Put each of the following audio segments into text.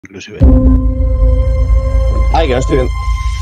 inclusive. Ay, que no estoy viendo.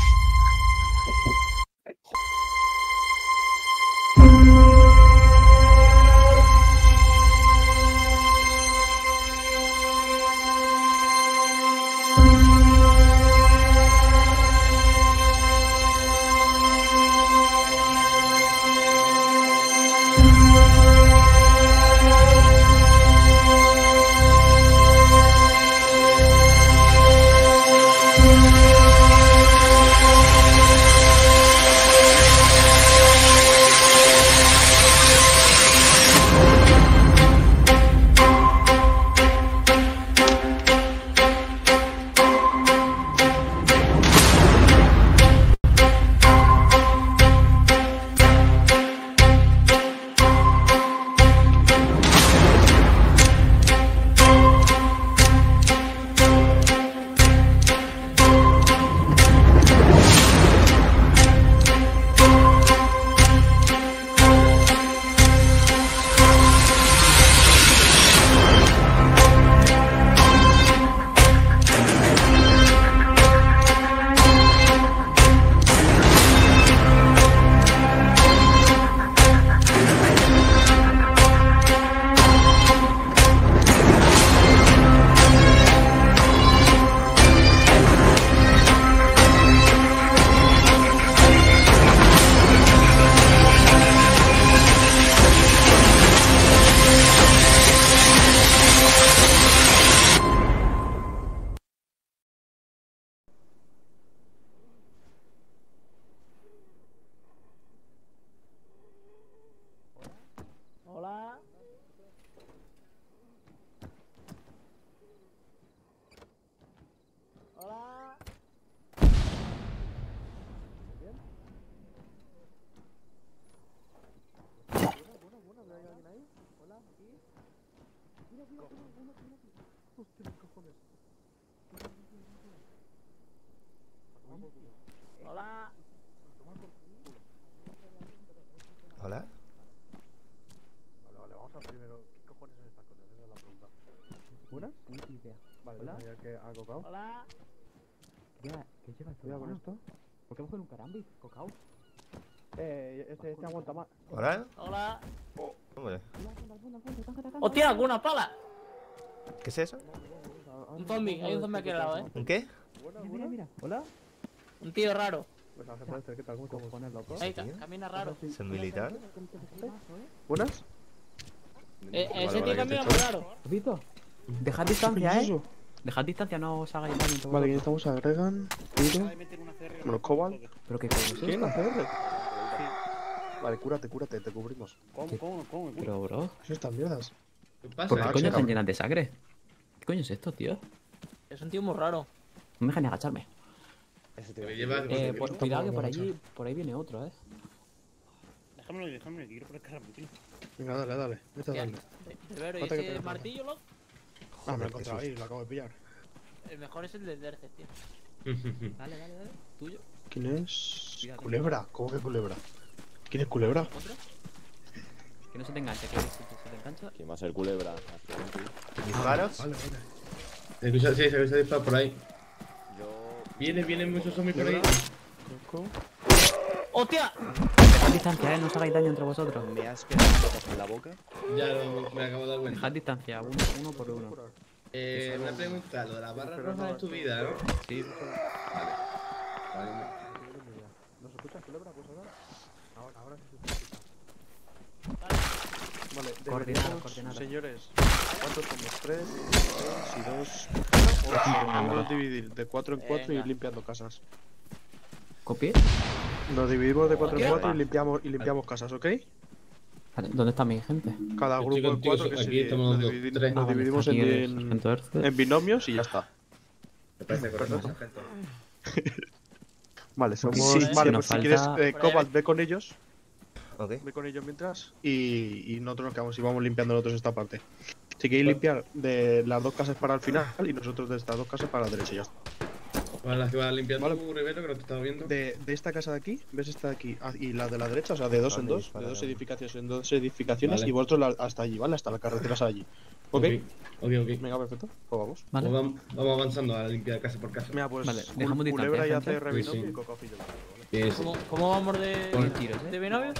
Hola. Hola. ¿Bien? Buena, ¿hay alguien ahí? Hola, aquí. Mira, hostia, mis cojones. Hola. Hola. Vale, vamos a primero. ¿Qué cojones son estas cosas? Esa es la pregunta. ¿Buenas? Ni idea. Vale, Hola. ya que ha cocado. Hola. ¿Qué llevas? Cuidado con esto. ¿Por qué coger un carambi? ¿Cocao? Este aguanta más. Hola. Hola. Hombre, ¡Hostia, con una pala! ¿qué es eso? Un zombie, hay un zombie aquí al lado, ¿Un qué? Mira. ¿Hola? Un tío raro. Pues Ángel, ¿qué tal? ¿Cómo estamos? Cojones, loco. Ahí, tío. camina raro. ¿Es un militar? ¿Buenas? Ese tío vale, camina ¿qué muy te raro. Vito, dejad distancia, ¿Qué es eso? Dejad distancia, no os hagáis daño. Vale, ¿quién estamos? Agregan. Tiro. Bueno, Cobalt. ¿Pero qué coño es ¿Quién? esto? ¿ACR? Vale, cúrate, te cubrimos. ¿Cómo? Pero, bro, ¿Qué estas mierdas? ¿Qué pasa? ¿por qué Nacho, coño están cabrón. llenas de sangre? ¿Qué coño es esto, tío? Es un tío muy raro. No me dejan ni agacharme. Me lleva- Cuidado que Estamos por ahí viene otro, Déjamelo, que quiero por el carro, tío. Venga, dale. Vete a darle. De ver, ¿y Falta que ese te martillo, loco? Ah, me lo he Joder, encontrado qué ahí, lo acabo de pillar. El mejor es el del Derce, tío. Dale. Tuyo. ¿Quién es? Cuidado. Culebra. ¿Cómo que culebra? ¿Quién es culebra? ¿Otro? Que no se te enganche, que si se te engancha. ¿Quién va a ser culebra? ¿Disparos? Vale. Se escucha disparar por ahí. Yo. Vienen muchos zombies por ahí. Coco. ¡Hostia! Dejad distancia, no os hagáis daño entre vosotros. ¿Me has pegado botas en la boca? Me acabo de dar cuenta. Dejad distancia, uno por uno. Una pregunta, lo de las barras rojas es tu vida, ¿no? Sí. Vale. ¿Nos escuchas, culebra? ¿Puedes hablar? Ahora sí se escucha. Vale, Coordenadas. Señores, ¿cuántos somos? 3, 6 y 2. Vamos a dividir de 4 en 4 y ir limpiando casas. ¿Copié? Nos dividimos de 4 en ¿Qué? 4 y limpiamos casas, ¿ok? Vale, ¿dónde está mi gente? Cada Estoy grupo de contigo, 4 que aquí estamos los tres. nos vale, dividimos aquí el en sargento Erce. binomios y ya está. Me parece correcto, sargento. Vale, somos. Sí, vale, si pues nos si quieres, falta- Cobalt, ve con ellos. Ok. Ve con ellos mientras. Y nosotros nos quedamos y vamos limpiando nosotros esta parte. Si queréis limpiar de las dos casas para el final y nosotros de estas dos casas para la derecha y ya está. Para las que vas limpiando, Vale. Rivero, que no te estaba viendo. De esta casa de aquí, ¿ves esta de aquí? Ah, y la de la derecha, o sea, de dos en ¿Dónde dos, de dispara? dos edificaciones en dos edificaciones, Vale. y vosotros hasta allí, ¿vale? Hasta la carretera hasta allí. ¿Ok? Ok. Venga, perfecto. Pues vamos. Vale. Pues vamos avanzando a limpiar casa por casa. Mira, pues Vale, dejamos Culebra y distancia, hace gente. Revinocio Sí. y Cocofillo. ¿Vale? Sí, sí. ¿Cómo vamos de Con tiros, de binomios?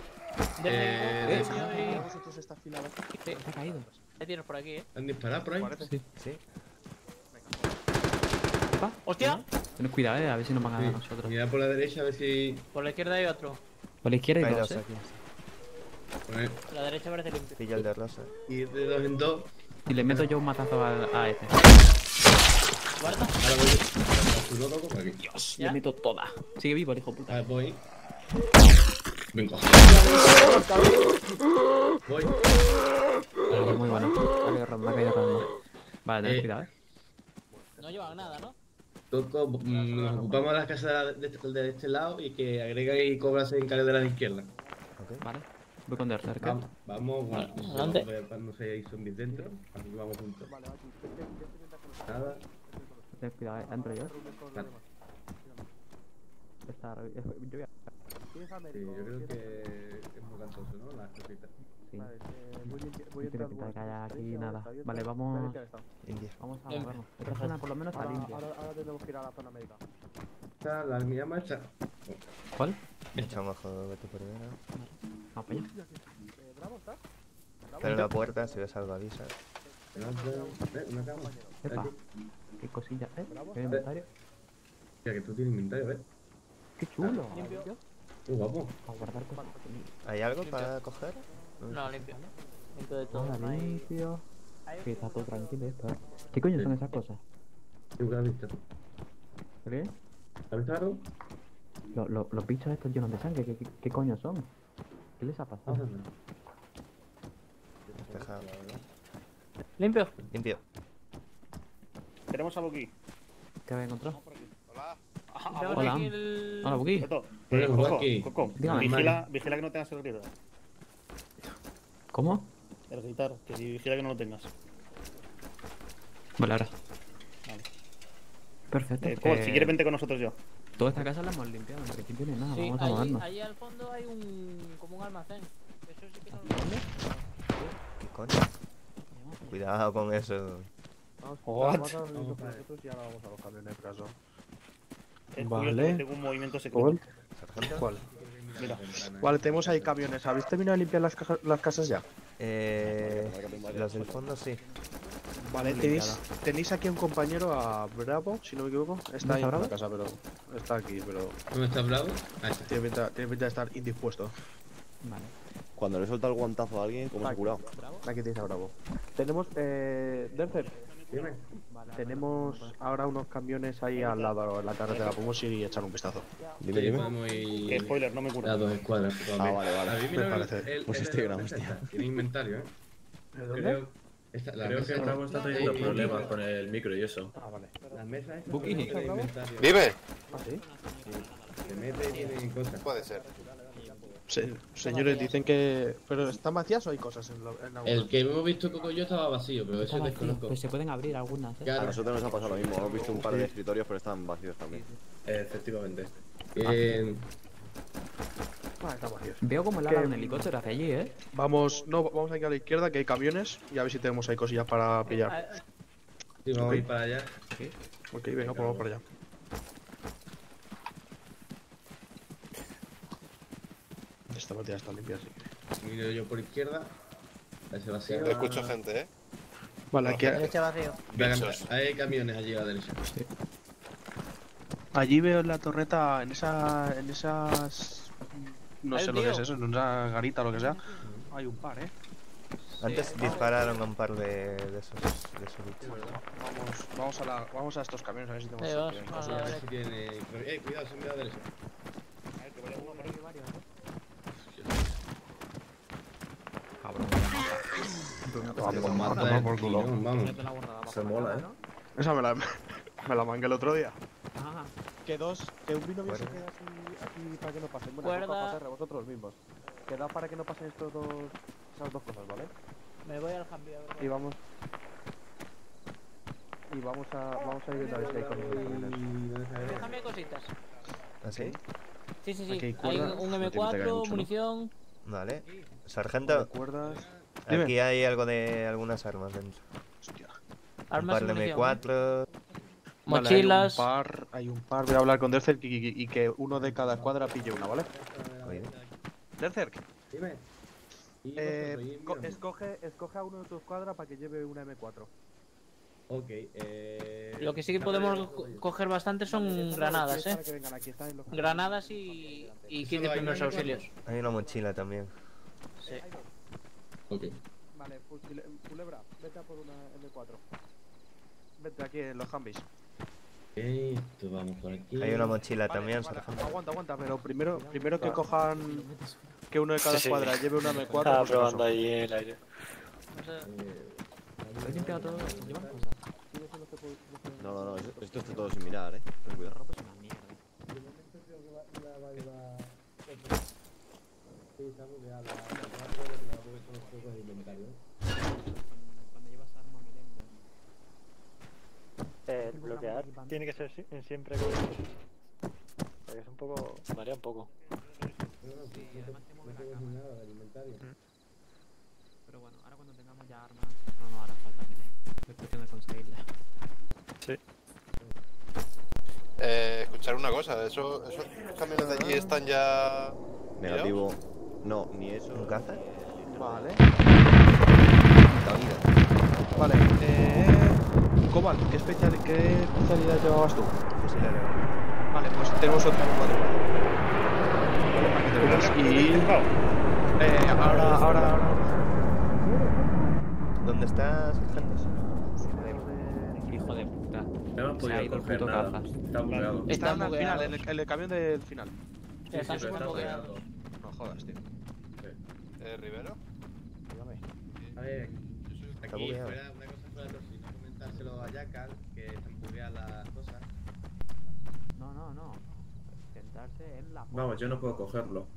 Vosotros esta fila de aquí. Se ha caído. Hay tiros por aquí, ¿Han disparado por ahí? Parece. Sí. Sí. ¡Hostia! Tened cuidado, a ver si nos van a dar a nosotros. Mira por la derecha a ver si. Por la izquierda hay otro. Por la izquierda Hay hay dos dos, aquí. Poner. Por la derecha parece limpio. Pilla el de rosa. Ir de dos en dos. Y le meto yo un matazo a este. ¿Guarda? Ahora voy. A tu loco por aquí. ¿Ya? Le meto toda. Sigue vivo el hijo de puta. A ver, voy. Venga. Voy. Muy bueno. Me ha caído random. Vale, tened cuidado, No llevan nada, ¿no? Toco, nos ocupamos las casas de este lado y que agrega y cobra se encargue de la de izquierda. Ok. Vale. Voy con Der cerca. Vamos, bueno, Adelante. no sé, hay zombies dentro, así que vamos juntos. Nada, Ten cuidado, entro yo. vale. Está, yo voy a... Sí, yo creo que es muy cantoso, ¿no? Las cositas. Sí. No tiene pinta de que haya aquí nada. Vale, vamos... India. Vamos a movernos. Esta zona por lo menos está limpia. Ahora tenemos que ir a la zona médica. Está la llama esta. ¿Cuál? Echa un ojo, vete por dentro. Vamos para allá. Pero en la puerta, si ves algo, avisa. Una cama. Epa. Aquí. Qué cosilla, ¿eh? ¿Qué inventario? Mira, que tú tienes inventario, ¿ves? Qué chulo. Limpio. Guapo. A guardar cosas. ¿Hay algo para coger? No, limpio. Limpio de todo. Nada, No hay... limpio. Sí, está todo tranquilo esto, ¿eh? ¿Qué coño son esas cosas? ¿Tú qué has visto? ¿Qué? ¿Has visto algo? Los bichos estos llenos de sangre, ¿qué coño son? ¿Qué les ha pasado? Despejado. ¿Limpio? Limpio. Tenemos algo aquí. ¿Qué habéis encontrado? Tenemos Hola. aquí el... Hola, Buki. Coco, Bueno, Coco, aquí. Coco, Dígame. vigila que no tengas el grito. ¿Cómo? El gritar, que vigila que no lo tengas. Vale, ahora. Vale. Perfecto. Coco, si quieres vente con nosotros yo. Toda esta casa la hemos limpiado, en principio no hay nada, Sí, vamos a allí, movernos. allí al fondo hay como un almacén. Eso sí que no lo ¿Qué coño? Cuidado con eso. What? Nosotros y ahora vamos a los camiones, caso. Vale. Tengo un movimiento secreto. ¿Sargento? ¿Cuál? Mira, Vale, tenemos ahí camiones. ¿Habéis terminado de limpiar las casas ya? Los del fondo sí. Vale, tenéis aquí a un compañero, a Bravo, si no me equivoco. Está ahí en la casa, pero está aquí, pero ¿Dónde está Bravo? Ah, está. tiene pinta de estar indispuesto. Vale. Cuando le suelta el guantazo a alguien, ¿cómo se ha curado? Aquí tenéis a Bravo. Tenemos, Dercer, Dime. tenemos ahora unos camiones ahí al lado de la carretera. Podemos ir y echar un vistazo. Dime, Sí, dime. podemos ir que spoiler, no me a curo. dos escuadras. Ah, vale, vale. A mí Me parece. Pues Instagram, hostia. Tiene inventario, ¿eh? ¿Dónde? Creo que el Bravo está teniendo problemas con el micro y eso. Ah, vale. La mesa esta Buki. no tiene inventario. Dime. ¿Ah, sí? Se mete y tiene cosas. Puede ser. Señores, dicen que... ¿Pero están vacías o hay cosas en la El que hemos visto Coco y yo estaba vacío, pero Está eso vacío, desconozco. pues se pueden abrir algunas, ¿eh? A Claro. nosotros nos ha pasado lo mismo. Hemos visto un par de escritorios, pero están vacíos también. Efectivamente. Están vacíos. Veo como le ha dado un helicóptero hacia allí, ¿eh? Vamos aquí a la izquierda, que hay camiones, y a ver si tenemos ahí cosillas para pillar. Sí, vamos Ok. a ir para allá. Ok, venga, pues vamos para allá. Esta partida está limpia, sí. Miro yo por izquierda. Ahí se vacía. Escucho gente, ¿eh? Vale, aquí, Derecha vacío. Venga, hay camiones allí a la derecha. allí veo en la torreta, en esas... No Hay sé un lo que tío. es eso, en una garita o lo que sea. Hay un par, ¿eh? Antes dispararon a un par de esos bichos. Vamos a estos camiones a ver si tenemos Sí, suerte. vamos, en caso vamos de- a ver. Si tiene. Cuidado, se me da a la derecha. por culo. Vamos. Se mola, ¿eh? Esa me la mangué el otro día. Ah, Que un binomio Bueno. se quede aquí para que no pasen. Cuerda. Bueno, pasar vosotros mismos. Quedad para que no pasen esas dos cosas, ¿vale? Me voy al cambio. Y vamos. y vamos a ir a ver si hay cosas. Déjame cositas. ¿Así? Sí, sí, sí. Aquí hay Hay cuerdas, un no tiene que haber M4, mucho, ¿no? munición. Vale. Sargento, ¿Recuerdas? aquí hay algo de algunas armas dentro. Hostia. Un Armas par y de munición. M4. Mochilas. Vale, hay un par. Voy a hablar con Dercer y que uno de cada cuadra pille una, ¿vale? Oye, Dercer, Dime. Escoge a uno de tus cuadras para que lleve una M4. Ok, Lo que sí que podemos coger bastante son granadas, Para que vengan aquí, están en los Granadas y kit de primeros auxilios. hay una mochila también. Sí. Ok. Vale, Culebra, vete a por una M4. vete aquí en los Humvees. Esto, vamos por aquí. Hay una mochila Vale, también, vale, sargento. aguanta, pero primero que cojan. Que uno de cada escuadra lleve una M4. Estaba por si acaso. probando ahí el aire. No sé. ¿Lo he limpiado todo? No, esto está todo sin mirar, ten cuidado. Bloquear tiene que ser siempre con... Porque es un poco... Marea un poco. Pero bueno, ahora cuando tengamos ya armas, no nos hará falta que es cuestión de conseguirlas. Sí. Escuchar una cosa, esos camiones de allí están ya... Negativo. No, ni eso. ¿Un caza? Vale. Cabida. Vale, Cobalt, ¿qué especialidad llevabas tú? Fusilero. Vale, pues tenemos otra M4. Vale, para que te veas. Y. Ahora. ¿Dónde estás, sargento? Hijo de puta. No hemos Se ha podido ido el coger puto nada. caza. Está bugueado. Están al bugueados. final, en el camión del final. Están Sí, súper está bugueados. bugueado. No jodas, tío. ¿Rivero? A ver, Está aquí bugueado. fuera, una cosa fuera de tocino, comentárselo a Jackal, que están bugueadas las cosas. No. Sentarse en la... Vamos, yo no puedo cogerlo.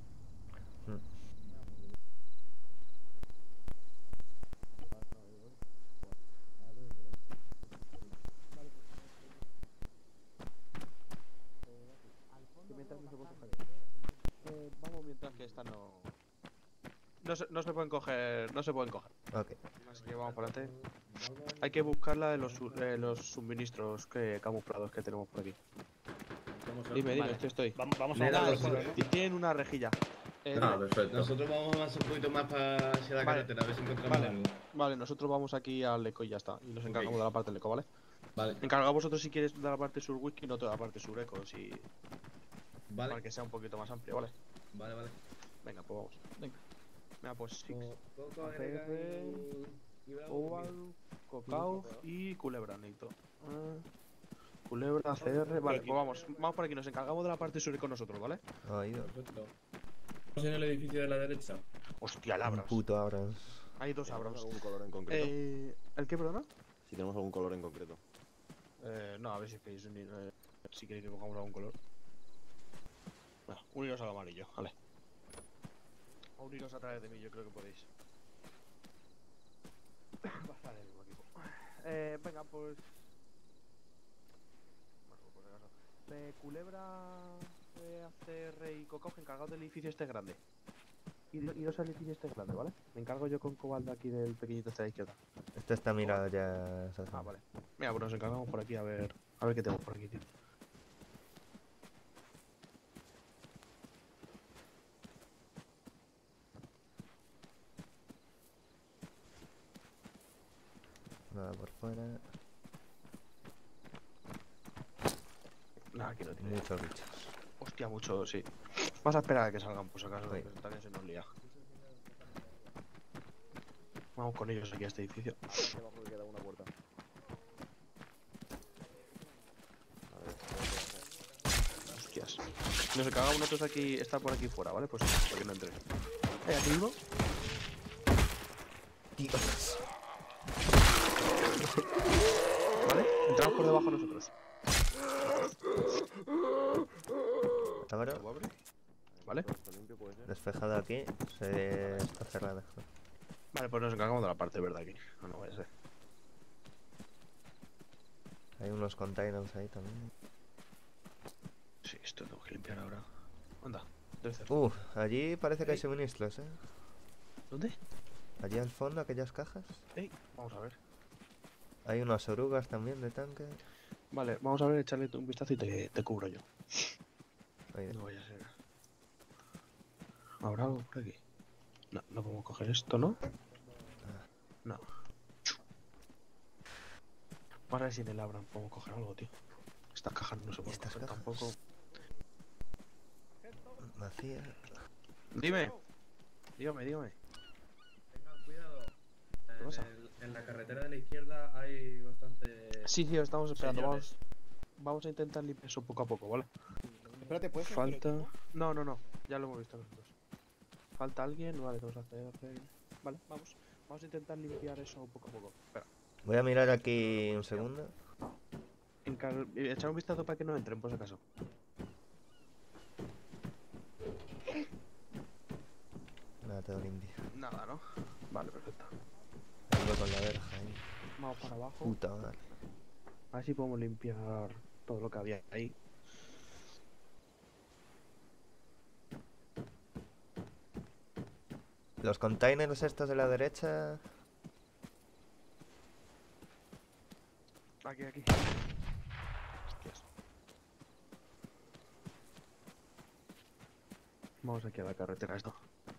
Vamos mientras que esta no. No se pueden coger. No se pueden coger. Ok. Así que vamos para adelante. Hay que buscarla de los suministros camuflados que tenemos por aquí. Dime, estoy. Vamos Le he dado a los por suelos. Y tienen una rejilla. Ah, perfecto. Nosotros vamos a avanzar un poquito más hacia la Vale. carretera, a ver si encontramos Vale. algo. Vale, nosotros vamos aquí al eco y ya está. Y nos encargamos de la parte del eco, ¿vale? Vale, Encargaos vosotros si quieres de la parte sur whisky, no toda la parte sur eco, si... vale, para que sea un poquito más amplio, ¿vale? vale. Venga, pues vamos. Venga, pues Six, Coco, ACR, y Bravo. Oval, Cocao y Culebra, Neito. Culebra, CR, vale, pues vamos por aquí, nos encargamos de la parte sur con nosotros, ¿vale? Oído. Perfecto. ¿Estamos en el edificio de la derecha? Hostia, Un labras. puto Abrams. Hay dos ¿Tenemos Abrams. algún color en concreto? ¿El qué, perdona? Si tenemos algún color en concreto. No, a ver si queréis si queréis que cojamos algún color. Bueno, uniros al amarillo, vale. O uniros a través de mí, yo creo que podéis. Vale, el mismo equipo. Venga, pues... Bueno, pues por si acaso. Culebra, ACR y Cocao, encargados del edificio este grande. Iros al edificio este grande, ¿vale? Me encargo yo con Cobalt aquí del pequeñito este de la izquierda. Este está mirado ya, sargento. Ah, vale. Mira, pues nos encargamos por aquí a ver qué tenemos por aquí, tío. Nada por fuera. Nada, aquí no tiene. Muchos bichos. Hostia, mucho, sí. Vas a esperar a que salgan, por si acaso, Sí. que también se nos lía. Vamos con ellos aquí a este edificio. Aquí abajo que queda una puerta. A ver, Hostias. Nos encargamos nosotros aquí, está por aquí fuera, ¿vale? Pues para que no entren. Aquí vivo. Dios. ¿Vale? Entramos por debajo nosotros. Abro. ¿Lo abre? ¿Vale? está limpio, puede ser. Despejado aquí. Se está cerrada. Vale, pues nos encargamos de la parte verde aquí. No vaya a ser. Hay unos containers ahí también. Sí, esto tengo que limpiar ahora. Anda, debe ser. Allí parece que hay suministros, ¿Dónde? Allí al fondo, aquellas cajas. Ey, vamos a ver. Hay unas orugas también de tanque. Vale, vamos a ver, echarle un vistazo y te cubro yo. Ahí. No vaya a ser. ¿Habrá algo por aquí? No, no podemos coger esto, ¿no? No. Para ver si en el Abram podemos coger algo, tío. Estas cajas no se pueden coger tampoco. Vacía. Dime. Dígame. Tengan cuidado. ¿Qué pasa? En la carretera de la izquierda hay bastante... Sí, estamos esperando. Señores. Vamos a intentar limpiar eso poco a poco, ¿vale? Espérate, ¿puedes hacer Falta... equipo? No. Ya lo hemos visto nosotros. Falta alguien. Vale, vamos a hacer... Vale, vamos. Vamos a intentar limpiar eso poco a poco. Espera. Voy a mirar aquí un segundo. Echar un vistazo para que no entren, por si acaso. Nada, todo limpio. Nada, ¿no? Vale, perfecto. Vengo con la verja ahí. Vamos para abajo. Puta madre. A ver si podemos limpiar todo lo que había ahí. Los containers estos de la derecha. Aquí. Hostias. Vamos aquí a la carretera esto.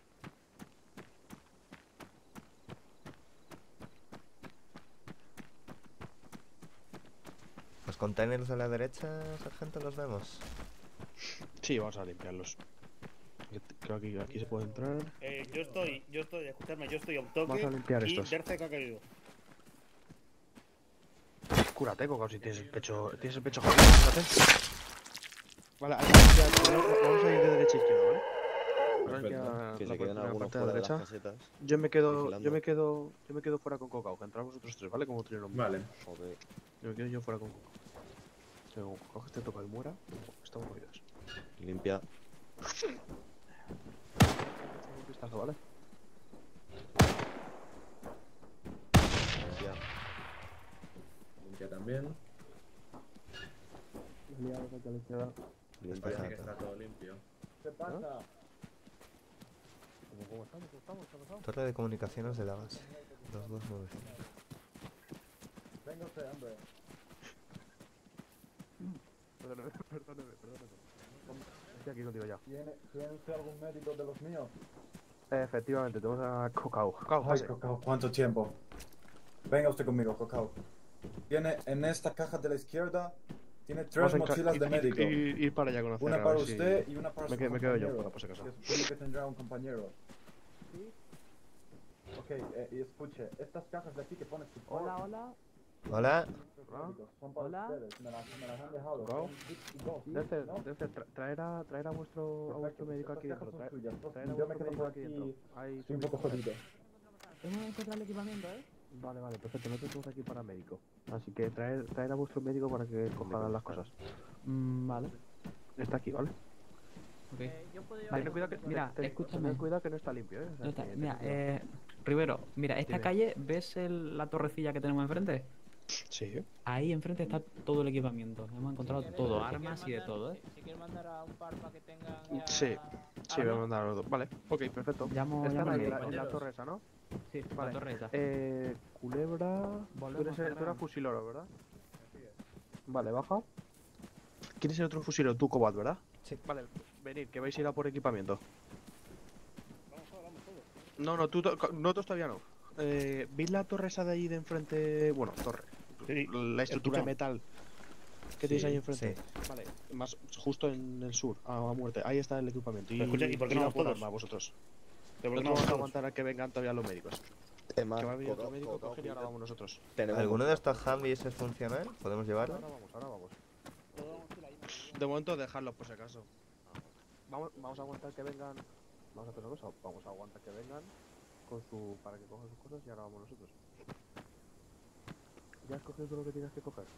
Los containers de la derecha, sargento, los vemos. Sí, vamos a limpiarlos. Creo que aquí se puede entrar. Escuchadme, yo estoy a un toque. Vamos a limpiar y estos. Derce que ha caído. Cúrate, Coco, si tienes el pecho jodido, cúrate. Vale, hay que limpiar. Vamos a ir de derecha a izquierda, ¿vale? Vamos a limpiar Que la se queden parte algunos de fuera de las derecha. casetas. Yo me quedo vigilando. fuera con Cocao, que entramos vosotros tres, ¿vale? Como tuvieron. Vale. Joder. Yo me quedo yo fuera con Cocao. Si con Cocao este toca y muera, estamos jodidos. Limpia. Un vistazo, ¿vale? Limpia. Limpia también. Limpia. Parece que está todo limpio. ¿Qué pasa? ¿Cómo estamos? ¿Qué ha pasado? Torre de comunicaciones de la base. 2295. Venga usted, hombre. Perdóname. Estoy aquí contigo ya. ¿Tiene usted algún médico de los míos? Efectivamente, tenemos a Cocao. Cocao, Ay, pase. Cocao, ¿cuánto tiempo? Venga usted conmigo, Cocao. Tiene en esta caja de la izquierda, tiene tres Vamos a mochilas de médico. Ir para allá con Una a para ver si- usted y una para su me quedo compañero. yo fuera, por si acaso. Que supongo que tendrá un compañero. ¿Sí? Ok, y escuche, estas cajas de aquí que pone su Hola. Hola. son para Hola. ustedes, me las han dejado. Cocao. Son Debe traer a vuestro médico aquí dentro. Traer a Yo me vuestro quedo médico por aquí aquí. dentro. Ahí, Estoy un poco jodido. Hemos encontrado el equipamiento, ¿eh? Vale, perfecto. Nosotros estamos aquí para médico. Así que traer a vuestro médico para que cojan las cosas. Vale. Está aquí, ¿vale? Ok. Tened cuidado que, Mira, escúchame. tened cuidado que no está limpio, ¿eh? O sea, No está- que Mira, tened cuidado. Rivero, mira, esta Dime. calle, ¿ves la torrecilla que tenemos enfrente? Sí. Ahí enfrente está todo el equipamiento. Hemos encontrado todo, armas y de todo, ¿eh? Si quieres mandar a un par para que tengan ya... Sí, voy a mandar a los dos. Vale, ok, perfecto. Llamo Están al ahí en médico. la torre esa, ¿no? Sí, Vale. la torre esa. Culebra... Volvemos Tú a eras Ram. fusiloro, ¿verdad? Vale, baja. ¿Quién es el otro fusilero? Tú, Cobalt, ¿verdad? Sí. Vale, venid, que vais a ir a por equipamiento. No, tú todavía no. ¿Veis la torre esa de ahí de enfrente? Bueno, torre. Sí, La estructura de metal que tenéis ahí enfrente. Sí. Vale, más justo en el sur, a muerte. Ahí está el equipamiento. Pero escucha, ¿y por qué ir no a vamos por todos? arma, vosotros. ¿Pero por No qué no vamos a vamos aguantar a que vengan todavía los médicos. Que va a venir otro médico, coge y ahora vamos nosotros. ¿Alguno de estos Humvees es funcional? ¿Podemos llevarlo? Ahora vamos. De momento dejarlos por si acaso. Vamos a aguantar que vengan. Vamos a hacer una cosa. Vamos a aguantar que vengan para que cojan sus cosas y ahora vamos nosotros. ¿Ya has cogido todo lo que tienes que coger?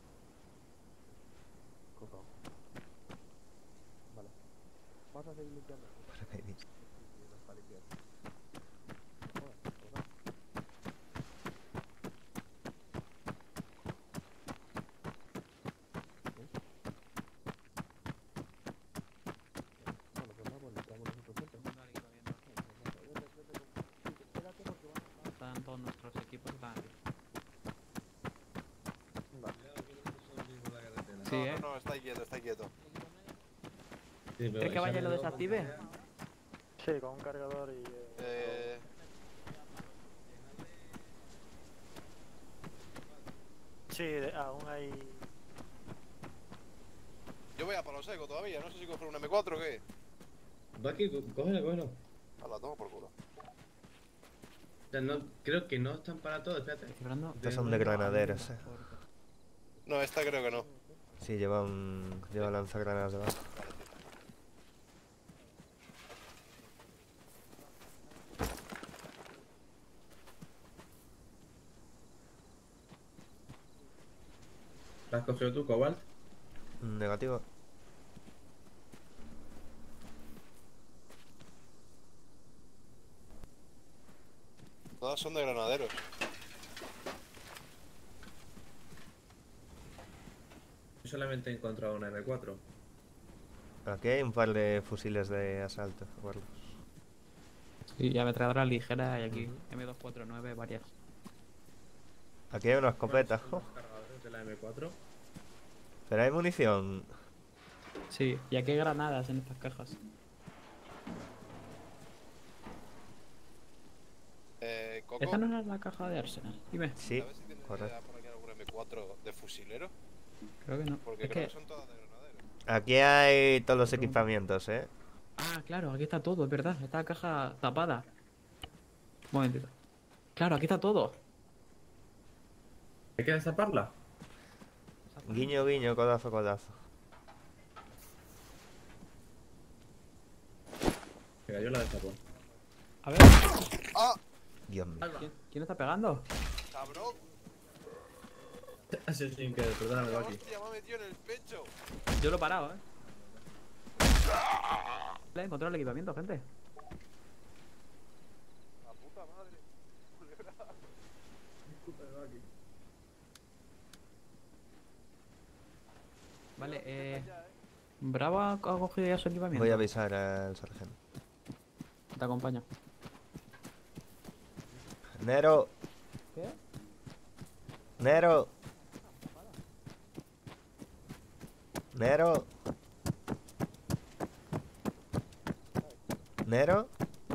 Cogido. Vale. Vamos a seguir limpiando. Para que hay bicho. Sí, no está limpio. Joder, Sí, ¿eh? no, está quieto, está quieto. Sí, pero ¿Crees que vaya y lo desactive? Sí, con un cargador y... Sí, aún hay... Yo voy a palo seco todavía, no sé si comprar un M4 o qué. Va aquí, cógelo. A la toma por culo. O sea, no, creo que no están para todo, espérate. Estos son de granaderos, No, esta creo que no. Sí, lleva lanzagranadas debajo. ¿La has cogido tú, Cobalt? Negativo. Todas son de granaderos. Yo solamente he encontrado una M4. Aquí hay un par de fusiles de asalto, guardos. Sí, ametralladora ligera y aquí M249 varias. Aquí hay una escopeta. Son los cargadores de la M4. Pero hay munición. Sí, y aquí hay granadas en estas cajas. Coco, ¿Esta no es la caja de Arsenal? Dime. Sí, ¿sabes si tienes correcto. por aquí algún M4 de fusilero? Creo que no. Porque Es creo que... que son todas de granaderos. Aquí hay todos los equipamientos, Ah, claro, aquí está todo, es verdad. Está la caja tapada. Un momentito. Claro, aquí está todo. ¿Hay que destaparla? Guiño, guiño, codazo, codazo. Venga, yo la destapo. A ver. ¡Ah! Dios mío. ¿Quién está pegando? ¡Cabrón! Así sin querer, perdóname, aquí. ¡Hostia, me ha metido en el pecho! Yo lo he parado, Vale, encontrado el equipamiento, gente. ¡La puta madre! Culebra. Vale, Bravo ha cogido ya su equipamiento. Voy a avisar al sargento. Te acompaño. Nero. ¿Qué? Nero. Nero. Nero.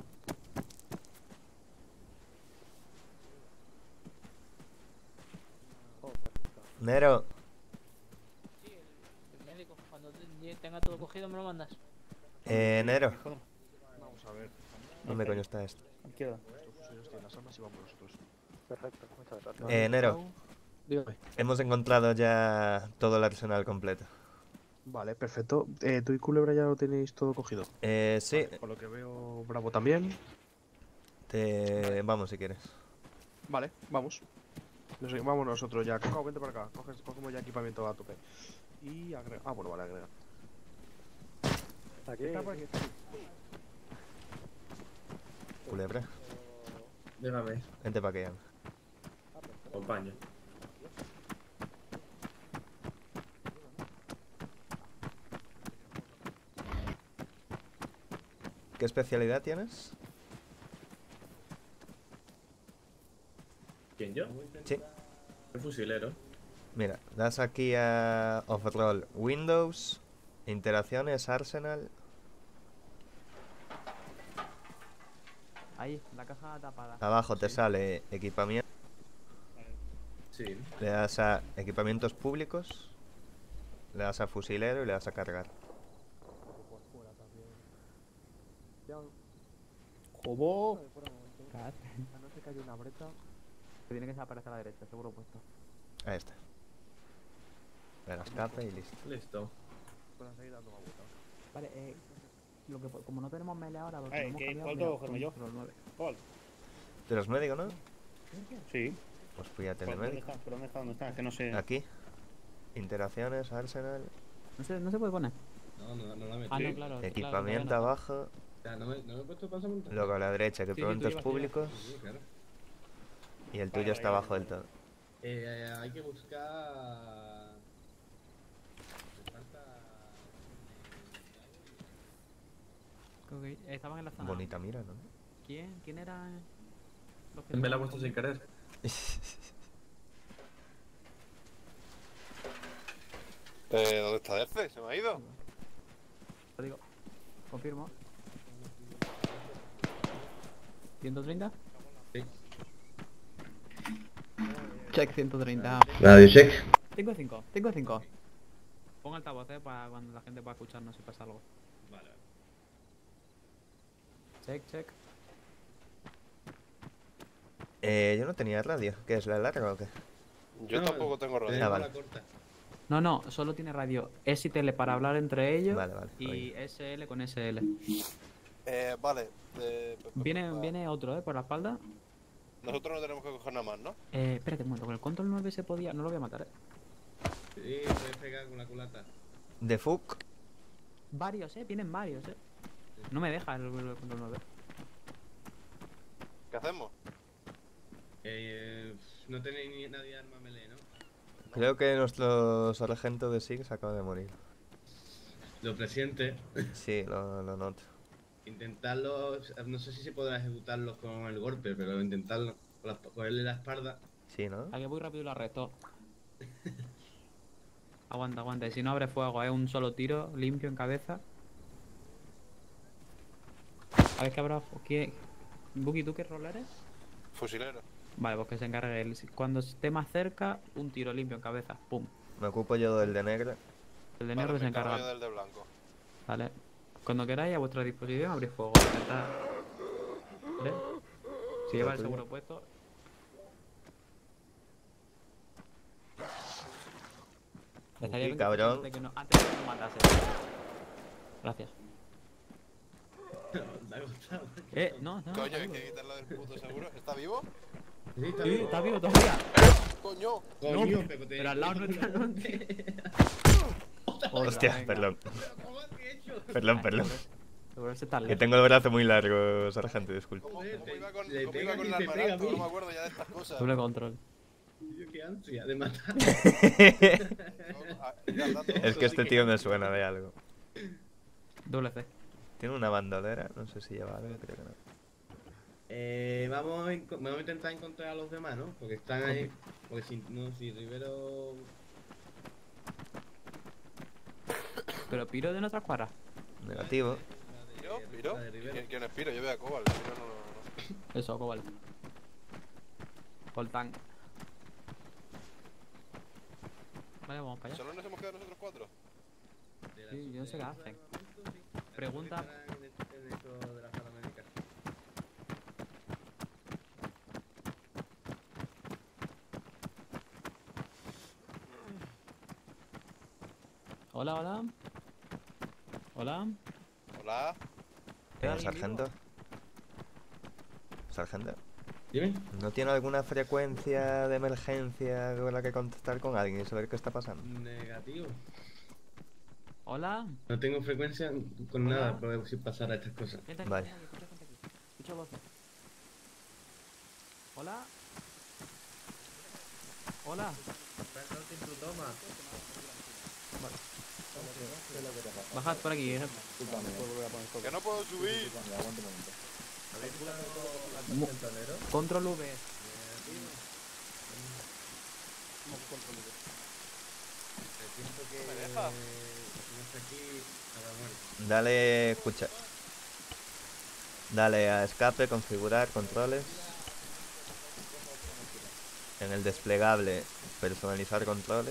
Nero. Sí, el médico. Cuando tenga todo cogido me lo mandas. Nero. Vamos a ver. ¿Dónde coño está esto? Izquierda. Estos fusileros tienen las armas y vamos nosotros. Perfecto, muchas gracias. Nero. Dígame. Hemos encontrado ya todo el arsenal completo. Vale, perfecto. ¿Tú y Culebra ya lo tenéis todo cogido? Sí. Vale, por lo que veo, Bravo también. Vamos si quieres. Vale, vamos. Vamos nosotros ya. Cacao, vente para acá. Cogemos ya equipamiento a tope. Y agrega. Ah, bueno, vale, agrega. Aquí. Está por aquí, está aquí. Culebra. Dígame, Vente para que acompaño. ¿Qué especialidad tienes? ¿Quién, yo? Sí. El fusilero. Mira, das aquí a Off-Roll Windows, Interacciones, Arsenal. Ahí, la caja tapada. Abajo te sale equipamiento. Sí. Le das a equipamientos públicos. Le das a fusilero y le das a cargar. ¡Jobo! A no ser que haya una brecha. Que tiene que desaparecer a la derecha, seguro puesto. Ahí está. Le das escape y listo. Listo. Puedes seguir dando más vueltas. Vale, lo que, como no tenemos melee ahora, porque Ay, lo hemos ¿qué- cambiado, cuál mira, tengo que cogerme yo? los 9. ¿Cuál? ¿De los médicos, no? Sí. Pues fui a ¿Pero ¿Dónde telemédico. está? ¿Pero dónde está? ¿Dónde está? Que no sé. Aquí. Interacciones, Arsenal. No se puede poner. No la metí. Ah, no, claro. Equipamiento claro, abajo. O sea, no me he puesto pasamontañas. Luego a la derecha, equipamientos llevas, públicos. Sí, claro. Y el tuyo Vale, está vale, abajo del todo. Hay que buscar... Me falta... Creo que estaban en la zona. Bonita mira, ¿no? ¿Quién era? Los que Me la he estaban puesto sin conmigo? querer. ¿Dónde está Defe? ¿Se me ha ido? Te digo. Confirmo. 130. Sí. Check 130. Radio check. 5 de 5. 5 de 5. Pon altavoz, para cuando la gente pueda escucharnos si pasa algo. Vale. Check, check. Yo no tenía radio. ¿Qué es, la larga o qué? Yo tampoco tengo radio. Ah, vale. No, no, solo tiene radio S y tele para hablar entre ellos. Vale, vale. Y oye. SL con SL. Vale. Viene otro, por la espalda. Nosotros no tenemos que coger nada más, ¿no? Espérate un momento, con el control 9 se podía. No lo voy a matar, Sí, puedes pegar con la culata. De Fuck. Varios, vienen varios, No me deja el control 9. ¿Qué hacemos? No tenéis ni nadie arma melee, ¿no? Creo que nuestro sargento de SIG se acaba de morir. Lo presiente. Sí, lo noto. Intentarlo, no sé si se podrá ejecutarlos con el golpe, pero intentarlo, cogerle la espalda. Sí, ¿no? A que voy rápido y lo arresto. Aguanta, aguanta. Y si no abre fuego, es un solo tiro limpio en cabeza. A ver qué habrá. Buki, ¿tú qué rol eres? Fusilero. Vale, pues que se encargue él. Cuando esté más cerca, un tiro limpio en cabeza. Pum. Me ocupo yo del de negro. El de negro se encarga. Yo del de blanco. Vale. Cuando queráis, a vuestra disposición, abrís fuego. Intentad. ¿Vale? Si lleva el seguro puesto. Estaría bien cabrón. antes de que no matase. Gracias. No. Coño, hay que quitarlo del puto seguro. ¿Está vivo? Sí, está vivo todavía. Coño. Coño, pero al lado no está. Hostia, perdón. Perdón. Que Que tengo el brazo muy largo, sargento, disculpe. ¿Cómo iba con el arma en alto? No me acuerdo ya de estas cosas. Doble control. Tío, qué ansia de matar. Es que este tío me suena de algo. Doble C. Tiene una bandolera, no sé si lleva algo, creo que no. Vamos a intentar encontrar a los demás, ¿no? Porque están ahí. Porque si Rivero. Pero Piro de nuestra escuadra. Negativo. ¿Piro? ¿Quién es Piro? Yo veo a Cobal. Piro no. Eso, Cobal. Coltán. Vale, vamos para allá. ¿Solo nos hemos quedado nosotros 4? Sí, yo no sé qué hacen. Pregunta. Hola, hola. Hola. Hola. ¿Sargento? ¿Sargento? Dime. ¿No tiene alguna frecuencia de emergencia con la que contactar con alguien y saber qué está pasando? Negativo. Hola. No tengo frecuencia con nada para si pasar a estas cosas. Vale. Escucha voces. Hola. Hola. Bajad por aquí, Que no puedo subir. Control V. ¿Me deja? Dale, escucha. Dale a escape, configurar, controles. En el desplegable, personalizar controles.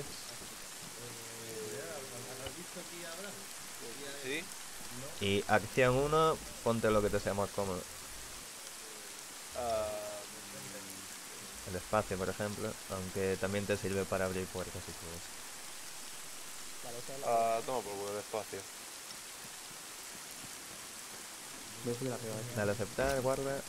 Sí. Y acción 1, ponte lo que te sea más cómodo. El espacio, por ejemplo, aunque también te sirve para abrir puertas y todo eso. Toma por el espacio. Dale a aceptar, guarda.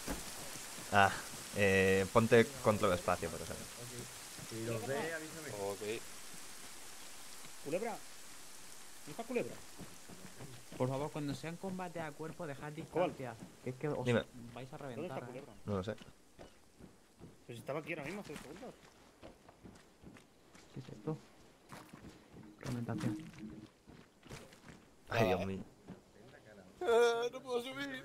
Ponte control espacio, por ejemplo. Si los ve, avísame. Ok. ¿Culebra? ¿No está culebra? Por favor, cuando sea en combate a cuerpo, dejad distancia. Que es que os Dime. vais a ¿Dónde reventar. está culebra? No lo sé. Pues estaba aquí ahora mismo hace 2 segundos. ¿Qué es esto? Fragmentación. Ay, Dios mío. No puedo subir.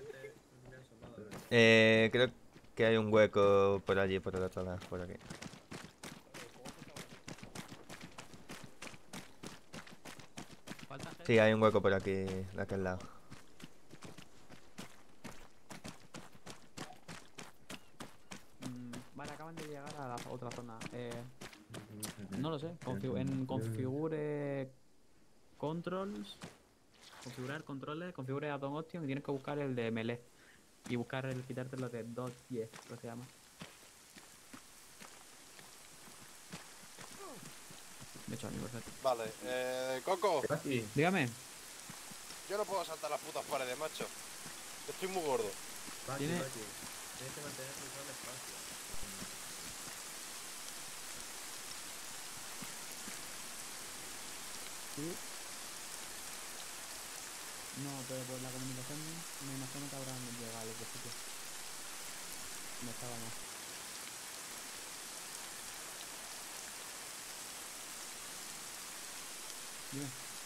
Creo que hay un hueco por allí, por el otro lado, por aquí. Sí, hay un hueco por aquí, de aquel lado. Vale, acaban de llegar a la otra zona. No lo sé. En configure controls. Configurar controles, configure Atom Option y tienes que buscar el de melee. Y buscar el quitarte lo de dodge, lo que se llama. Me he hecho amigo, perfecto. Vale, Coco. Dígame. Yo no puedo saltar las putas paredes, macho. Estoy muy gordo. Tiene... Tienes que mantener el espacio. Sí. No, pero por la comunicación me imagino que habrán llegado a los dos sitios. No estaba más. Dime.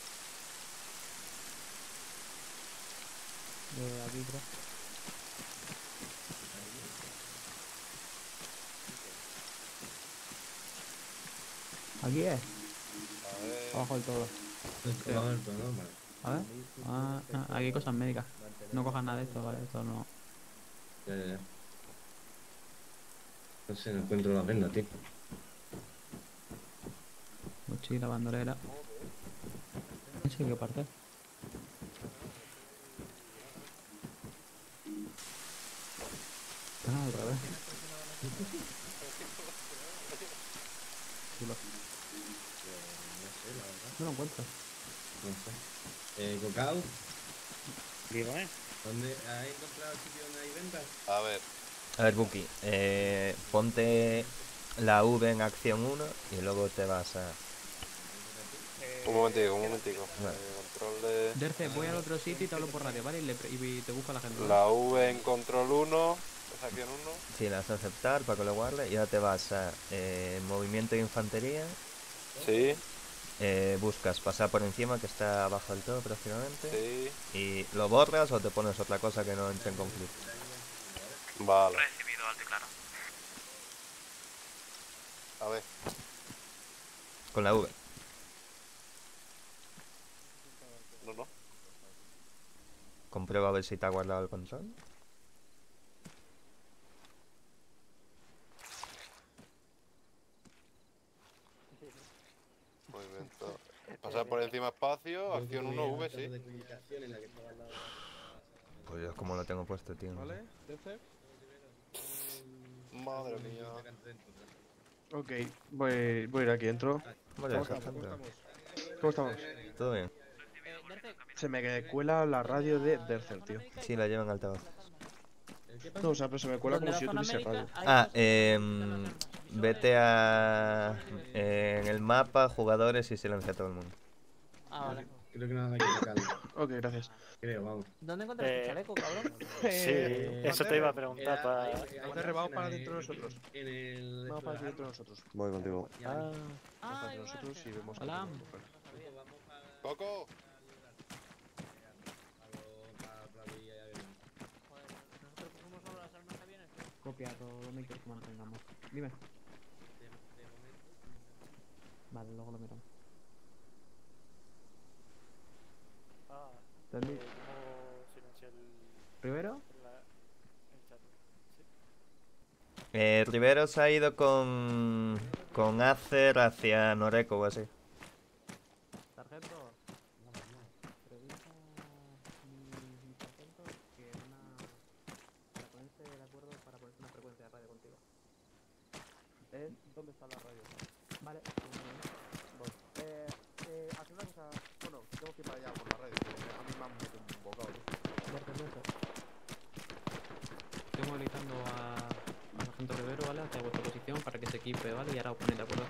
Aquí creo. Aquí es. Abajo del todo. A ver. Aquí hay cosas médicas. No cojas nada de esto, vale. Esto no. Ya. No sé, no encuentro la venda, tío. Mochila, bandolera. No sé qué parte. Ah, al revés. Chulo. No lo encuentro. No sé. Cocao. Dígame. ¿Dónde has encontrado el sitio donde hay ventas? A ver, Buki, ponte la V en acción 1 y luego te vas a... Un momentico. Vale. Control de... Derce, voy al otro sitio y te hablo por radio, ¿vale? Y te busco a la gente. ¿vale? La V en control 1, es acción 1. Sí, la vas a aceptar para que lo guarde y ahora te vas a movimiento de infantería. Sí. Buscas pasar por encima, que está abajo del todo prácticamente. Sí. Y lo borras o te pones otra cosa que no entre en conflicto. Vale. Recibido alto y claro. A ver. Con la V. No. Comprueba a ver si te ha guardado el control. Movimiento. Pasar por encima espacio, acción 1, V, sí. Pues yo como lo tengo puesto, tío. ¿Vale? ¿Dece? Madre mía. Ok, voy a ir aquí dentro. Vale, ¿Cómo estamos? Todo bien. Se me cuela la radio de Dercer, tío. Sí, la llevan altavoz. No, o sea, pero se me cuela como si yo tuviese radio. Ah, vete a... en el mapa, jugadores y silencia a todo el mundo. Ah, vale. Creo que nada hay que tocarlo. Ok, gracias. Creo, vamos. ¿Dónde encuentras tu chaleco, cabrón? Sí, eso te iba a preguntar para... Vamos para dentro de nosotros. En el... Vamos para dentro de nosotros. Voy contigo. Vamos para dentro de nosotros y vemos... Hola. Coco. Copia todo, me quieres que mantengamos. Dime. Vale, luego lo miramos. ¿Entendí? ¿Cómo silencia el... ¿Primero? el chat? Sí. Rivero se ha ido con Acer hacia Noreco o así. Sargento. Revisa mi sargento que para ponerse de acuerdo para ponerse una frecuencia de radio contigo. ¿Dónde está la radio? Vale. Voy. Hace una cosa... Bueno, tengo que ir para allá por la radio, porque a mí me han metido un bocado. Estoy movilizando a Sargento Rivero, ¿vale? Hacia vuestra posición para que se equipe, ¿vale? Y ahora os ponéis de acuerdo.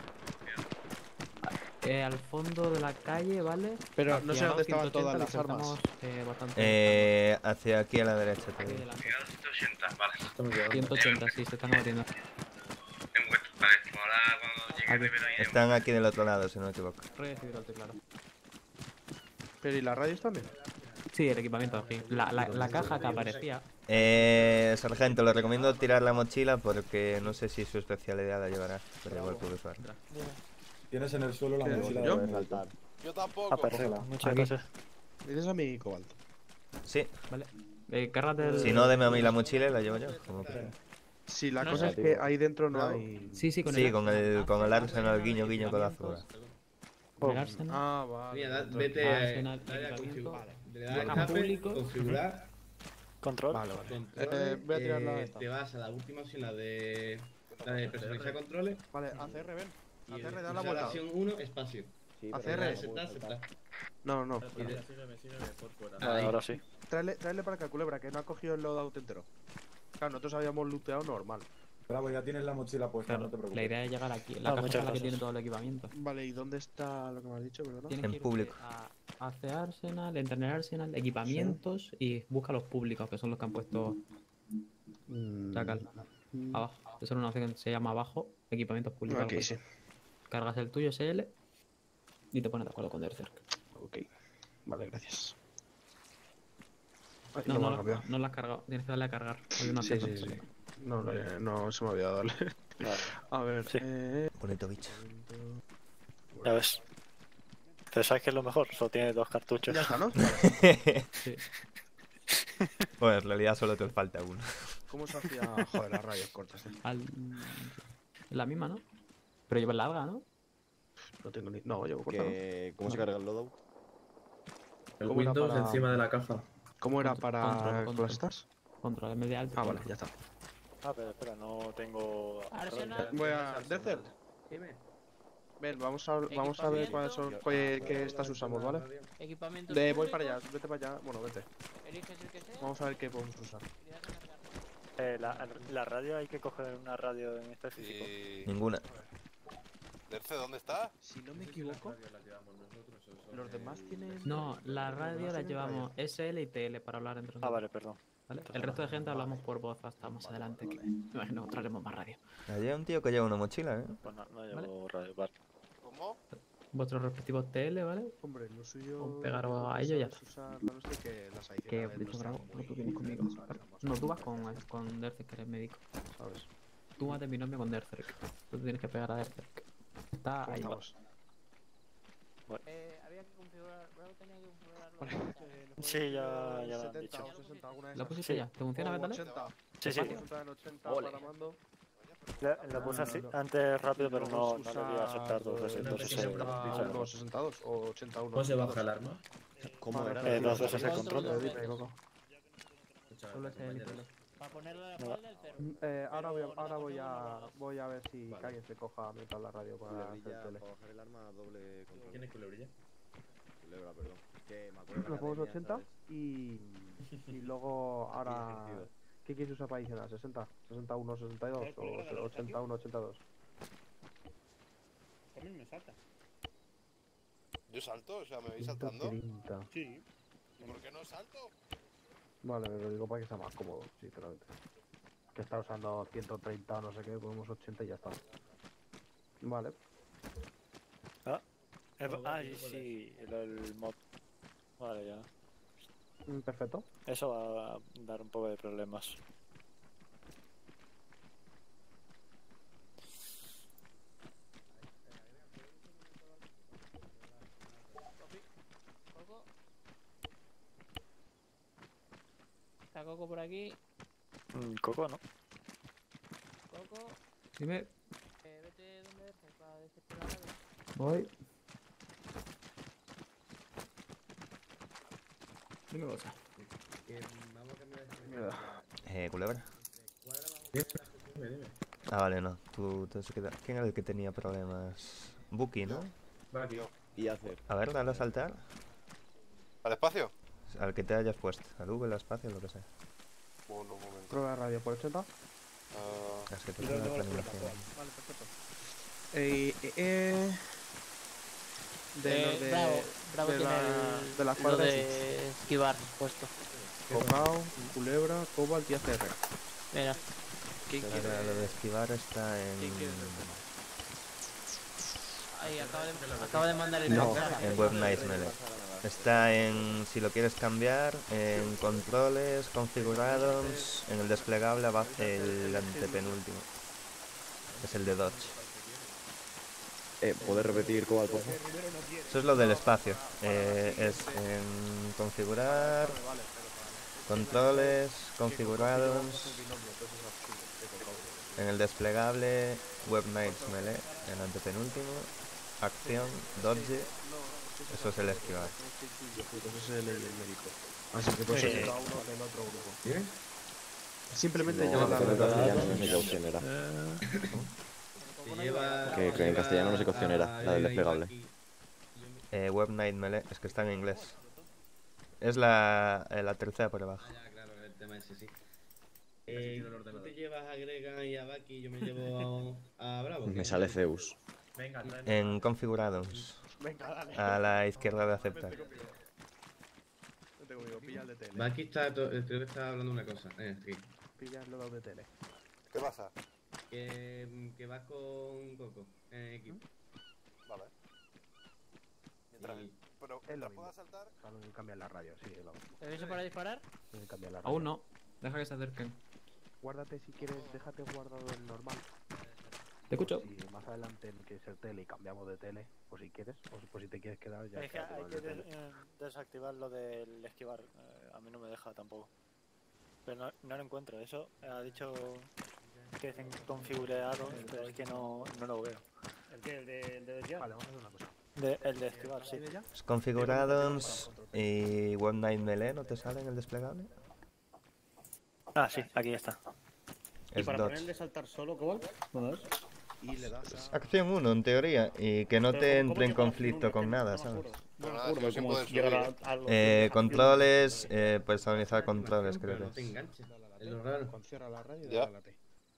Al fondo de la calle, ¿vale? Pero no sé dónde estaban todas las armas. Hacia aquí a la derecha. Aquí delante. 180, vale. 180, sí, se están abatiendo. Vale, ahora cuando llegue Rivero y... Están aquí del otro lado, si no me equivoco. Recibido alto y claro. ¿Pero y las radios también? Sí, el equipamiento aquí. La caja que aparecía. Sargento, le recomiendo tirar la mochila porque no sé si su especialidad la llevará, pero igual puede usar. Tienes en el suelo la mochila de saltar. Yo tampoco. Ah, perfecto. Muchas Aquí. gracias. Dices a mi cobalto. Sí. Vale. Cárgate el... Si no, deme a mí la mochila y la llevo yo. Como quieras. Sí, la No cosa sé. es que ahí dentro no hay... Sí, con Sí, el con el Arsenal guiño guiño con la azul. Con el Arsenal. Ah, vale. Mira, dentro. vete Arsenal, dale a equipamiento. le das Busca escape, público. configurar, Control. Vale, vale. controles, voy a tirar la esta. te vas a la última opción, la de personalizar controles, Vale, ACR, ven. y ACR, da la pulsar vuelta. opción 1, espacio. ACR. Dale, Z, Z. No, no. Sígueme por fuera. Ah, ahora sí. Tráele para acá, culebra, que no ha cogido el loadout entero. Claro, nosotros habíamos looteado normal. Bravo, ya tienes la mochila puesta, Claro, no te preocupes. la idea es llegar aquí. La caja muchas es la que gracias. tiene todo el equipamiento. Vale, ¿y dónde está lo que me has dicho, perdona? Tienes En que irte público. a hacer Arsenal, entrenar Arsenal, equipamientos y busca los públicos, que son los que han puesto Chacal. Abajo. Eso es una opción que se llama abajo, equipamientos públicos. Ok, sí. Cargas el tuyo, SL, y te pones de acuerdo con Dercer. Ok. Vale, gracias. No, me ha cambiado. no lo has cargado, tienes que darle a cargar. Hay un Sí, acceso. sí, sí. No, no se me había dado. Vale. A ver, Sí. Bonito bicho. Ya ves. Pero ¿sabes qué es lo mejor? Solo tiene 2 cartuchos. Ya está, ¿no? Sí. Bueno, en realidad solo te falta uno. ¿Cómo se hacía? Joder, las rayas cortas. La misma, ¿no? Pero lleva larga, ¿no? No tengo ni... No, llevo corta, ¿no? ¿Cómo se carga el loadout? El ¿Cómo era Windows para- encima de la caja. ¿Cómo era para Control. clastas? Control M de alto. Ah, vale, ya está. Ah, pero espera, no tengo... Arsenal. Voy a... Desert. Ven, vamos a ver cuáles son... qué estas usamos, ¿vale? Equipamiento. Voy para allá, vete para allá. Bueno, vete. Eliges el que sea. Vamos a ver qué podemos usar. La radio hay que coger una radio en específico. Ninguna. Derce, ¿dónde está? Si no me equivoco, los demás tienen... No, la radio la llevamos SL y TL para hablar entre Ah, nosotros. vale, perdón. ¿Vale? El resto de gente hablamos por voz hasta más adelante. Que me imagino que traeremos más radio. Allí hay un tío que lleva una mochila, ¿eh? Pues no llevo radio, vale. ¿Cómo? Vuestros respectivos TL, ¿vale? Hombre, lo suyo... Con pegaros a ellos y ya está. Usar la nuestra que las Que, adicionales de hecho, no Bravo, están no muy- tú vienes conmigo. No, tú vas con Dercerk, que eres médico. ¿Sabes? Tú vas de mi nombre con Dercerk. Tú te tienes que pegar a Dercerk. Está ahí. Vamos. Había que configurar. Bravo tenía que configurarlo. Sí, ya me han 70 dicho. o 60, alguna de ¿La esas. pusiste ya? ¿Te funciona, O Betale? 80. Sí, sí. 80 en 80 para mando. La puse así, antes rápido, pero no le di a aceptar dos veces. Entonces, 61 62 o 81. ¿Cómo se baja el arma? ¿Cómo era? 2 veces el control. Solo SL y TL. Para ponerlo a la espalda el cero. Ahora voy a ver si alguien se coja mientras la radio para hacer Culebrilla, tele. para bajar el arma, doble control. ¿Quién es culebrilla? Culebra, perdón. Que me acuerdo de la Nos ponemos academia, 80 ¿sabes? y luego ahora... ¿Qué quieres usar para adicionar? ¿60? ¿61, 62 o 81, 82? A mí me salta. ¿Yo salto? O sea, ¿me vais saltando? 130. Sí. ¿Y por qué no salto? Vale, me lo digo para que sea más cómodo, sinceramente. Que está usando 130 o no sé qué, ponemos 80 y ya está. Vale. Sí, el mod. Vale, ya. Perfecto. Eso va a dar un poco de problemas. Coco. Está Coco por aquí. Coco, ¿no? Coco. Dime. Vete donde es, para desesperar la radio. Voy. Dime cosa. Culebra. Ah, vale, no. Tú se queda... ¿Quién era el que tenía problemas? Buki, ¿no? Y hacer. A ver, dale a saltar. ¿Al espacio? Al que te hayas puesto. Al V, al espacio, lo que sea. Bueno, un momento. Prueba de radio por 80. Es que tú tienes la planificación. Vale, perfecto. De los de... Bravo de tiene la- el, de las lo cuadras, de esquivar puesto. Cocao, Culebra, Cobalt y ACR. Mira. ¿Quién Lo quiere? de esquivar está en... Ahí acaba de mandar el No, mensaje. en Web Nice Melee. Está en, si lo quieres cambiar, en controles, configurados, en el desplegable abajo, el antepenúltimo. Es el de Dodge. ¿Puedes repetir Cobalt, por favor? Eso es lo del espacio. Es en configurar, controles, configurados, en el desplegable, Web Knights Melee, el antepenúltimo, acción, dodge, eso es el esquivar. Eso es el médico. Así que pues cada uno del otro grupo. ¿Bien? Simplemente No, lleva la pero en castellano no sé qué opción era. Que en castellano no sé qué opción era, la del desplegable. Web Knight Melee, es que está en inglés. Es la tercera por abajo. Ya, claro, el tema ese sí. ¿Tú te llevas a Gregan y a Baki y yo me llevo a Bravo? Me sale Zeus. Venga, En configurados, a la izquierda de aceptar. Vente conmigo, pilla el de tele. Baki está, creo que está hablando una cosa. Sí. Pilla el de tele. ¿Qué pasa? Que vas con Coco en equipo. Vale. Mientras, pero mientras pueda saltar. Claro, cambiar la radio, sí, es lo mismo. ¿Te aviso para disparar? Cambiar la radio. Aún no. Deja que se acerquen. Guárdate si quieres, déjate guardado el normal. Te escucho. Si más adelante quieres ser tele y cambiamos de tele, o si quieres, o pues si te quieres quedar ya. Es que hay que desactivar lo del esquivar. A mí no me deja tampoco. Pero no lo encuentro. Eso ha dicho que es configurado, pero es que no lo veo. ¿El qué? ¿El de ya? Vale, vamos a hacer una cosa. El de esquivar, sí. Es configurados y Web Knight Melee, ¿no te sale en el desplegable? Ah, sí, aquí está. ¿Y Es para dodge. ponerle saltar solo, Cobalt? ¿Dónde es? Y le das Acción 1 en teoría, y que no Pero te ¿cómo entre en llegar? conflicto con nada, No me ¿sabes? acuerdo. No me Nada, acuerdo sin cómo poder llegar subir. a los... Controles, personalizar controles, creo No que te es. enganches. Es lo raro. Cuando cierra la radio, Ya. dale a la T.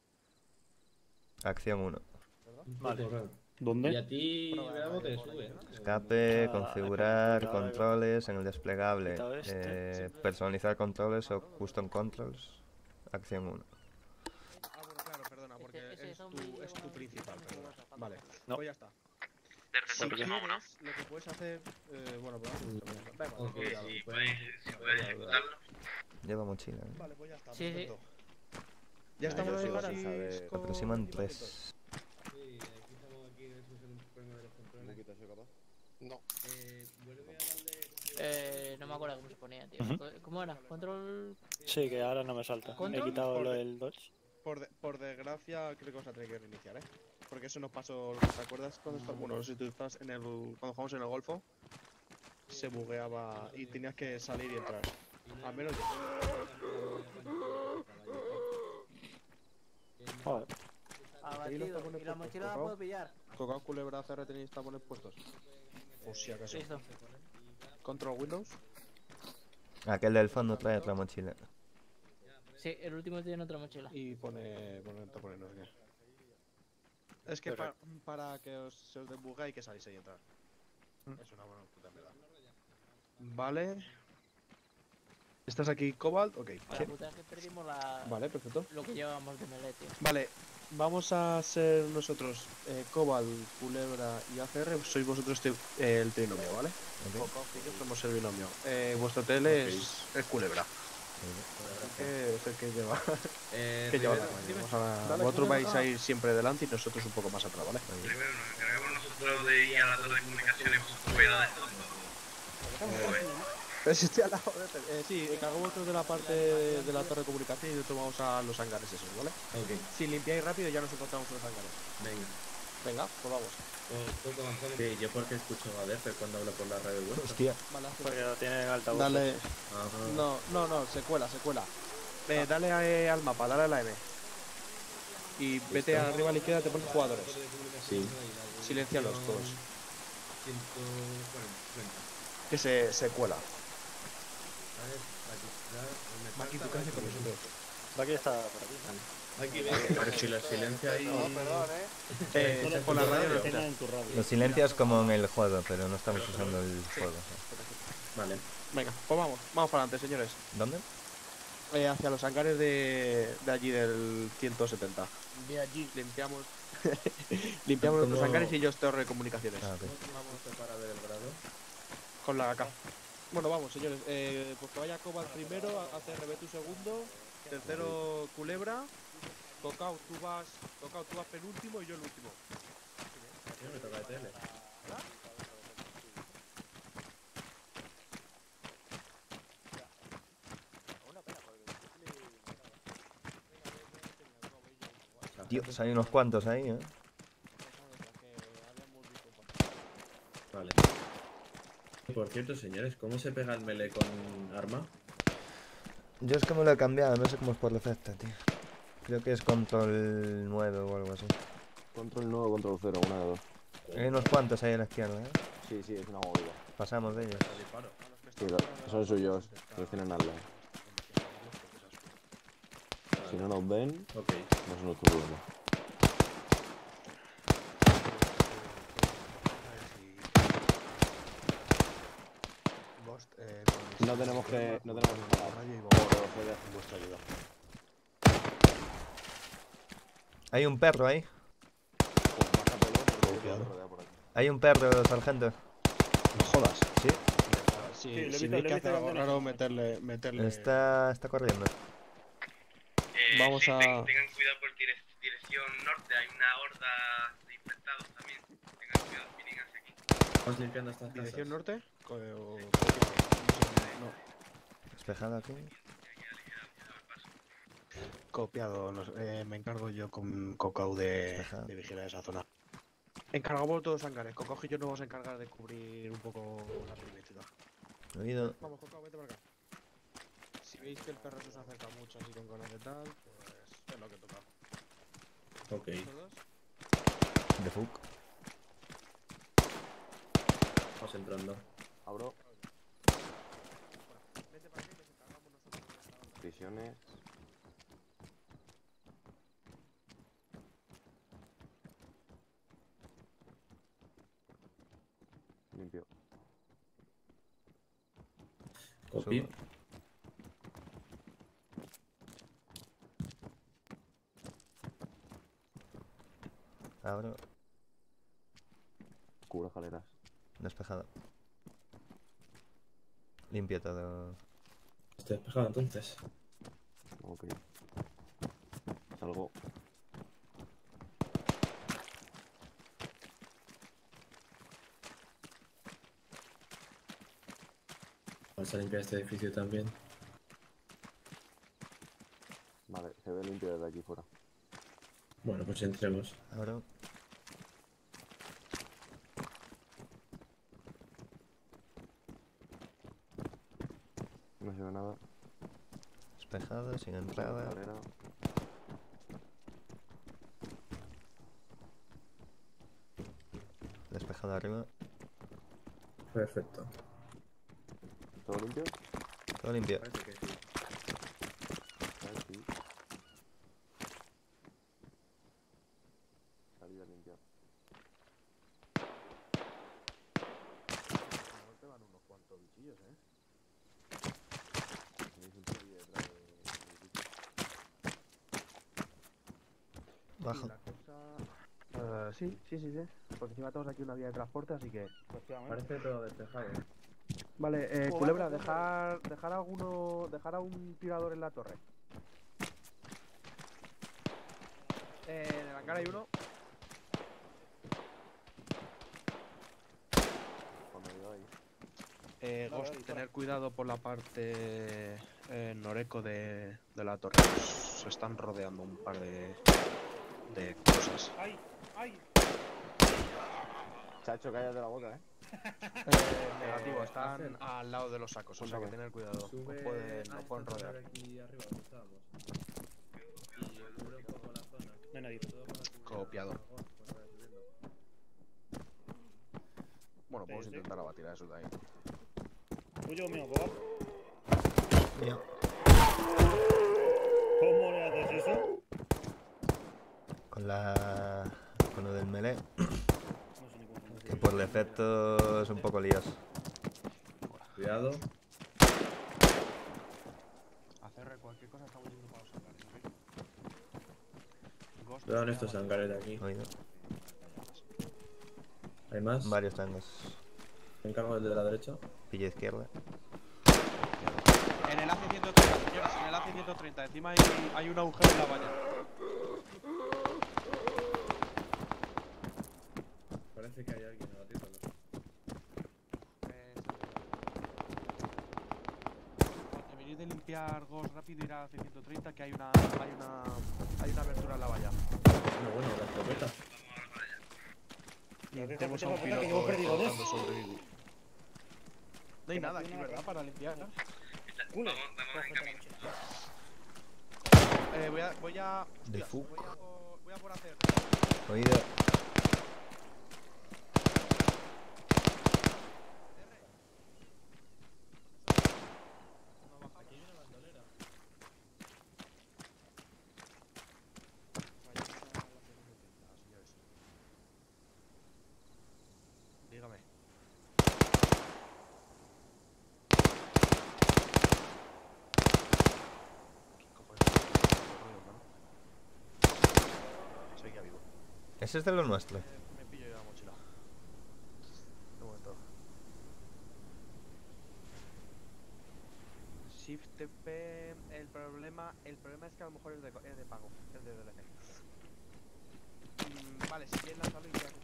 Acción 1. Vale. Y ¿Dónde? a ti, Bravo, te sube, ¿no? Escape, Ah, configurar, configurado. controles en el desplegable. Quitado este. Personalizar controles o custom controls. Acción 1. Ah, bueno, claro, perdona, porque Ese es zombie tu lleva principal, un- perdona. Vale, No. pues ya está. Si ¿Por qué? quieres, lo que puedes hacer... bueno, pues venga, Ok, olvídalo. si puedes ejecutarlo. Lleva mochila. ¿eh? Vale, pues ya está, Sí, sí. perfecto. Ya Ah, estamos yo sigo preparados. sin saber. con Aproximan equipamientos. 3. Sí, aquí estamos aquí en el problema de los controles. ¿Muquita, soy capaz? No. Vuelve a darle... No me acuerdo cómo se ponía, tío. Ujú. ¿Cómo era? Control... Sí, que ahora no me salta. He ¿Control? quitado lo del dodge. Por desgracia, creo que vas a tener que reiniciar, ¿eh? Porque eso nos pasó, ¿te acuerdas cuando bueno, si tú estás en el... cuando jugamos en el Golfo, se bugueaba y tenías que salir y entrar. Al menos yo. Joder. Ahí los tapones ¿Y la puestos, mochila la Cocao. puedo pillar? Cocao, Culebra, CR, tenéis tapones puestos. Por si acaso. Listo. Control Windows. Aquel del fondo trae otra mochila. Sí, el último tiene otra mochila. Y pone tapones, no sé qué. Es que para que se os desbugue hay que salirse y entrar. Es una buena puta verdad. Vale. ¿Estás aquí, Cobalt? Ok. La puta es que perdimos la... Vale, perfecto. lo que llevábamos de melee, tío. Vale, vamos a ser nosotros, Cobalt, Culebra y ACR, sois vosotros el trinomio, ¿vale? Cocao y yo somos el binomio. Vuestro tele es Culebra. Es el que lleva, que lleva la campaña. Vosotros vais a ir siempre delante y nosotros un poco más atrás, ¿vale? Primero nos encargamos nosotros de ir a la torre de comunicaciones y vosotros de todo. Pero si estoy al lado de sí, encargo vosotros de la parte de la torre de comunicación y nosotros vamos a los hangares esos, ¿vale? Ok, Si limpiáis rápido ya nos encontramos en los hangares. venga. Venga, pues vamos. Poco avanzamos. Sí, yo porque escucho a Derfer cuando hablo por la radio web. Hostia. Vale, Porque lo tiene en altavoz. dale. Ajá. No, se cuela. Dale al mapa, dale a la M. Y vete arriba a la izquierda, te pones jugadores. Sí. Silencialos todos. 140. Que se cuela. A ver, Maki, tú qué haces con nosotros. Aquí está por aquí. Aquí venga. Pero si lo silencia ahí... Con la radio no Tenga en tu radio. Lo silencias como en el juego, pero no estamos usando el juego. Vale. Venga, pues vamos para adelante, señores. ¿Dónde? Hacia los hangares de allí del 170. De allí. Limpiamos nuestros ¿Cómo? hangares y yo torre de comunicaciones. Ah, ok. Vamos para ver el grado. Con la AK. Bueno, vamos, señores. Pues que vaya Cobalt primero, ACRB tu segundo, tercero Culebra, Cocao tú vas penúltimo y yo el último. coño, me toca de tele. Dios, hay unos cuantos ahí, ¿eh? Vale. Por cierto, señores, ¿cómo se pega el melee con arma? Yo es que me lo he cambiado, no sé cómo es por defecto, tío. Creo que es control 9 o algo así. Control 9 o control 0, una de dos. Hay unos cuantos ahí a la izquierda, ¿eh? Sí, sí, es una movida. Pasamos de ellos. Sí, son suyos, los tienen al lado. Si no nos ven, no es nuestro turno. No tenemos que parar. Vuestra ayuda. Hay un perro ahí. Hay un perro, sargento. No jodas. ¿Sí? Sí, si veis que hace algo raro, meterle... Está corriendo. Vamos sí, a... tengan cuidado por dirección norte, hay una horda de infectados también. Tengan cuidado, vienen hacia aquí. Vamos limpiando estas casas. ¿Dirección norte? No. Despejado aquí. Copiado, me encargo yo con Cocao de vigilar esa zona. Encargamos todos los hangares. Cocao y yo nos vamos a encargar de cubrir un poco la perimetría. Oído. Vamos, Cocao, vete para acá. Si veis que el perro se os acerca mucho así con ganas de tal, pues es lo que toca. Ok. De fuck. Vamos entrando. Abro. Prisiones. Limpio. Copy. Abro. Cubro escaleras. Despejado. Limpio todo. Estoy despejado entonces. Ok. Salgo. Vamos a limpiar este edificio también. Vale, se ve limpio desde aquí fuera. Bueno, pues entremos. Abro. No se ve nada. Despejado, sin entrada. Escalera. Despejado arriba. Perfecto. ¿Todo limpio? Todo limpio. Parece que sí. Sí. Salida limpia. No te van unos cuantos bichillos, Tenéis un tío ahí detrás del edificio. Bajo. La cosa... sí. Porque encima tenemos aquí una vía de transporte, así que... Parece todo despejado. Vale, Culebra, dejar a un tirador en la torre. En el hangar hay uno. Cuando yo ahí. Ghost, tener cuidado por la parte noreco de la torre. Se están rodeando un par de cosas. ¡Ay! ¡Ay! Chacho, cállate la boca, Negativo, están al lado de los sacos, o sea que tener cuidado. Nos pueden rodear. Aquí arriba donde estábamos. Y cubre un poco la zona. No hay nadie. Copiado. Bueno, podemos intentar abatir a eso de ahí. ¿Tuyo o mío, Bob? Mío. ¿Cómo le haces eso? Con lo del melee. No sé ni cómo funciona. Que por defecto es un poco lioso. Cuidado. Hacer cualquier cosa, estamos yendo para los hangares, ¿ok? Cuidado en estos hangares de aquí. Oído. ¿Hay más? Varios tangos. Me encargo del de la derecha. Pilla izquierda. En el AC-130, señores, en el AC-130. Encima hay un agujero en la valla. Parece que hay alguien en la tienda. Cuando venís de limpiar Ghost rápido, ir a C130 que hay una abertura en la valla. Bueno, la escopeta. Y tenemos a un piloto intentando sobrevivir. No hay nada aquí, ¿verdad? Para limpiar, ¿no? Culo. Voy a por hacer. Oído. Aquí hay una bandolera. Dígame. Seguía vivo. Ese es de lo nuestro. Me pillo ya la mochila. Un momento. Shift TP. El problema es que a lo mejor es de pago. Es de DLC. Vale, si quieres lanzarlo y ya.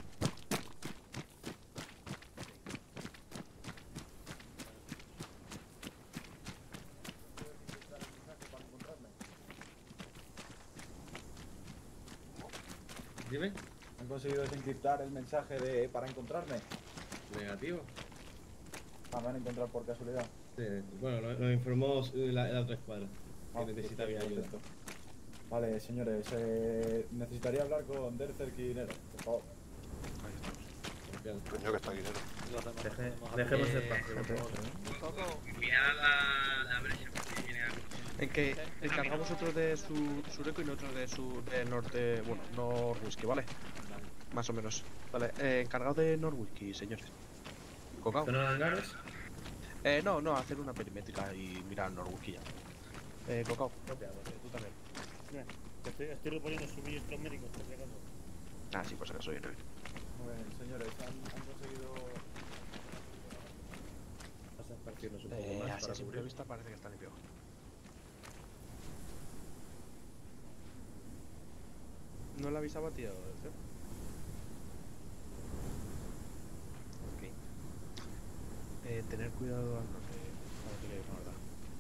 Dime. ¿Han conseguido desencriptar el mensaje para encontrarme? Negativo. Me han encontrado por casualidad. Sí, bueno, nos informó la otra escuadra que necesitaba perfecto, ayuda. perfecto. Vale, señores, necesitaría hablar con Dercer Quinero, por favor. Coño, que está aquí, ¿no? Dejemos espacio, por favor. Mira la brecha porque viene algo. En que encargamos otro de Sureco y otro de Norte. Bueno, Norwhisky, ¿vale? Más o menos. Vale, encargado de Norwhisky, señores. ¿Cocao? ¿Son hangares? No, hacer una perimétrica y mirar Norwhisky ya. Cocao. Tú también. Mira, estoy reponiendo suministros médicos, por si acaso. Ah, sí, por si acaso viene. Muy bien, señores, han conseguido... Vas a partirnos un poco más Así para a simple cubrir. vista parece que está limpio. ¿No le avisaba, tío? Ok. Tener cuidado al norte. Para que le diga la verdad.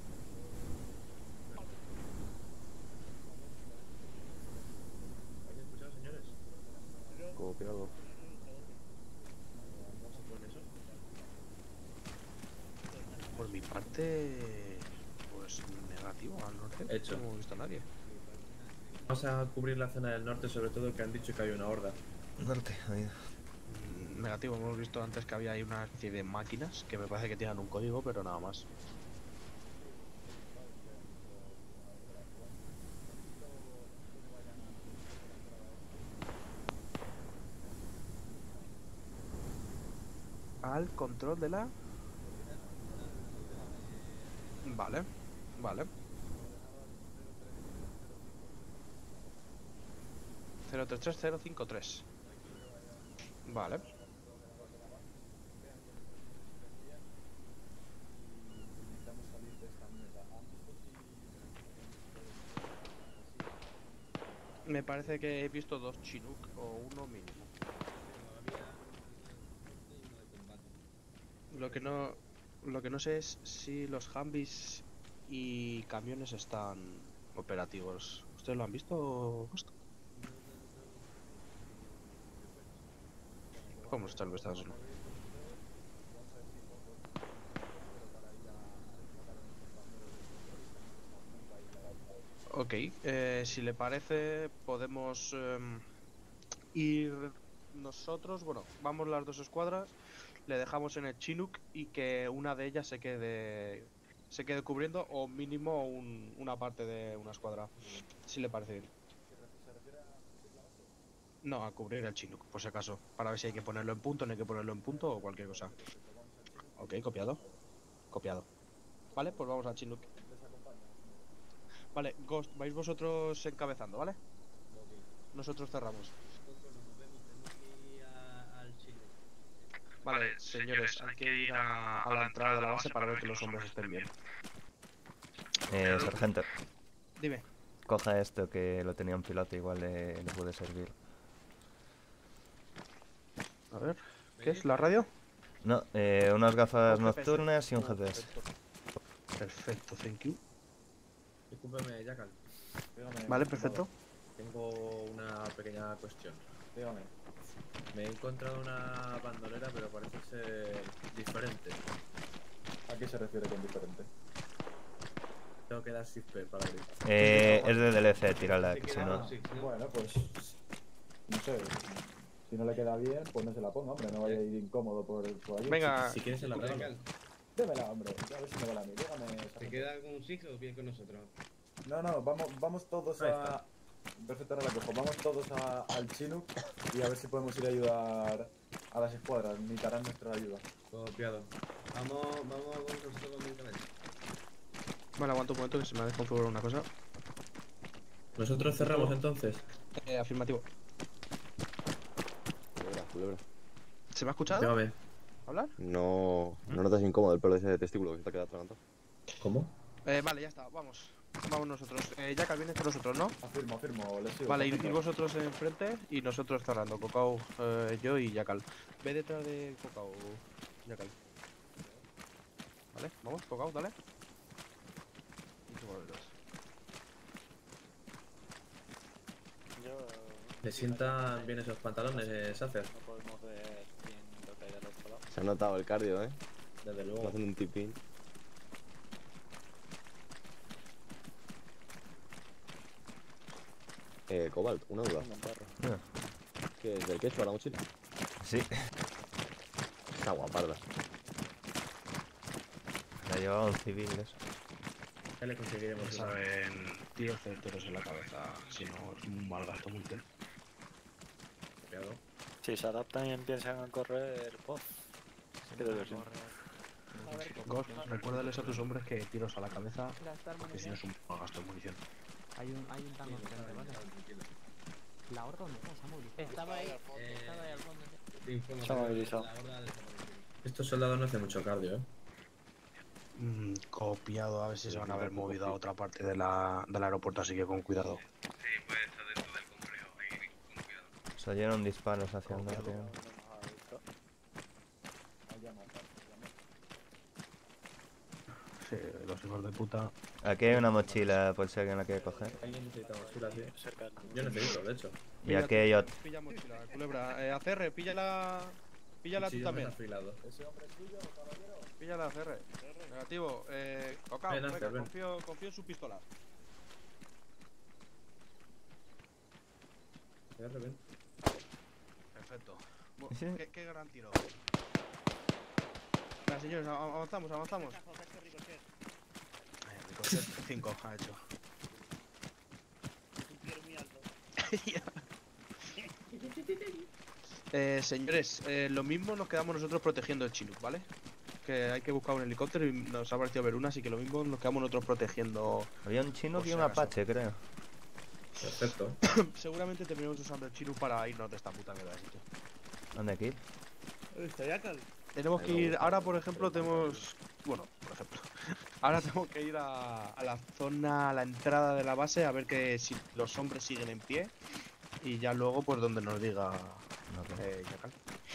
¿Habéis escuchado, señores? Copiado. ¿Vamos a poner eso? Por mi parte, pues negativo al norte. Hecho. No hemos visto a nadie. Vamos a cubrir la zona del norte, sobre todo que han dicho que hay una horda. Norte, oído. Negativo, hemos visto antes que había ahí una especie de máquinas que me parece que tienen un código, pero nada más. Al control de la... Vale, vale. 033053. Vale. Me parece que he visto 2 Chinook o uno mínimo. Lo que no sé es si los Humvees y camiones están operativos. ¿Ustedes lo han visto? ¿Cómo está el vistazo? Ok, si le parece podemos ir nosotros, bueno, vamos las dos escuadras, le dejamos en el Chinook y que una de ellas se quede cubriendo o mínimo una parte de una escuadra, si le parece bien. No, a cubrir el Chinook, por si acaso, para ver si hay que ponerlo en punto, no hay que ponerlo en punto o cualquier cosa. Ok, copiado. Copiado. Vale, pues vamos al Chinook. Vale, Ghost, vais vosotros encabezando, ¿vale? Nosotros cerramos. Vale, señores, hay que ir a la entrada de la base para ver que los hombres estén bien. Sargento. Dime. Coja esto que lo tenía un piloto, igual le puede servir. A ver, ¿qué es? ¿La radio? No, unas gafas Un GPS. nocturnas y un GPS. Perfecto, thank you. Discúlpeme, Jackal. Dígame, Vale, perfecto. Tengo una pequeña cuestión. Dígame. Me he encontrado una bandolera, pero parece ser diferente. ¿A qué se refiere con diferente? Tengo que dar shift para abrir. Es de DLC, tírala, que si no... Bueno, pues... No sé. Si no le queda bien, pues no se la ponga, hombre. No vaya a ir incómodo por ahí. Venga. Si quieres se la regalo. Démela, hombre. A ver si me vale a mí. Dígame. ¿Te queda con un Six o bien con nosotros? No, vamos todos Ahí a... está. Perfecto, ahora la cojo. Vamos todos al Chinook y a ver si podemos ir a ayudar a las escuadras. Necesitarán nuestra ayuda. Copiado. Vamos con nosotros con medicamentos. Vale, aguanta un momento que se me ha desconfigurado una cosa. ¿Nosotros cerramos entonces? Afirmativo. Culebra. ¿Se me ha escuchado? Dígame. ¿Hablar? No notas incómodo el pelo de ese testículo que se te ha quedado atragantado. ¿Cómo? Vale, ya está, vamos. Vamos nosotros. Jackal, vienes con nosotros, ¿no? Afirmo, les sigo. Vale, ir vosotros enfrente y nosotros cerrando. Cocao, yo y Jackal. Ve detrás de Cocao, Jackal. Vale, vamos, Cocao, dale. Y tú vuelves. ¿Le sientan bien esos pantalones, Sacer? No podemos ver bien lo que hay del otro lado. Se ha notado el cardio, Desde luego. Está haciendo un tipín. Cobalt, una duda. ¿Qué es del queso a la mochila? Sí. Está guaparda. La llevaba un civil, eso. Ya le conseguiremos. Saben tiros certeros en la cabeza, si no es un mal gasto muy bien. Si se adaptan y empiezan a correr, ¡pof! Qué diversión. Ghost, recuérdales a tus hombres que tiros a la cabeza, que si no es un mal gasto de munición. Hay un tango enfrente, ¿vale? La horda dónde está, se ha movilizado. Estaba ahí al fondo. Se ha movilizado. Estos soldados no hacen mucho cardio, Copiado, a ver si se van a haber movido a otra parte del aeropuerto, así que con cuidado. Sí, puede estar dentro del complejo, ahí con cuidado. Se oyeron disparos hacia el norte. Sí, los hijos de puta. Aquí hay una mochila, por si alguien la quiere coger. ¿Alguien necesita mochila, tío? Yo necesito, de hecho. Y aquí hay otro. Pilla mochila, culebra. ACR, píllala tú también. ¿Ese hombre es suyo, caballero? Píllala, ACR. Negativo. Cocao, Ven, venga, Acer, ven. confío en su pistola. Ven. Perfecto. ¿Qué gran tiro? Venga, señores, avanzamos. Ricochet 5 ha hecho. Señores, lo mismo nos quedamos nosotros protegiendo el Chinook, ¿vale? Que hay que buscar un helicóptero y nos ha parecido ver una, así que lo mismo nos quedamos nosotros protegiendo. Había un chino Por y si un acaso. apache, creo. Perfecto. Seguramente terminamos usando el Chinook para irnos de esta puta mierda de sitio. ¿Dónde hay que ir? ¿Está Jackal? Tenemos que ir, ahora por ejemplo tenemos, bueno, por ejemplo, ahora tenemos que ir a la zona, a la entrada de la base a ver que si los hombres siguen en pie y ya luego pues donde nos diga Jackal.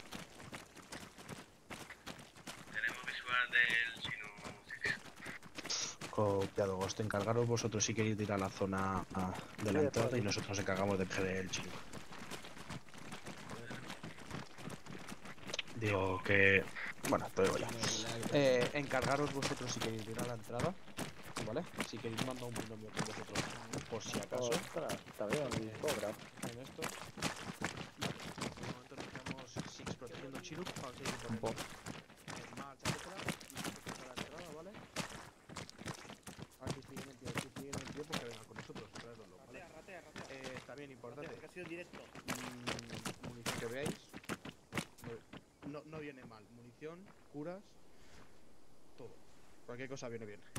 Tenemos visual del chino. Copiado, Ghost, encargaros vosotros si queréis ir a la zona de la entrada y nosotros nos encargamos de coger el Chinook. Digo que... Bueno, te digo ya. Encargaros vosotros si queréis ir a la entrada, ¿vale? Si queréis mandar un binomio con vosotros, por si acaso. Está bien, cobra. En esto. Vale, de momento nos quedamos Six protegiendo Chinook. Vamos a ir por en marcha, etcétera. Nosotros a la entrada, ¿vale? Aquí siguen en pie, porque vengan con nosotros. Traedoslo, ¿vale? Ratea. También importante. Que ha sido directo. Munición que veáis. No viene mal. Munición, curas, todo. Cualquier cosa viene bien.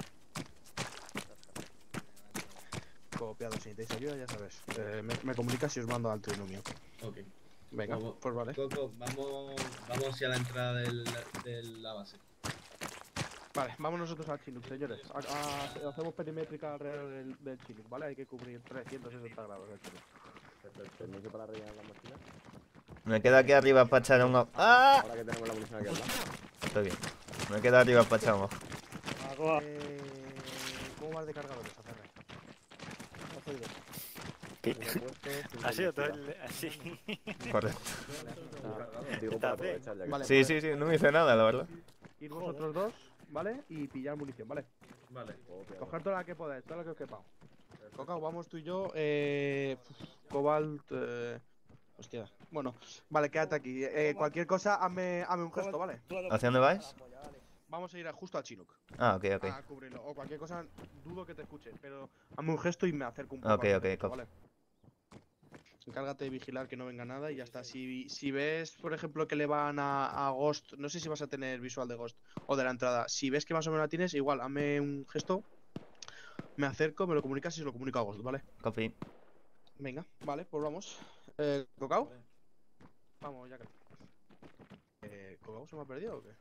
Copiado, si necesitáis ayuda, ya sabes. Me comunicas si os mando al trinomio. Ok. Venga, Vamos, pues vale. Coco, vamos hacia la entrada de la base. Vale, vamos nosotros al Chinook, señores. Hacemos perimétrica alrededor del Chinook, ¿vale? Hay que cubrir 360 grados del Chinook. ¿Permiso para rellenar la mochila? Me quedo aquí arriba para echar un ojo. ¡Ah! Ahora que tenemos la munición aquí al lado. Estoy bien. Me quedo arriba para echar un ojo. ¿Cómo vas de cargadores, Acerre? Ha sido todo así. Correcto. Digo, para aprovechar ya que Vale, Sí, sí, sí, no me hice nada, la verdad. Ir vosotros dos, ¿vale? Y pillar munición, ¿vale? Vale. Coger toda la que podáis, toda la que os quepa. Cocao, vamos tú y yo. Cobalt. Hostia. Bueno, vale, quédate aquí. Cualquier cosa, hazme un gesto, ¿vale? ¿Hacia dónde vais? Vamos a ir justo al Chinook. Ah, ok, ok. A cubrirlo. O cualquier cosa, dudo que te escuche, pero hazme un gesto y me acerco un poco. Ok, al ok, gesto, cop. ¿vale? Encárgate de vigilar que no venga nada y ya está. Si ves, por ejemplo, que le van a Ghost, no sé si vas a tener visual de Ghost o de la entrada. Si ves que más o menos la tienes, igual, hazme un gesto. Me acerco, me lo comunicas y se lo comunico a Ghost, ¿vale? Copy. Venga, vale, pues vamos. ¿Cocao? Vamos, ya que. ¿Cocao se me ha perdido o qué?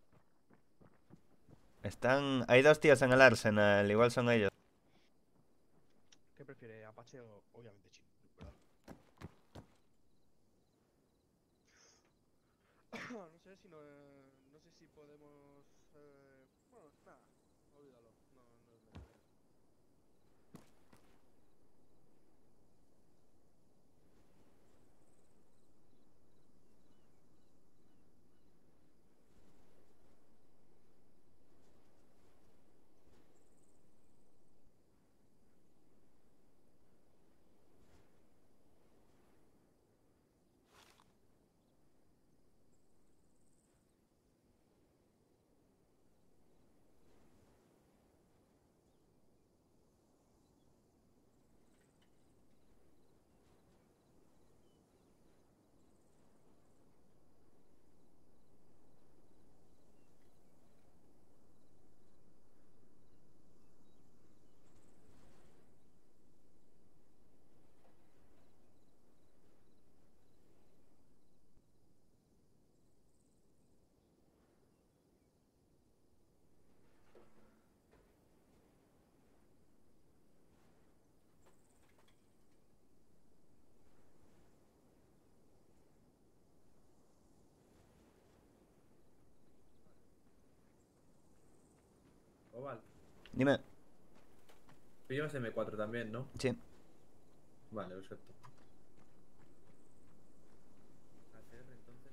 Hay dos tíos en el Arsenal, igual son ellos. ¿Qué prefiere, Apache o obviamente Chino? No sé si no sé si podemos. Bueno, nada, olvídalo. No es necesario. Oval. Dime. Tú llevas M4 también, ¿no? Sí. Vale, perfecto. Entonces.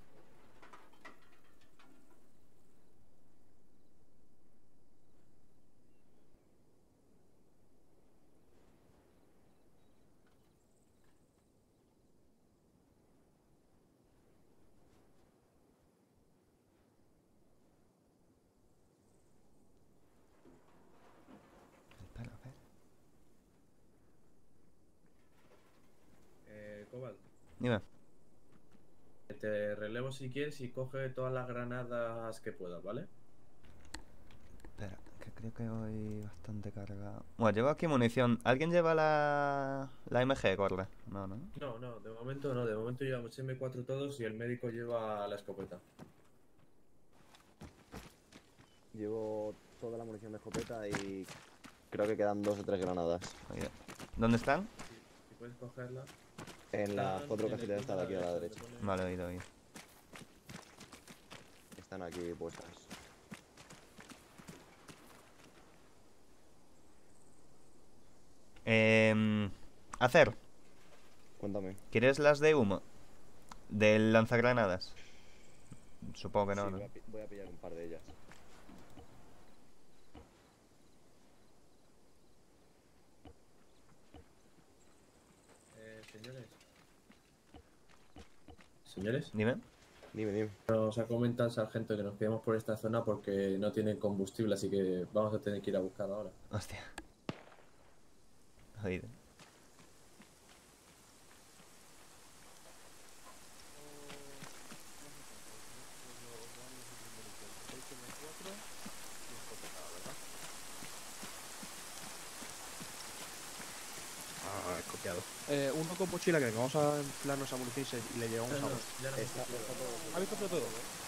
Cobalt. Dime. Te relevo si quieres y coge todas las granadas que puedas, ¿vale? Espera, que creo que voy bastante cargado. Bueno, llevo aquí munición. ¿Alguien lleva la MG, corre? No, ¿no? No, de momento no. De momento llevamos M4 todos y el médico lleva la escopeta. Llevo toda la munición de escopeta y creo que quedan 2 o 3 granadas. Oye, ¿dónde están? Si puedes cogerla. En las 4 cajitas están aquí a la derecha. Vale, oído. Están aquí puestas. Hacer. Cuéntame. ¿Quieres las de humo? ¿Del lanzagranadas? Supongo que no, Sí, ¿no? voy a pillar un par de ellas. Señores. Dime. Dime. Nos ha comentado el sargento que nos quedemos por esta zona porque no tienen combustible, así que vamos a tener que ir a buscar ahora. Hostia. Jodido. Copiado. Uno con mochila que vamos a enfilarnos a munición y le llevamos a vos. ¿Ha visto todo?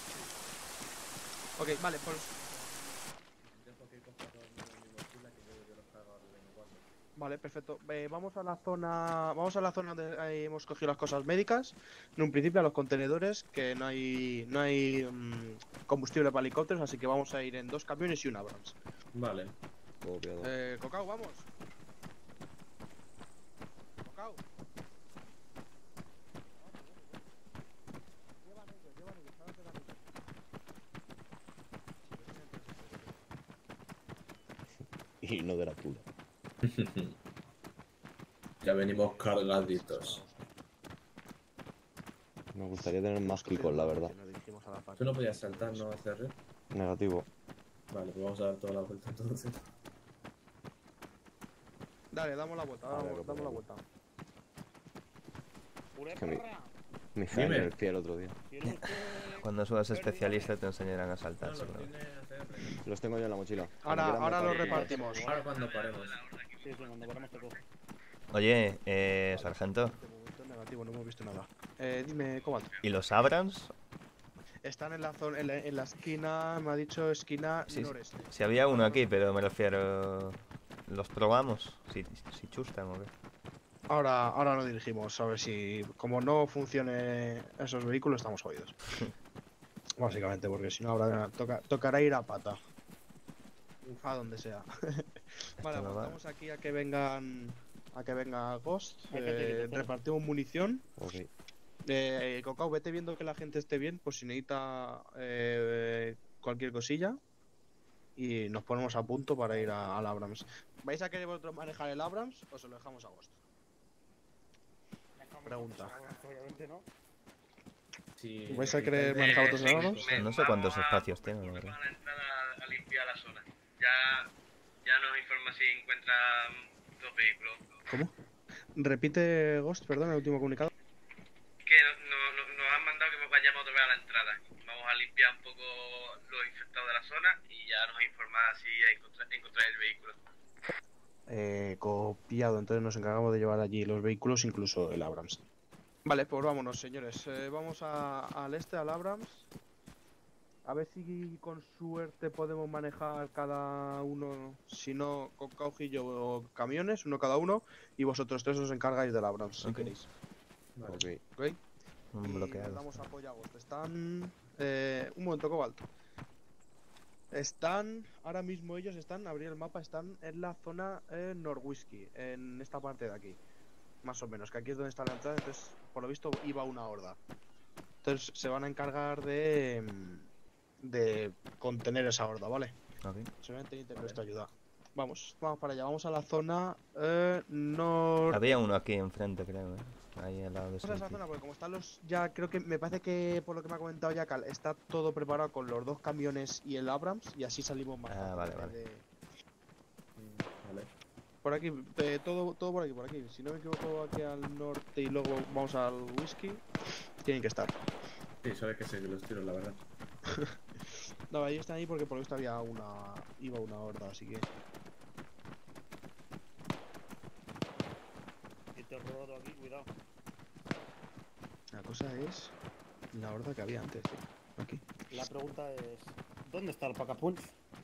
Ok, vale, pues. Vale, perfecto. Vamos a la zona. Vamos a la zona donde hemos cogido las cosas médicas. En un principio a los contenedores, que no hay combustible para helicópteros, así que vamos a ir en 2 camiones y un Abrams. Vale. Cocao, vamos. Cocao. Y no de la pula. Ya venimos cargaditos. Me gustaría tener más picos, la verdad. Tú no podías saltar, ¿no, CR? Negativo. Vale, pues vamos a dar toda la vuelta entonces. Dale, damos la vuelta, damos la vuelta. Es que mi fe en el pie el otro día. Cuando subas especialista te enseñarán a saltar, seguro. Los tengo yo en la mochila. Ahora los repartimos. Ahora cuando paremos. Sí, cuando paremos te cojo. Oye, sargento. Negativo, no hemos visto nada. Dime, Cobalt. ¿Y los Abrams? Están en la zona, en la esquina, me ha dicho esquina noreste. Si había uno aquí, pero me refiero... ¿Los probamos? Si chustan o qué. Ahora lo dirigimos, a ver si... Como no funcione esos vehículos, estamos jodidos. Básicamente, porque si no ahora tocará ir a pata. A donde sea. Vale, vamos aquí a que vengan... A que venga Ghost. Repartimos munición. Okay. Cocao, vete viendo que la gente esté bien, pues si necesita cualquier cosilla. Y nos ponemos a punto para ir al Abrams. ¿Vais a querer vosotros manejar el Abrams o se lo dejamos a Ghost? Pregunta. Obviamente no. Sí, ¿Vais a querer manejar otros Abrams? No sé cuántos espacios tiene, la verdad. Van a entrar a limpiar la zona. Ya nos informa si encuentran 2 vehículos. ¿Cómo? Repite, Ghost, perdón, el último comunicado. Que nos han mandado que vayamos otra vez a la entrada. Vamos a limpiar un poco los infectados de la zona y ya nos informa si encontrar el vehículo. Copiado, entonces nos encargamos de llevar allí los vehículos, incluso el Abrams. Vale, pues vámonos, señores. Vamos al al Abrams. A ver si con suerte podemos manejar cada uno, si no, con Caujillo camiones, uno cada uno, y vosotros 3 os encargáis del Abrams, si queréis. Vale. ¿Ok? Un bloqueado. Damos apoyo a Ghost. Están... un momento, Cobalt. Están... Ahora mismo ellos están, abrir el mapa, están en la zona Norwhisky, en esta parte de aquí. Más o menos, que aquí es donde está la entrada, entonces, por lo visto, iba una horda. Entonces, se van a encargar de contener esa horda, ¿vale? Okay. Seguramente necesito nuestra ayuda. Vamos para allá, vamos a la zona Había uno aquí enfrente, creo, ahí al lado de Vamos a esa zona porque como están los... Ya creo que me parece que por lo que me ha comentado Yakal, está todo preparado con los 2 camiones y el Abrams y así salimos más. Vale. Vale. Por aquí, todo por aquí. Si no me equivoco, aquí al norte y luego vamos al whisky, tienen que estar. Sí, sabes que sé que los tiros, la verdad. No, ahí están ahí porque por lo visto iba una horda, así que... Y te robo aquí, cuidado. La cosa es la horda que había antes, aquí. La pregunta es, ¿dónde está el Pacapunch?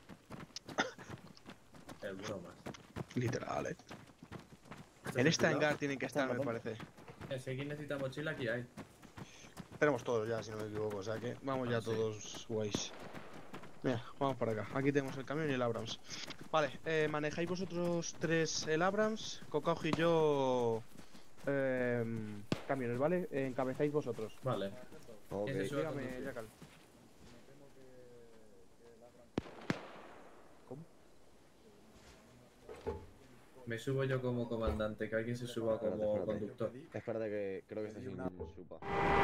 El bromas. Literal, En este hangar tienen que estar, me parece. Si alguien necesita mochila, aquí hay. Tenemos todos ya, si no me equivoco, o sea que vamos ya todos guays. Mira, vamos para acá. Aquí tenemos el camión y el Abrams. Vale, manejáis vosotros 3 el Abrams, Cocao y yo camiones, ¿vale? Encabezáis vosotros. Vale. Ok. Dígame, Yakal. ¿Cómo? Me subo yo como comandante, que alguien se suba como conductor. Espérate que creo que está sin supa.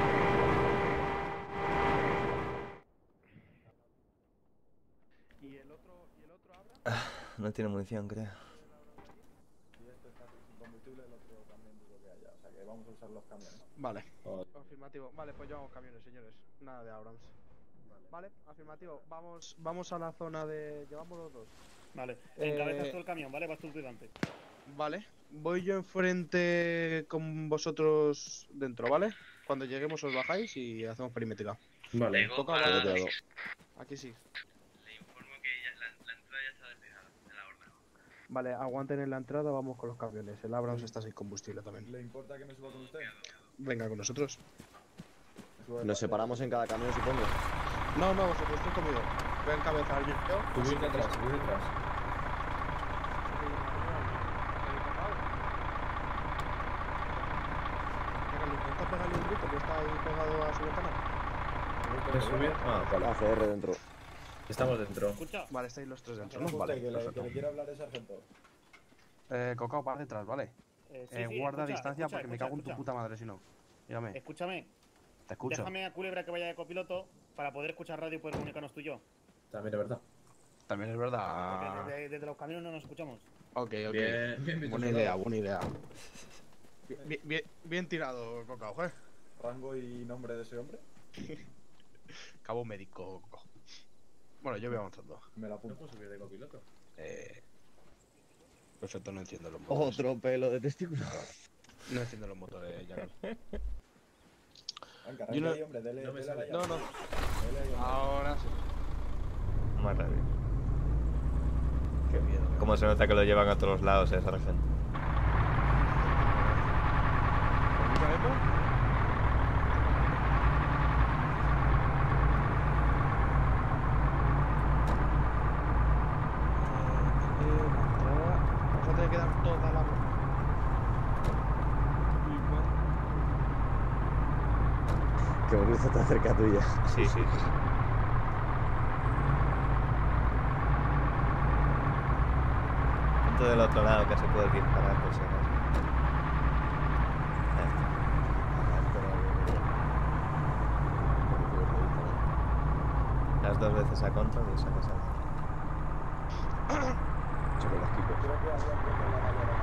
¿Y el otro Abrams? No tiene munición, creo. Si este está sin combustible, el otro también dudo que haya. O sea que vamos a usar los camiones. Vale, afirmativo. Vale, pues llevamos camiones, señores. Nada de Abrams. Vale, afirmativo. Vamos a la zona de... Llevamos los 2. Vale, encabezas tú el camión, ¿vale? Vas tú delante. Vale, voy yo enfrente con vosotros dentro, ¿vale? Cuando lleguemos os bajáis y hacemos perimétrica. Vale. Aquí sí. Le informo que la entrada ya está despejada de la horda. Vale, aguanten en la entrada, vamos con los camiones. El Abrams está sin combustible también. ¿Le importa que me suba con usted? Venga con nosotros. Nos separamos en cada camión, supongo. No, vosotros estoy conmigo. Voy a encabezar yo. Subid detrás, subid detrás. Intenta pegarle un grito que está ahí pegado a su ventana. ¿Puedes subir? Ah, vale. ACR dentro. Estamos dentro. Escucha. Vale, estáis los tres dentro, No, ¿no? Vale, que perfecto. le quiere hablar el sargento. Cocao, para detrás, ¿vale? Sí, Guarda escucha, distancia escucha, porque me escucha, cago en tu escucha. puta madre si no. Dígame, Escúchame. te escucho. Déjame a Culebra que vaya de copiloto para poder escuchar radio y poder comunicarnos tú y yo. También es verdad. También es verdad. Porque desde los camiones no nos escuchamos. Ok. Bien, Buena idea, buena idea. Bien tirado, Cocao, ¿eh? ¿Rango y nombre de ese hombre? Cabo médico, Cocao. Bueno, yo voy avanzando. Me la No apunto. puedo subir de copiloto. Perfecto, no enciendo los motores. Otro pelo de testículo. No enciendo los motores, Jackal. Venga, Yo no- ahí, hombre, dele, no me dele a la sale. llave. No. Dele ahí, hombre. Ahora sí. Más rápido. Qué miedo. Como se nota que lo llevan a todos lados, sargento. Vamos a tener que dar toda la... Que Mauricio está cerca tuya. Sí. Punto del otro lado que se puede disparar por si acaso. Las dos veces a control y sacas a... Chocolasquitos. Creo que había puesto la mayor.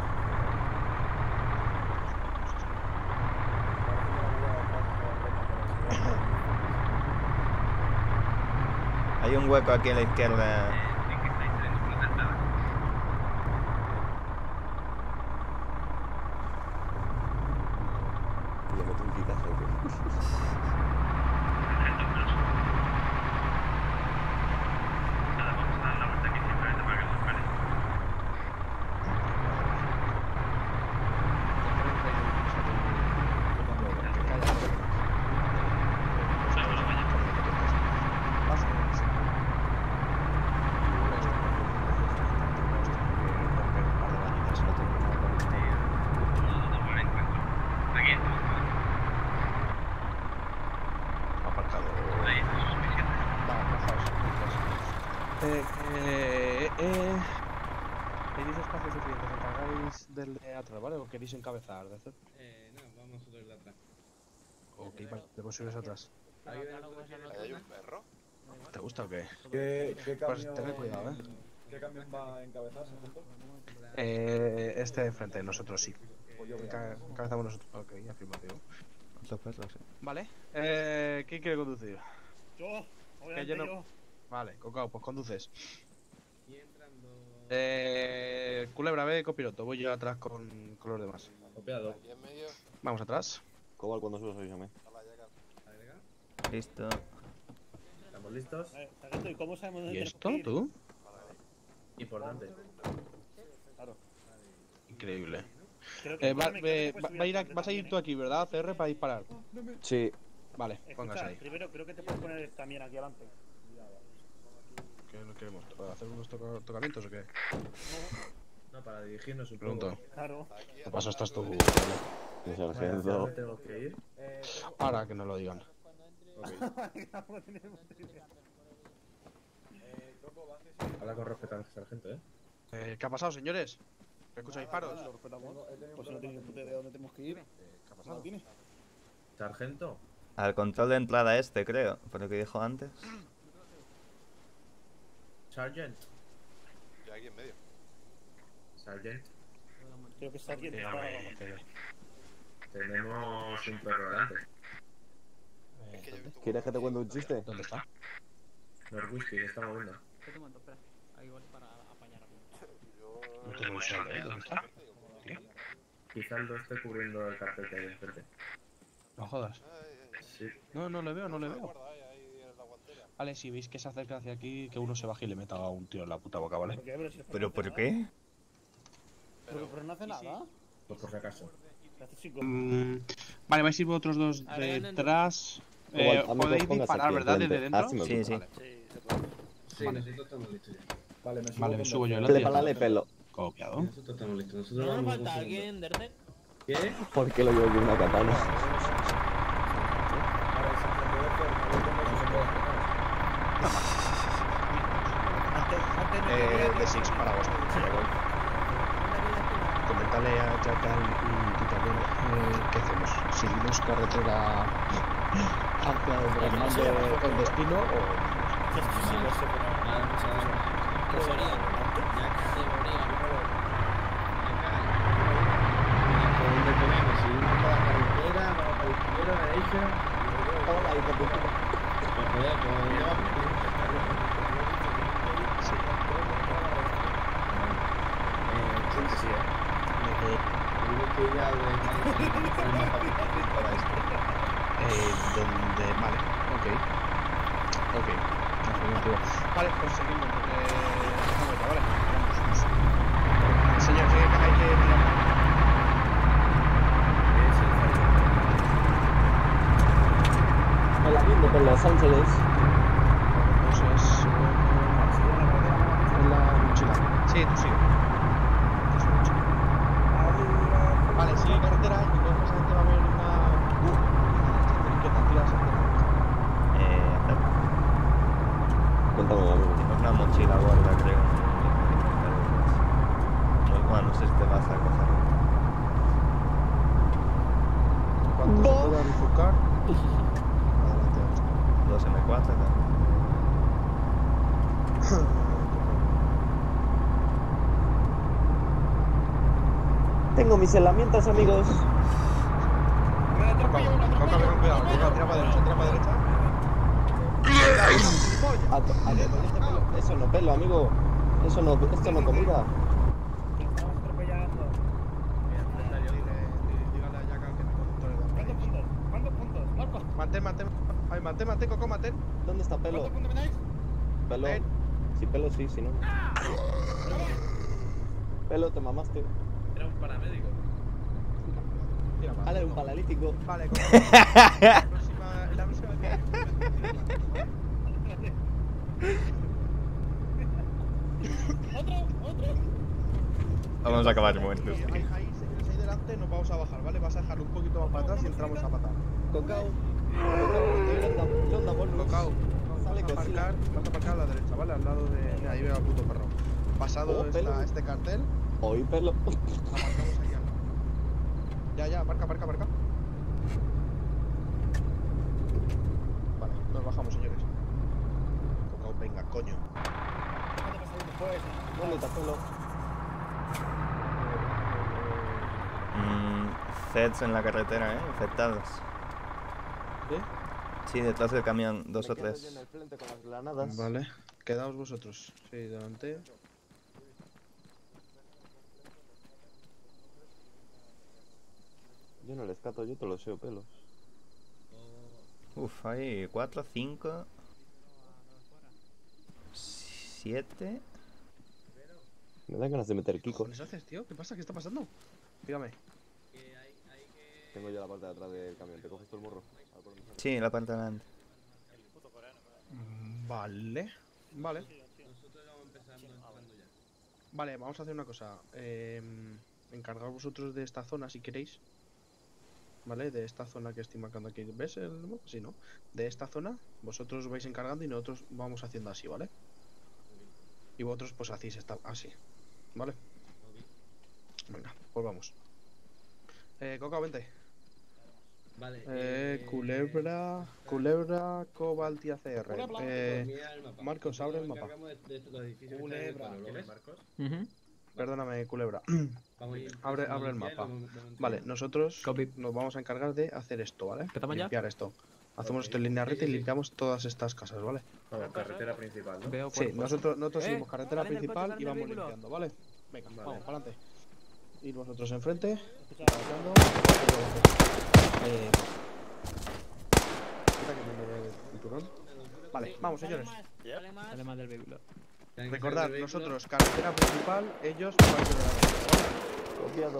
Hay un hueco aquí a la izquierda. Sí que estáis saliendo por la entrada. Le meto un quitazo, tío. Nada, vamos a dar la vuelta aquí simplemente para que nos pare. Aquí estamos. Aparcado. Ahí está suficiente. ¿Tenéis espacio suficiente? ¿Os encargáis del de atrás, vale? ¿O queréis encabezar? ¿De hacer? No, vamos nosotros de atrás. Ok, vale, pues subes atrás. ¿Ahí hay un perro? ¿Te gusta o qué? ¿Qué Pues camión, tened cuidado, ¿Qué camión va a encabezar, sargento? Este de frente, nosotros sí. Pues yo voy a... Encabezamos nosotros. Ok, afirmativo. Los perros, sí. Vale. ¿Quién quiere conducir? Yo, obviamente yo no- yo. Vale, Cocao, pues conduces. Culebra, ve copiloto. Voy yo atrás con los demás. Copiado. Aquí en medio. Vamos atrás. Cobal, cuando subas, avísame. Hola, Jackal. Listo. ¿Estamos listos? Sargento, ¿y cómo sabemos dónde ¿Y tenemos esto, que ir? tú? Importante. Claro. Increíble. Creo que- Va, creo que puedes subir al frente vas a ir también, tú aquí, ¿verdad? CR para disparar. Sí. Vale, póngase Escucha, ahí. primero creo que te puedes poner también aquí adelante. ¿Qué no queremos? ¿Hacer unos tocamientos o qué? No, para dirigirnos un Pregunto. poco. Claro. ¿Qué pasa? Estás tú. El ¿Ya sargento. dónde tengo que ir? Ahora que no lo digan. Habla con respeto al sargento, ¿Qué ha pasado, señores? ¿Me escucha disparos? Pues no tienes ni puta idea de dónde tenemos que ir. ¿Qué ha pasado? ¿Sargento? Al control de entrada este, creo. Por lo que dijo antes. ¿Sargent? Yo aquí en medio. ¿Sargent? Creo que está aquí. Tenemos un perro delante. ¿Quieres que te cuente un chiste? ¿Dónde está? Norwhisky, que está moviendo. Un momento, espera. Ahí voy para apañar a No tengo un sol, ¿eh? ¿Dónde está? Quizás lo esté cubriendo el cartel que hay enfrente. No jodas. Sí. No, no le veo, no le veo. Vale, si veis que se acerca hacia aquí, que uno se baje y le meta a un tío en la puta boca, ¿vale? ¿Pero por qué? Pero no hace nada. Pues por si acaso. Vale, vais a ir vosotros dos detrás. Podéis disparar, ¿verdad? Desde dentro. Sí, sí. Sí, nosotros estamos listos ya. Vale, me subo yo. Dale pelo. Copiado. Nosotros estamos listos. Nosotros ¿No vamos nos un falta segundo. alguien, Derde? ¿Qué? ¿Por qué lo llevo yo una katana? De Six para vos. Coméntale a Jackal y tú también qué hacemos. ¿Seguimos carretera hacia donde nos mande el destino o...? ¿Dónde tenemos? Si vamos para la carretera, vamos para la izquierda, a la derecha. Hola, hijo de puta. Pues joder, pues ya vamos. Sí. Creo que sí, Tengo que ir al mapa para esto. Donde... Vale, ok. Afirmativo. Vale, pues seguimos. Vale, vamos. Señor, hay que tirar. Hola, viendo por Los Ángeles. Entonces, en la mochila. Sí, tú sigue. Vale, sigue carretera y luego más adelante va a haber una... ¿Qué tal tiras? Cuéntame, amigo. Tienes una mochila gorda, creo. Bueno, no sé si te vas a coger. ¿Cuánto se puede enfocar? Adelante. 2 M4, ¿no? Tengo mis herramientas, amigos. Coca, cuidado. Tira para derecha. Eso no pelo, amigo. Esto no comida. Estamos atropellando. Dígale a Jackal que me conecte. ¿Cuántos puntos? Marcos. Mantén, Coco, mantén. ¿Dónde está pelo? ¿Cuántos puntos tenéis? Pelo. Si pelo sí, si no. Pelo, te mamaste. Era un paramédico. Vale, un paralítico. Vale, Coco. La próxima que... Otro. Vamos a acabar muertos. Ahí, señores, ahí delante nos vamos a bajar, ¿vale? Vas a dejar un poquito más para atrás y entramos a patar. Cocao. Cocao. Sale Vas a aparcar a la derecha, ¿vale? Al lado de... Mira, ahí veo al puto perro. Pasado este cartel, Oí pelo. aparcamos aquí al lado. Ya, aparca. Vale, nos bajamos, señores. Cocao, venga, coño. ¿Dónde está pelo? Zeds en la carretera, infectados. ¿Sí? Sí, detrás del camión, 2 o Me quedo 3. yo en el frente con las granadas. Vale, quedaos vosotros. Sí, delante. Yo no les cato, yo te lo sé, pelos. Uf, hay 4, 5, 7. Me dan ganas de meter ¿Qué Kiko. cojones haces, tío? ¿Qué pasa? ¿Qué está pasando? Dígame. Tengo yo la parte de atrás del camión. ¿Te coges tú el morro? Sí, la parte de delante. Vale. Vale, vamos a hacer una cosa. Encargaos vosotros de esta zona si queréis. ¿Vale? De esta zona que estoy marcando aquí. ¿Ves el...? Sí, ¿no? De esta zona, vosotros vais encargando y nosotros vamos haciendo así, ¿vale? Y vosotros pues hacéis así. ¿Vale? Venga, pues vamos. Coca, vente. Vale. Culebra, Cobalt y ACR. Marcos, abre el mapa. Perdóname, Culebra. Abre el mapa. Vale, nosotros nos vamos a encargar de hacer esto, ¿vale? Limpiar esto. Hacemos esto en línea recta y limpiamos todas estas casas, ¿vale? Vamos, carretera principal, ¿no? Sí, nosotros seguimos carretera principal y vamos limpiando, ¿vale? Venga, vamos, para adelante. Ir vosotros enfrente. Vale, vamos, señores. Sale más del vehículo. Recordad, nosotros carretera principal, ellos parte de la derecha, ¿vale? Copiado.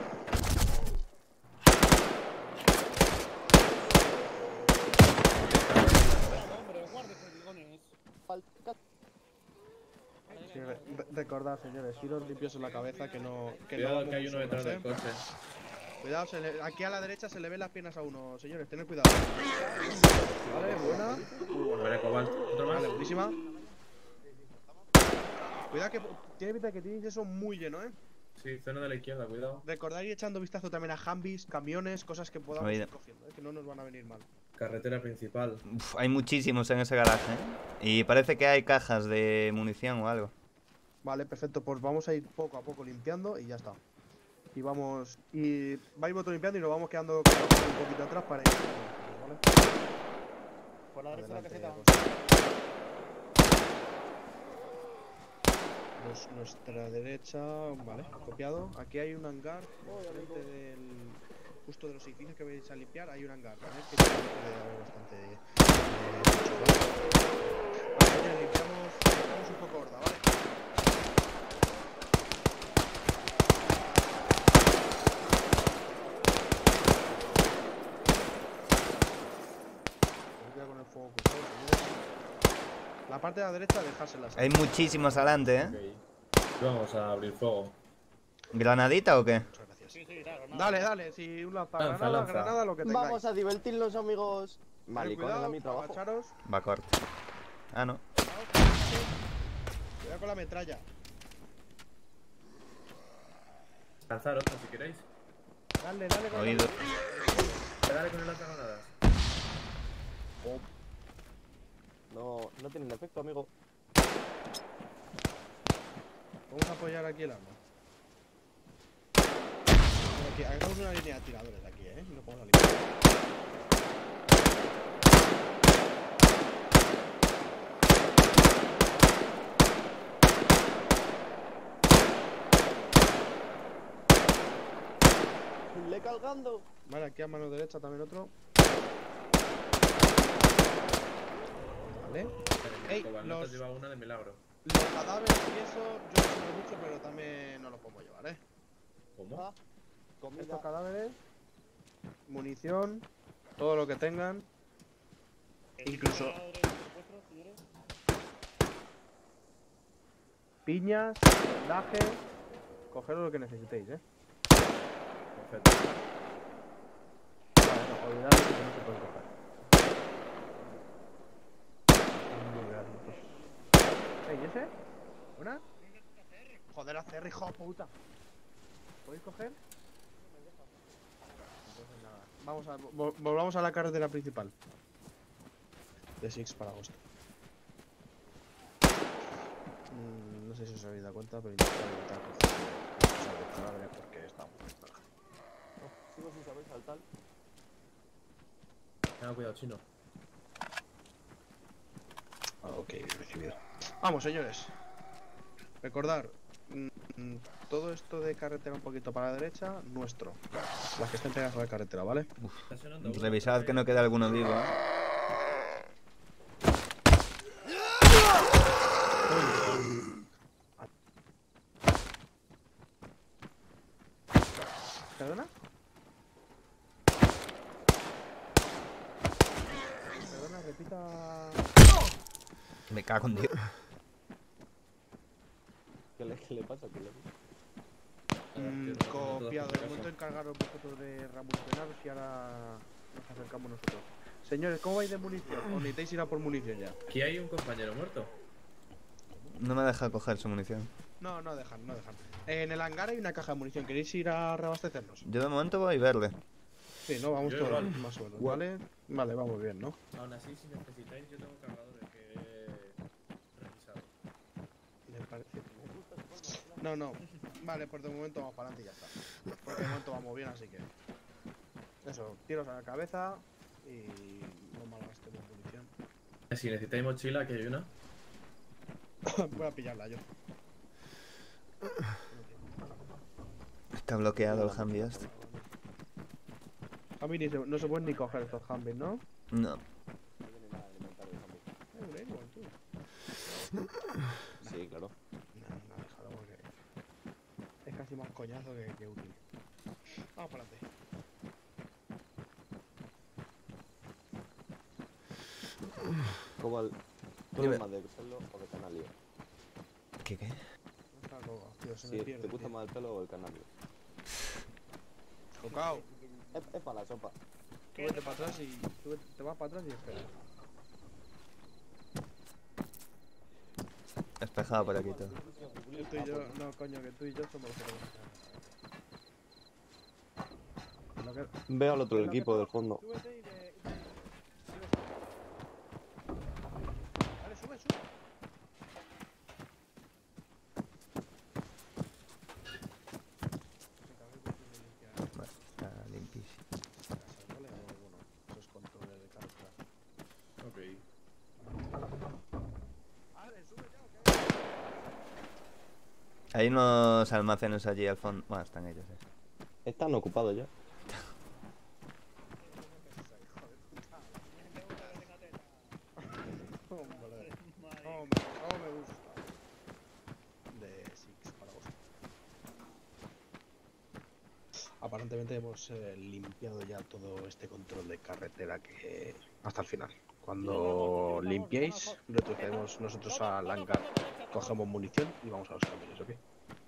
Sí, recordad, señores, iros limpios en la cabeza que no... Cuidado no que hay uno detrás del coche. Cuidado, aquí a la derecha se le ven las piernas a uno, señores, tened cuidado. Vale, buena. Muy buena. Vale, Cobalt. Otro más. Vale, buenísima. Cuidado que tiene pinta de que tenéis eso muy lleno, Sí, zona de la izquierda, cuidado. Recordad ir echando vistazo también a Humvees, camiones, cosas que podamos ir cogiendo, que no nos van a venir mal. Carretera principal. Uf, hay muchísimos en ese garaje, Y parece que hay cajas de munición o algo. Vale, perfecto, pues vamos a ir poco a poco limpiando y ya está. Y vamos... Y vais vosotros limpiando y nos vamos quedando un poquito atrás para ir. ¿Vale? Por la derecha de la caseta. Nuestra derecha, vale, copiado. Aquí hay un hangar, frente del... Justo de los edificios que vais a limpiar, hay un hangar, ¿vale? Que tiene haber bastante... Vale, limpiamos un poco horda, ¿vale? Con el fuego cruzado, la parte de la derecha dejárselas. Hay muchísimos adelante, Okay. Vamos a abrir fuego. ¿Granadita o qué? Sí, claro, Dale, si un lanzagranada, Lanza. granada, lo que tengáis. Vamos a divertirnos, amigos. Malicón Cuidado, a mi trabajo. agacharos. Va corto. Ah, no. Cuidado con la metralla. Lanzar otra si queréis. Dale con Oído. Dale con el lanzagranadas. No tienen efecto, amigo. Vamos a apoyar aquí el arma. Aquí, hagamos una línea de tiradores de aquí, y lo ponemos a limpiar. Le cargando. Vale, aquí a mano derecha también otro. Vale. Ey, No te lleva una de milagro. Los cadáveres y eso, yo no sé mucho, pero también no los podemos llevar, ¿Cómo? Estos cadáveres, munición, todo lo que tengan. Incluso piñas, vendaje, cogeros lo que necesitéis, Perfecto. Vale, no, olvidad que no se puede coger. ¿Y ese? ¿Una? Joder, hacer hijo de puta. ¿Podéis coger? Entonces nada. Vamos a... volvamos a la carretera principal. De Six para agosto. No sé si os habéis dado cuenta, pero intentar evitar coger los cadáveres porque estamos... Sigo sin saber saltar. Tenga cuidado, chino. Ok, recibido. Vamos, señores. Recordar, todo esto de carretera un poquito para la derecha, nuestro. Las que estén pegadas a la carretera, ¿vale? Revisad que no quede alguno vivo, ¿Perdona? Perdona, repita... Me cago en Dios. ¿Qué le pasa? ¿Qué le pasa? Copiado. De momento encargaros vosotros de remunicionaros y ahora nos acercamos nosotros. Señores, ¿cómo vais de munición? ¿O necesitáis ir a por munición ya? Aquí hay un compañero muerto. No me deja coger su munición. No dejan. En el hangar hay una caja de munición. ¿Queréis ir a reabastecernos? Yo de momento voy verde. Sí, no, vamos Yo todos igual. más o menos, ¿vale? Vale, vamos bien, ¿no? Aún así, si necesitáis, yo tengo cargadores que he revisado. ¿Les parece? No. Vale, pues de momento vamos para adelante y ya está. Porque de momento vamos bien, así que... Eso, tiros a la cabeza y no malgastemos munición. Si necesitáis mochila, aquí hay una. Voy a pillarla yo. Está bloqueado el Humvee este. Humvee no se pueden ni coger estos Humvees, ¿no? No. Sí, claro. No, déjalo porque... Es casi más coñazo que útil. Vamos para adelante. Cobal, ¿tú eres más de pelo o de canalio? ¿Qué? Sí, ¿te gusta más el pelo o el canalio? Cocao. Es para la sopa. Tú vete para atrás y... te vas para atrás y espera. Despejado por aquí todo. Tú y yo... No, coño, que tú y yo somos los que... Veo al otro equipo del fondo. Vale, sube, sube. Vale, está limpísimo. Esos controles de carga. Ok. Hay unos almacenes allí al fondo. Bueno, están ellos, Están ocupados ya. ¿Cómo me gusta? De Six para vos. Aparentemente hemos limpiado ya todo este control de carretera que hasta el final. Cuando limpiéis, retrocedemos nosotros al hangar, cogemos munición y vamos a los camiones, ¿ok?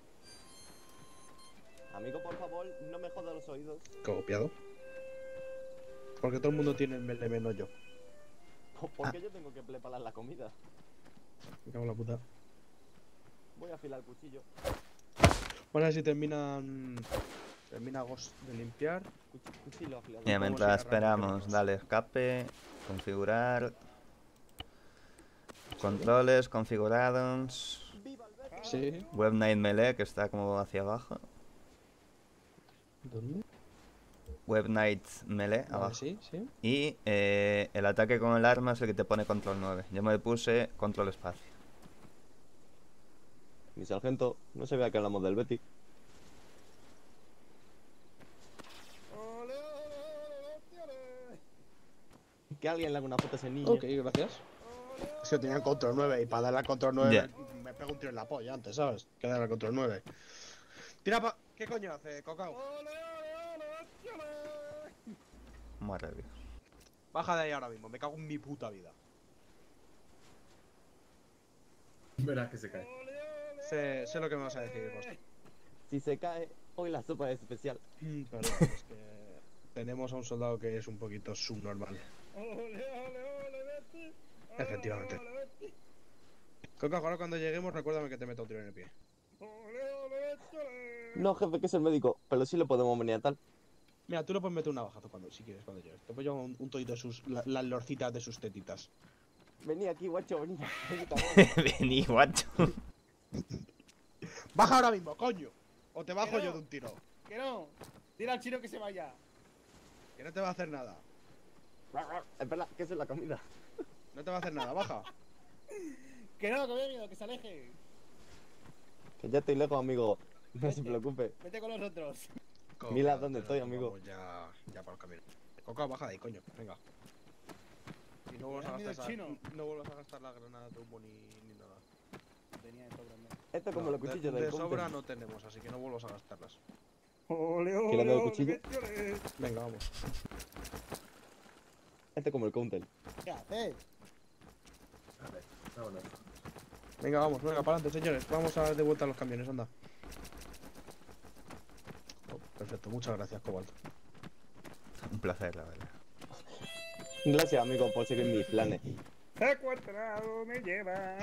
Amigo, por favor, no me jodas los oídos. Copiado. Porque todo el mundo tiene el menos yo. ¿Por qué yo tengo que preparar la comida? Me cago en la puta. Voy a afilar el cuchillo. Bueno, a ver si termina Ghost de limpiar. Cuchillo afilado. Mira, mientras esperamos, dale escape, configurar. Controles configurados. Sí. Web Night Melee, que está como hacia abajo. ¿Dónde? Web Night Melee, Vale, abajo. sí, sí. Y el ataque con el arma es el que te pone control 9. Yo me puse control espacio. Mi sargento, no se vea que hablamos del Betty. Que alguien le haga una foto a ese niño. Ok, gracias. Es que tenía el control 9 y para darle al control 9 Yeah. me pego un tiro en la polla antes, ¿sabes? Que darle al control 9. Tira pa... ¿Qué coño hace, Cocao? Madre mía. Baja de ahí ahora mismo, me cago en mi puta vida. Verás que se cae. Sé lo que me vas a decir, Ghost. Si se cae, hoy la sopa es especial. Perdón, es que tenemos a un soldado que es un poquito subnormal. Efectivamente. Cocao, ahora cuando lleguemos recuérdame que te meto un tiro en el pie. No, jefe, que es el médico, pero sí lo podemos maniatar. Mira, tú le puedes meter un navajazo si quieres, cuando llegues. Te puedo llevar un toito de las lorcitas de sus tetitas. Vení aquí, guacho, vení. Vení, guacho. ¡Baja ahora mismo, coño! O te bajo yo de un tiro. Que no. Dile al chino que se vaya. Que no te va a hacer nada. Espera, que eso es la comida. No te va a hacer nada, baja. Que no, que me da miedo, que se aleje. Que ya estoy lejos, amigo. No se preocupe. Vete con los otros. Mira dónde estoy, amigo. Vamos ya para el camino. Coca, baja de ahí, coño. Venga. Y no vuelvas a gastar la granada de humo ni nada. Tenía de sobra, ¿no? Esto es como los cuchillos del de sobra Counter. no tenemos, así que no vuelvas a gastarlas. ¿Quieres ver el cuchillo? Venga, vamos. Este es como el Counter. ¿Qué haces? Vale, vámonos. Venga, vamos, venga, para adelante, señores. Vamos a dar de vuelta a los camiones, anda. Oh, perfecto, muchas gracias, Cobalt. Un placer, la verdad. Gracias, amigo, por seguir mis planes. Secuestrado me lleva.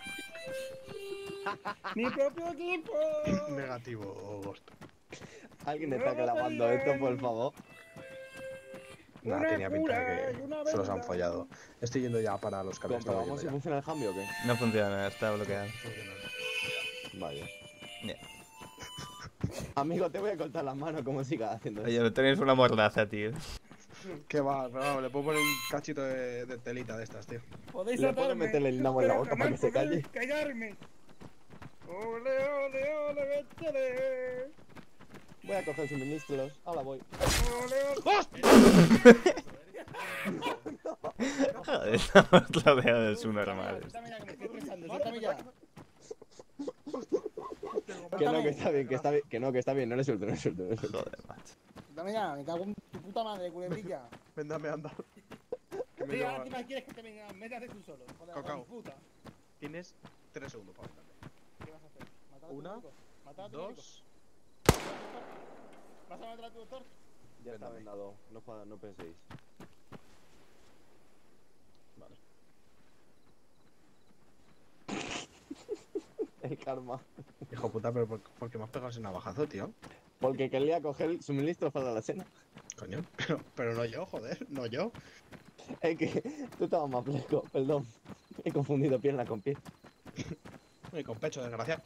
Mi propio equipo. Negativo, Ghost. ¿Alguien está grabando esto, por favor? Nada, tenía pinta de que se los han fallado. Estoy yendo ya para los camiones. ¿Comprobamos si funciona el cambio o qué? No funciona, está bloqueado. Vaya. Yeah. Amigo, te voy a cortar las manos como sigas haciendo eso. Oye, tenéis una mordaza, tío. Que va, pero vamos, le puedo poner un cachito de telita de estas, tío. Podéis ¿Le puedo meterle el nabo en la boca para que se calle? callarme. Ole, ole, ole, vete. Voy a coger suministros. Ahora voy. Joder, estamos rodeados de subnormales. Suéltame ya, que me estoy estresando. Suéltame ya. que está bien, que está bien, que está bien, no le suelto, no le suelto. Joder, macho. Dame ya, me cago en tu puta madre, culebrilla. Véndame, anda. Sí, ahora encima quieres que te venga, métate tú solo. Joder, Cacao. puta. Tienes 3 segundos para venderme. ¿Qué vas a hacer? ¿Matar a tu Una, médico? ¿Matar a tu 2. ¿Vas a matar a tu doctor? Ya está vendado, no penséis. Vale. El karma. Hijo puta, pero ¿por qué me has pegado ese navajazo, tío? Porque quería coger el suministro para la cena. Coño, pero no yo, joder, no yo. Es que tú estabas más fresco, perdón. He confundido pierna con pie. Y con pecho, desgraciado.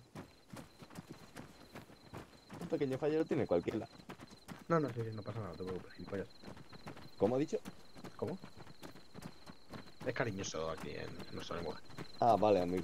Un pequeño fallo lo tiene cualquiera. No, sí, no pasa nada, no te preocupes, gilipollas. ¿Cómo ha dicho? ¿Cómo? Es cariñoso aquí en nuestra lengua. Ah, vale, amigo.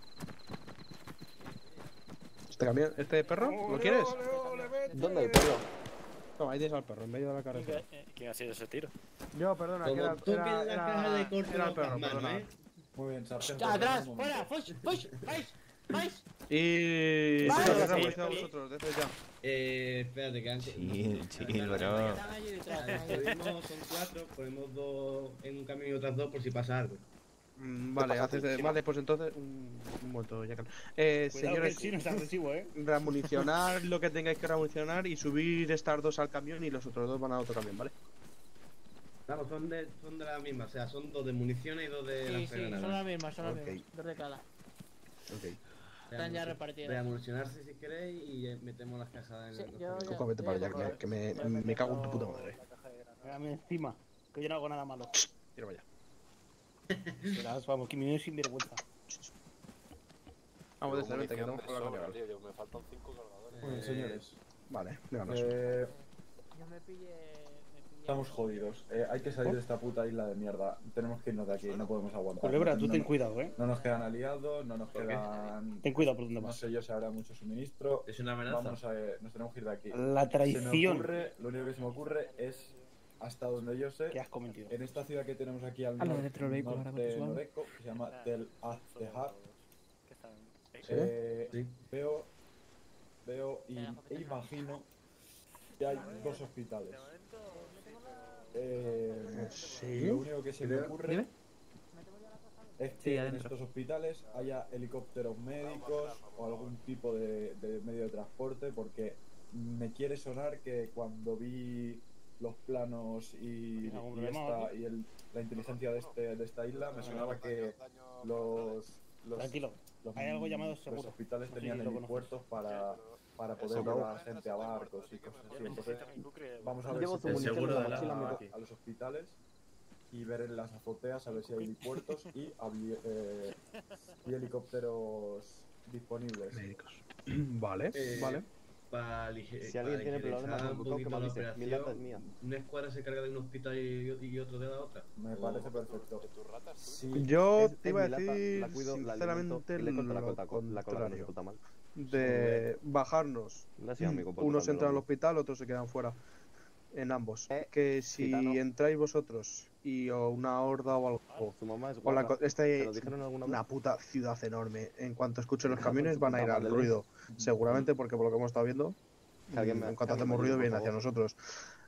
¿Este perro? ¿Lo quieres? ¿Dónde el perro? Toma, ahí tienes al perro, en medio de la carretera. ¿Quién ha sido ese tiro? Yo, perdona, Como que era, tú tienes la caja de corte era el en perro, las manos, perdona. Muy bien, sargento. ¡Atrás! ¡Fuera! ¡Push! ¡Push! ¡Vais! Y... Vale, sí, sí, sí, a vosotros, desde ya. Espérate, que antes. Chill, bro. Son 4, ponemos 2 en un camión y otras 2 por si pasa algo. Vale, vale, pues entonces un momento, ya señores, sí, no es agresivo, remunicionar lo que tengáis que remunicionar y subir estas 2 al camión y los otros 2 van a otro camión, ¿vale? Claro, son de la misma, o sea, son 2 de municiones y 2 de las granadas. son las mismas, son las mismas. 2 de cada. Ok. Están ya repartidas. Reamunicionarse si queréis y metemos las cajas en el Coco, vete para allá, que me cago en tu puta madre. Dame encima, que yo no hago nada malo. Tira para allá. Verás, vamos, que me viene sin vergüenza. Vamos de cerveza, que tenemos que hablar con sobra, Carlos. tío, me faltan 5 cargadores. Muy bien, señores. Vale, díganos. Yo me pillé. Estamos jodidos. Hay que salir de esta puta isla de mierda. Tenemos que irnos de aquí, no podemos aguantar. Culebra, tú No- ten cuidado, No nos quedan aliados, no nos quedan... Ten cuidado por donde No vas. sé yo si habrá mucho suministro. Es una amenaza. Nos tenemos que ir de aquí. La traición. Lo único que se me ocurre es, hasta donde yo sé, ¿Qué has cometido? en esta ciudad que tenemos aquí al Ah, lo norte del vehículo, ahora de con tu Noreco, que se llama Tel Aztehar, Sí. veo y imagino que hay 2 hospitales. Lo único que se me ocurre es que Sí, en adentro. estos hospitales haya helicópteros médicos o algún tipo de medio de transporte, porque me quiere sonar que cuando vi los planos y ¿Algún problema, la inteligencia de esta isla, me sonaba que los Tranquilo, hay algo llamado los seguro. hospitales No sé tenían si lo helipuertos para poder Seguro. llevar gente a barcos y cosas así. Entonces, vamos a ver Llevo si tu podemos munición ir en la mochila, amigo. a los hospitales y ver en las azoteas a ver si hay helipuertos y helicópteros disponibles. Médicos. Vale, vale. Si alguien tiene problemas con Bucao, que me avise. Mi lata es mía. Una escuadra se carga de un hospital y otro de la otra. Me parece perfecto. Yo Es te iba a mi lata, decir la cuido, la sinceramente alimento y le corto la lo cola contrario. de puta mal. De bajarnos. Gracias, amigo, por Unos tocarme entran al el hospital, otros se quedan fuera. En ambos. Que si gitano. entráis vosotros y o una horda o algo. Su mamá es O la, guapa. esta ¿Te es lo dijeron alguna una vez? puta ciudad enorme. En cuanto escuchen los camiones Su van a puta ir al madre. ruido. Seguramente porque por lo que hemos estado viendo, Que alguien me- en cuanto que alguien hacemos me ruido ayude, vienen por hacia favor. nosotros.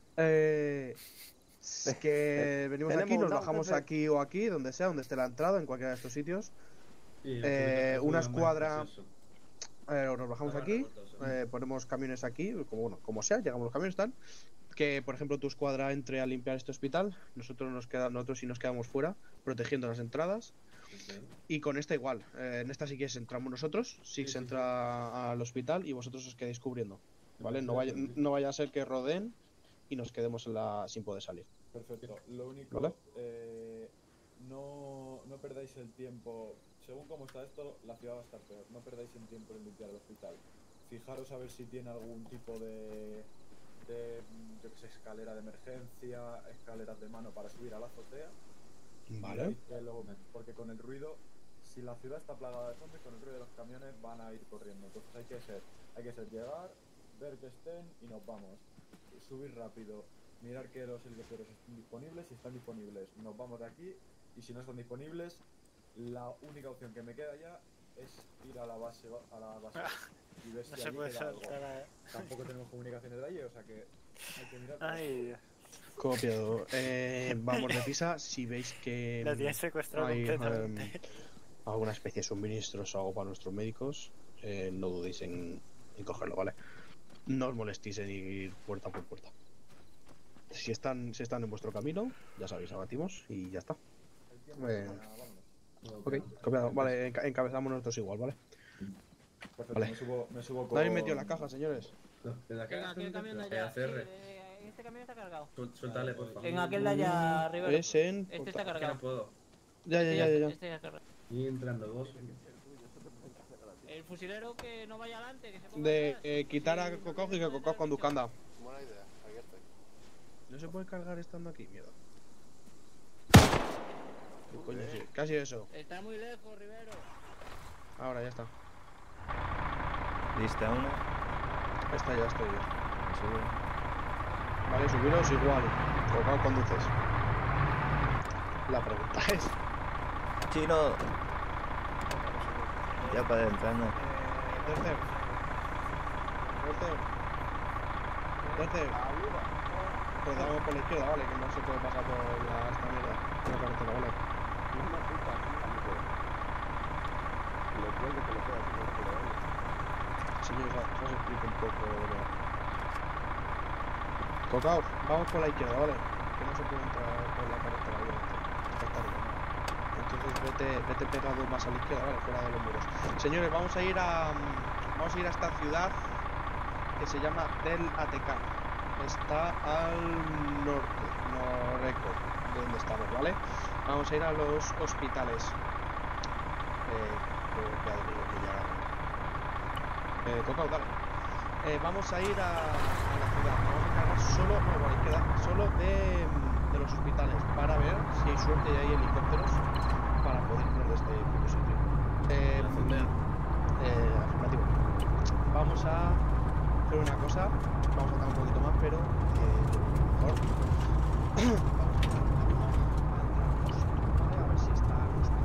Es que venimos Tenemos aquí, nos una bajamos jefe. aquí o aquí, donde sea, donde esté la entrada, en cualquiera de estos sitios. Sí, Una los escuadra, es eso. nos bajamos aquí, ponemos camiones aquí, como sea, llegamos los camiones tal. Que por ejemplo tu escuadra entre a limpiar este hospital, nosotros sí nos quedamos fuera, protegiendo las entradas. Y con esta igual, en esta si quieres entramos nosotros, Six entra al hospital y vosotros os quedéis cubriendo, ¿vale? No vaya a ser que rodeen y nos quedemos sin poder salir. Perfecto. Lo único, ¿Vale? no perdáis el tiempo. Según cómo está esto, la ciudad va a estar peor. No perdáis el tiempo en limpiar el hospital. Fijaros a ver si tiene algún tipo de yo que sé, escalera de emergencia, escaleras de mano para subir a la azotea. Vale. Porque con el ruido, si la ciudad está plagada de zombies, con el ruido de los camiones van a ir corriendo. Entonces hay que ser llegar, ver que estén y nos vamos. Subir rápido, mirar que los helicópteros estén disponibles. Si están disponibles, nos vamos de aquí. Y si no están disponibles, la única opción que me queda ya es ir a la base. y ves No si se allí puede queda algo. saltar a... Tampoco tenemos comunicaciones de allí, o sea que hay que mirar. Ay, Dios. Copiado. Vamos deprisa. Si veis que La tienes secuestrado hay completamente. alguna especie de suministros o algo para nuestros médicos, no dudéis en cogerlo, ¿vale? No os molestéis en ir puerta por puerta. Si están en vuestro camino, ya sabéis, abatimos y ya está. Ok, copiado. Vale, encabezamos nosotros igual, ¿vale? Perfecto, Vale. me subo ¿No con... habéis metido la caja, señores? Venga, aquel camión de allá. Sí, este camión está cargado. Suéltale, por favor. En aquel de allá arriba. Es en... Este está Es que cargado. no puedo. Ya. Este ya cargado. Y entrando dos. El fusilero que no vaya adelante, que se ponga atrás. De quitar a Cocao y que Cocao conduzca, anda. Buena idea, aquí estoy. No se puede cargar estando aquí, mierda. ¿Qué coño? Sí, casi eso. Está muy lejos, Rivero. Ahora ya está. Lista 1. Esta ya estoy yo. Sube. Vale, subiros igual. Cocao conduces. La pregunta es... Chino. Ya para adentrarnos. Tercer. Pues damos por la izquierda, vale, que no se puede pasar por esta mierda. La carretera, vale. Señor, os explico un poco. Cocao, vamos por la izquierda, vale. Que no se puede entrar por la carretera, obviamente. Está arriba. Entonces vete pegado más a la izquierda, vale, fuera de los muros. Señores, vamos a ir a esta ciudad que se llama Del Atecán. Está al norte, noreco, de donde estamos, ¿vale? Vamos a ir a los hospitales. Cocao, dale. Vamos a ir a la ciudad. Vamos a encargar solo de los hospitales para ver si hay suerte y hay helicópteros para poder irnos de este puto sitio. Afirmativo. Vamos a hacer una cosa. Vamos a tardar un poquito más, pero mejor. A ver si está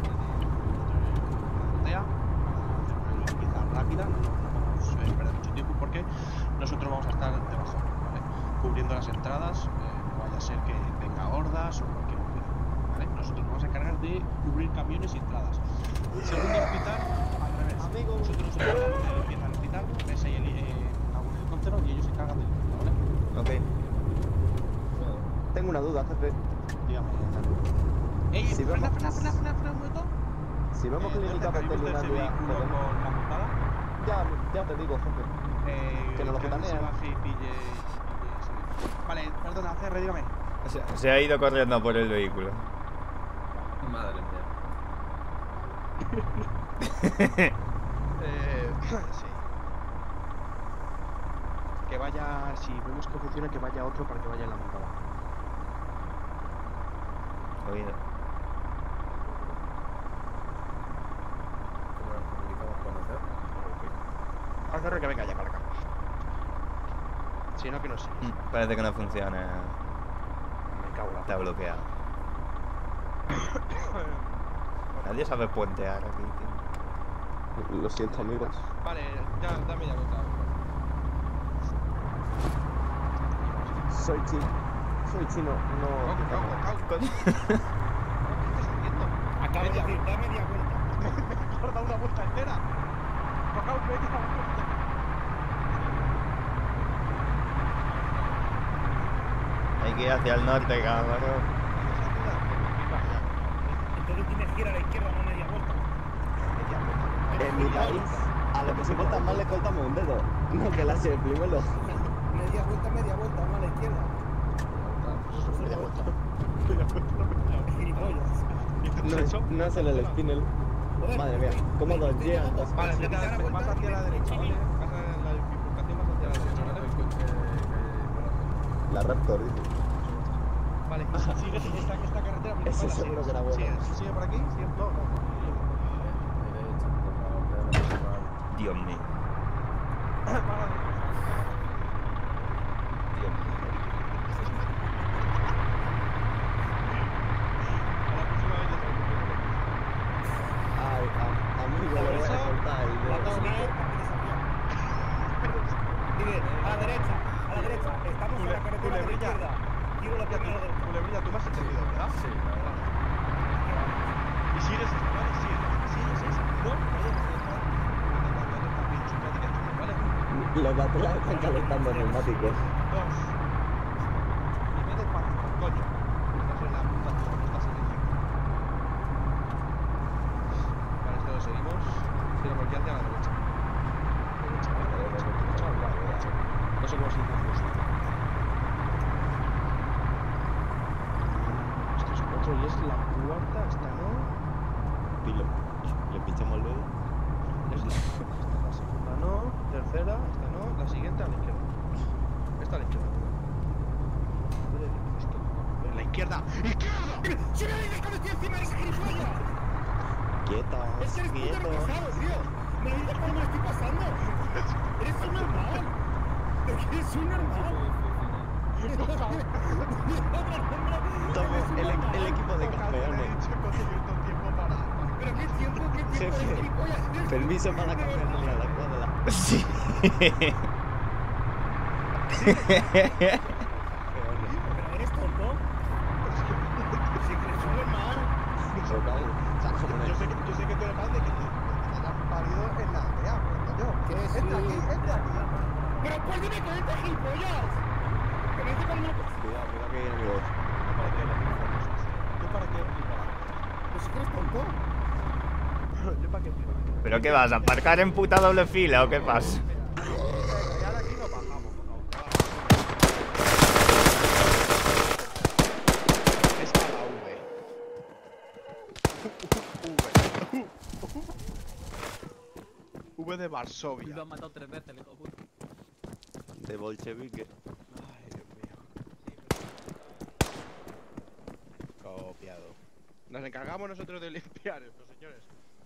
la limpieza rápida. No vamos a perder mucho tiempo porque nosotros vamos a estar debajo, ¿vale? Cubriendo las entradas. No vaya a ser que venga hordas o cualquier movida, ¿vale? Nosotros nos vamos a encargar de cubrir camiones y entradas. Segundo hospital, al revés. Nosotros nos encargamos de limpieza del hospital, ves ahí algún helicóptero y ellos se encargan de limpieza, ¿vale? Ok. Tengo una duda, jefe. Dígame. Ey, Si frena vemos- un momento. Si vemos clínica ¿Has visto ese veterinaria... vehículo con la montada? Ya te digo, jefe. Que nos lo se gitanean. baje y pille ese. Vale, perdona, CR, dígame. Se ha ido corriendo por el vehículo. Madre mía. Sí. Que vaya, si vemos que funciona, que vaya otro para que vaya en la montada. Oído. ¿Cómo nos comunicamos con hacer? CR, que venga ya para acá. Si no, que no sé. Parece que no funciona. Me cago en la Está bloqueado. Nadie sabe puentear aquí, tío. Lo siento, amigos. Vale, ya, dame ya vuelta. Soy chino, no... ¿Qué estás haciendo? Acabo de decir, da media vuelta. Mejor da una vuelta entera. Cocao, media vuelta. Hay que ir hacia el norte, cabrón. Entonces tienes que ir a la izquierda, no media vuelta. En mi país, a lo que se portan mal le cortamos un dedo. No que la se primero. Media vuelta, no a la izquierda. Media vuelta. Gilipollas. No es en el spinel. Madre mía, ¿cómo nos llegan? Vale, vas hacia la derecha, ¿vale? Vas a la bifurcación, vas hacia la derecha, ¿vale? La Raptor, dice. Vale, sigue esta carretera principal. Ese seguro que era bueno. Sigue por aquí, sigue, no. Dios mío. Ay, amigo, le voy a cortar el dedo. Culebrilla. Tiro la primera de la Culebrilla, tú me has entendido, ¿verdad? Sí, y sigues esta, ¿vale? Sigues esa. No, vale. Los batelas están calentando neumáticos. 2. Y ve despacio, coño. Estás en la puta, no estás en el 5. Vale, esto lo seguimos. Tiramos aquí hacia la derecha. Derecha. No sé cómo se dice justo. Esto es 4 y es la cuarta, esta no. Pilo. Le pinchamos luego. Es la segunda no, tercera, esta no, la siguiente a la izquierda. Esta a la izquierda. En la izquierda. ¡Izquierda! ¡Si me dices cuando estoy encima de ese gilipollas! Quieto, ¡Es que eres puto retrasado, tío! ¡Me lo dices cuando me lo estoy pasando! ¡Eres un normal! ¡Eres un normal! El equipo de campeones. ¿Pero qué tiempo? Jefe, permiso para campeones a la cuadra. Sí. ¿Pero eres tonto? Si eres un normal. Yo sé que tú eres mal de que te hayas parido en la aldea, pero coño. Entra aquí. Pero pues dime que entra, gilipollas. Que me dice cuando me lo... Cuidado que hay enemigos. ¿Tú para qué flipas? Pues si eres tonto. ¿Yo para qué flipas? ¿Pero qué vas? ¿A aparcar en puta doble fila o qué pasa? Y ahora aquí nos bajamos, por favor. Es a la V. V de Varsovia. Lo han matado 3 veces, hijo de puta. De bolchevique. Ay, Dios mío. Copiado. Nos encargamos nosotros de limpiar esto, señores.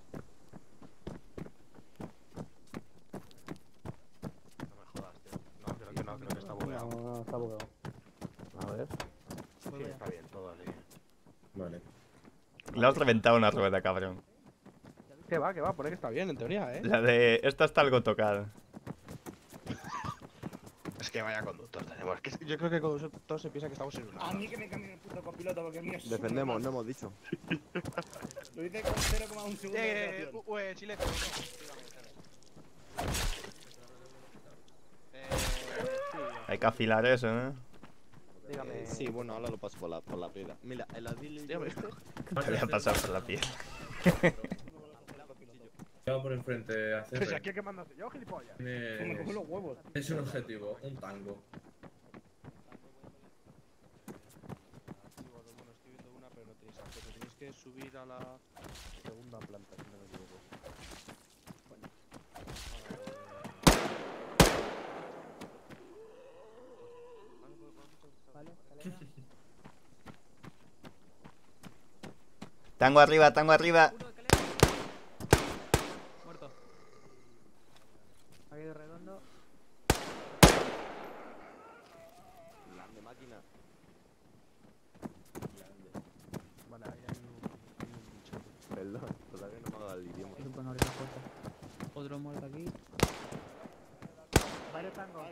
No me jodas, tío. No, creo que está bugueado. No, está bugueado. A ver. Sí, está bien, todo así. Vale. Le has reventado una rueda, cabrón. Que va, pone que está bien, en teoría, La de... Esta está algo tocada. Es que vaya conductor tenemos. Que yo creo que conductor se piensa que estamos en una. A mí que me cambien el puto copiloto porque mío es... Defendemos, no hemos dicho. Lo hice con 0,1 segundo de operación. Chile. Hay que afilar eso, ¿eh? Dígame. Sí, bueno, ahora lo paso por la piedra. Mira, el adil este. Te voy a pasar por la piel. Va por enfrente a hacer. Pero si aquí hay que mandarse yo, gilipollas. Me cojo los huevos. Es un objetivo, un tango. Bueno, estoy viendo una, pero no tenéis acceso. Tenéis que subir a la segunda planta, si no me equivoco. Tango arriba, tango arriba. Muerto. Ha ido redondo. Grande máquina. Vale, ahí hay un bicho. Perdón, todavía no me ha dado el idioma. Es un buen abrir la puerta. Otro muerto aquí. Varios tangos.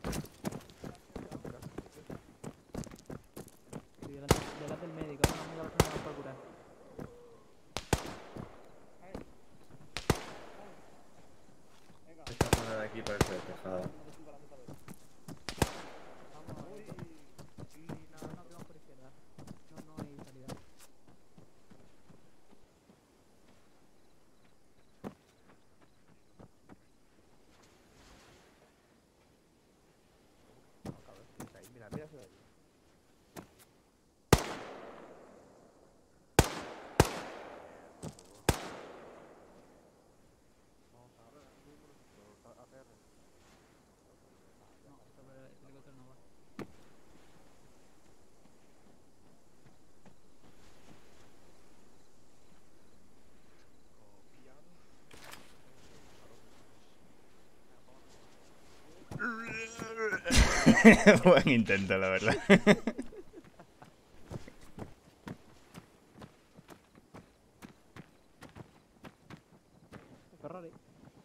Sí, delante del médico. No me va a curar. Esta zona de aquí parece despejada. No, por izquierda. No hay salida. Mira ese de ahí. No, el helicóptero no va. Buen intento, la verdad. Ferrari.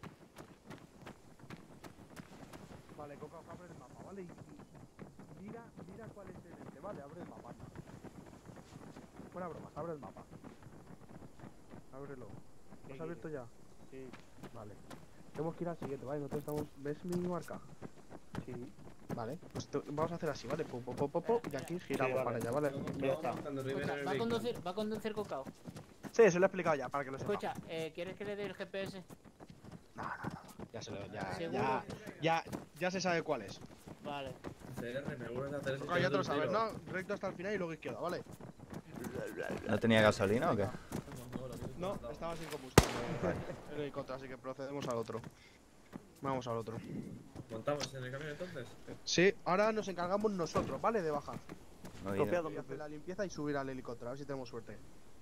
Vale, Coca, abre el mapa, ¿vale? Y mira Mira cuál es el este, vale, abre el mapa. Buena broma, abre el mapa. Ábrelo. ¿Lo has abierto ya? Sí. Vale. Tenemos que ir al siguiente, ¿vale? Nosotros estamos... ¿Ves mi marca? Sí. Vale, pues vamos a hacer así, ¿vale? Pum, pum, pum, pum, pum, y aquí giramos vale. para allá, ¿vale? Ya está. Escucha, va a conducir Cocao. Sí, se lo he explicado ya, para que lo sepa. Escucha, ¿quieres que le dé el GPS? No. Ya se lo... ¿Seguro? Ya se sabe cuál es. Vale. Ya te lo sabes, ¿no? Recto hasta el final y luego izquierda, ¿vale? ¿No tenía gasolina o qué? No, estaba sin combustible en el contra, así que procedemos al otro. Vamos al otro. ¿Montamos en el camión entonces? Sí, ahora nos encargamos nosotros, ¿vale? De bajar. Oído. Y hacer la limpieza y subir al helicóptero, a ver si tenemos suerte.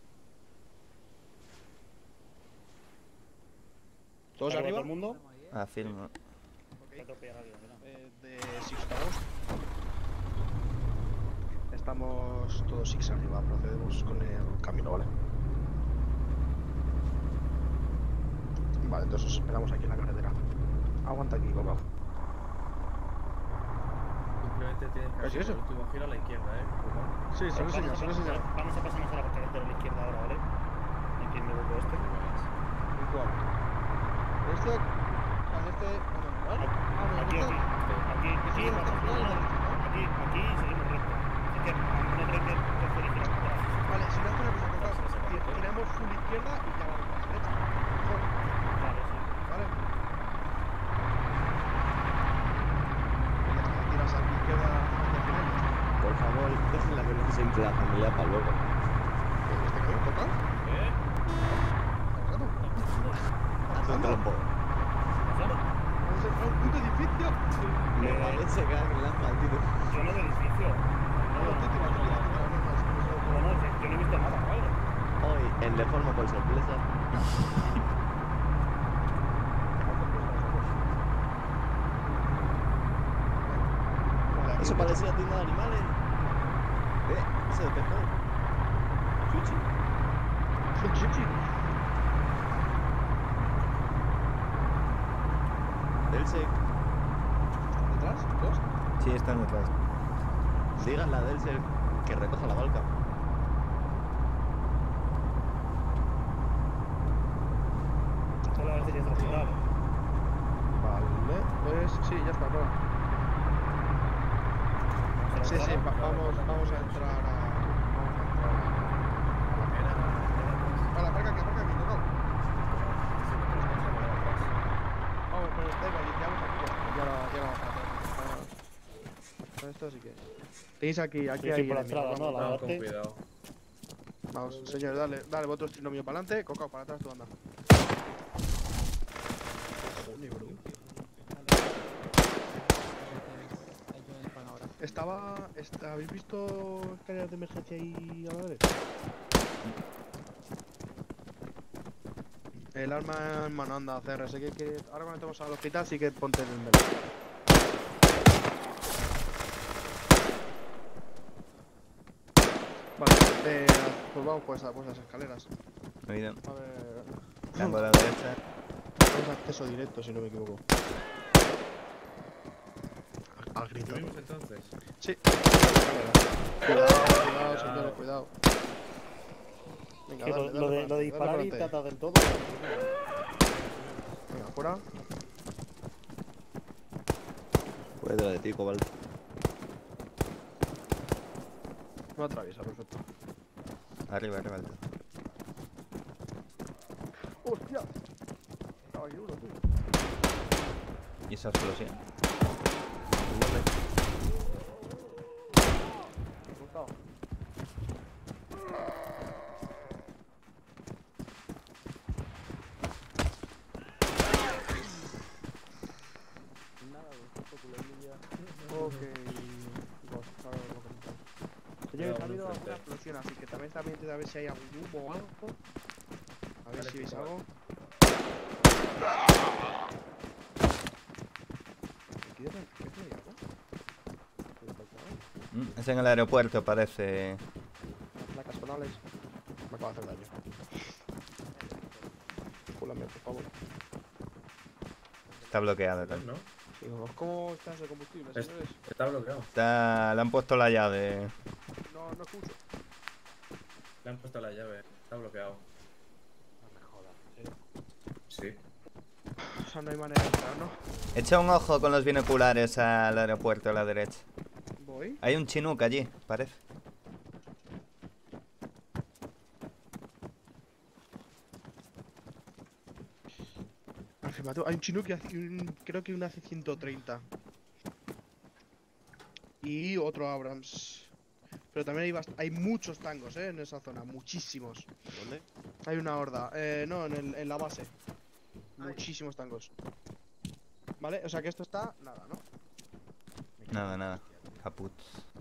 ¿Todos ¿Arriba arriba? todo el mundo? Afirmo. De Six Todos. Estamos todos Six arriba, procedemos con el camino, ¿vale? Vale, entonces os esperamos aquí en la carretera. Aguanta aquí, Coco. Simplemente tienes que hacer el último giro a la izquierda, Sí, se lo enseño, se lo enseño. Vamos a pasarnos a la carretera de la izquierda ahora, ¿vale? Aquí me vuelvo este. ¿Cuál? Este... ¿Vale? Aquí seguimos recto. Así que no creo que coger y girar para atrás. Vale, si no hace una cosa, tiramos full izquierda y ya vamos a la derecha. Mejor. Vale, sí. Vale. Tiras a la izquierda hacia el final. Por favor, dejen la violencia entre la familia para luego. ¿Este camión toca? Haz un trompo. ¿Vamos a entrar a un puto edificio? Me parece que alguien la ha partido. Yo no veo edificio. No, yo no he visto nada, ¿vale? Hoy, en Deformo por sorpresa. Eso parecía tienda de animales. Ese de pescado. Chuchi. Chuchi. Delsec. ¿Detrás? ¿Dos? Sí, están detrás. Díganle a Delsec que recoja la balca. Solo a ver si ya está final. Vale, pues sí, ya está, claro. Sí, vamos a entrar a la parca que aparca aquí, ¿no? Vamos, pero da igual, llegamos aquí, ya la vamos a hacer. Esto sí que... Tenéis aquí Sí, por la entrada, ¿no? La con parte. cuidado. Vamos, señores, dale vosotros lo mío para adelante, Cocao para atrás, tú anda. Joder, bro. ¿Habéis visto escaleras de emergencia ahí a la derecha? El arma en mano, anda, CR, así que ahora cuando estemos al hospital sí que ponte en el medio. Vale, pues vamos pues a las escaleras. Oído. A ver... Tango a la derecha. Tenemos acceso directo, si no me equivoco. Al grito. ¿Subimos entonces? Sí. Cuidado, señores, cuidado. Venga, Que dale, lo de dale disparar y pa'lante. tratar del todo. Venga, fuera. Pues detrás de ti, Cobal. No atraviesa, perfecto. Arriba. ¡Hostia! Estaba aquí uno, tío. ¿Y esa explosión? Gustavo. Ok. Señores, ha habido alguna explosión, así que también está pendiente de ver si hay algún humo o algo. A ver si veis algo. Es en el aeropuerto, parece. Las placas sonales. Me acaba de hacer daño. Cúlame, por favor. Está bloqueado, tal. ¿No? ¿Cómo estás de combustible, señores? Está bloqueado. Le han puesto la llave. No escucho. Le han puesto la llave. Está bloqueado. No me jodas, ¿en serio? Sí. O sea, no hay manera de entrar, ¿no? Echa un ojo con los binoculares al aeropuerto a la derecha. Voy. Hay un Chinook allí, parece. Afirmativo. Hay un Chinook y creo que un AC-130. Y otro Abrams. Pero también hay muchos tangos, en esa zona. Muchísimos. ¿Dónde? Hay una horda. No, en la base. Muchísimos tangos. Vale, o sea que esto está... Nada, ¿no? Nada. Caput.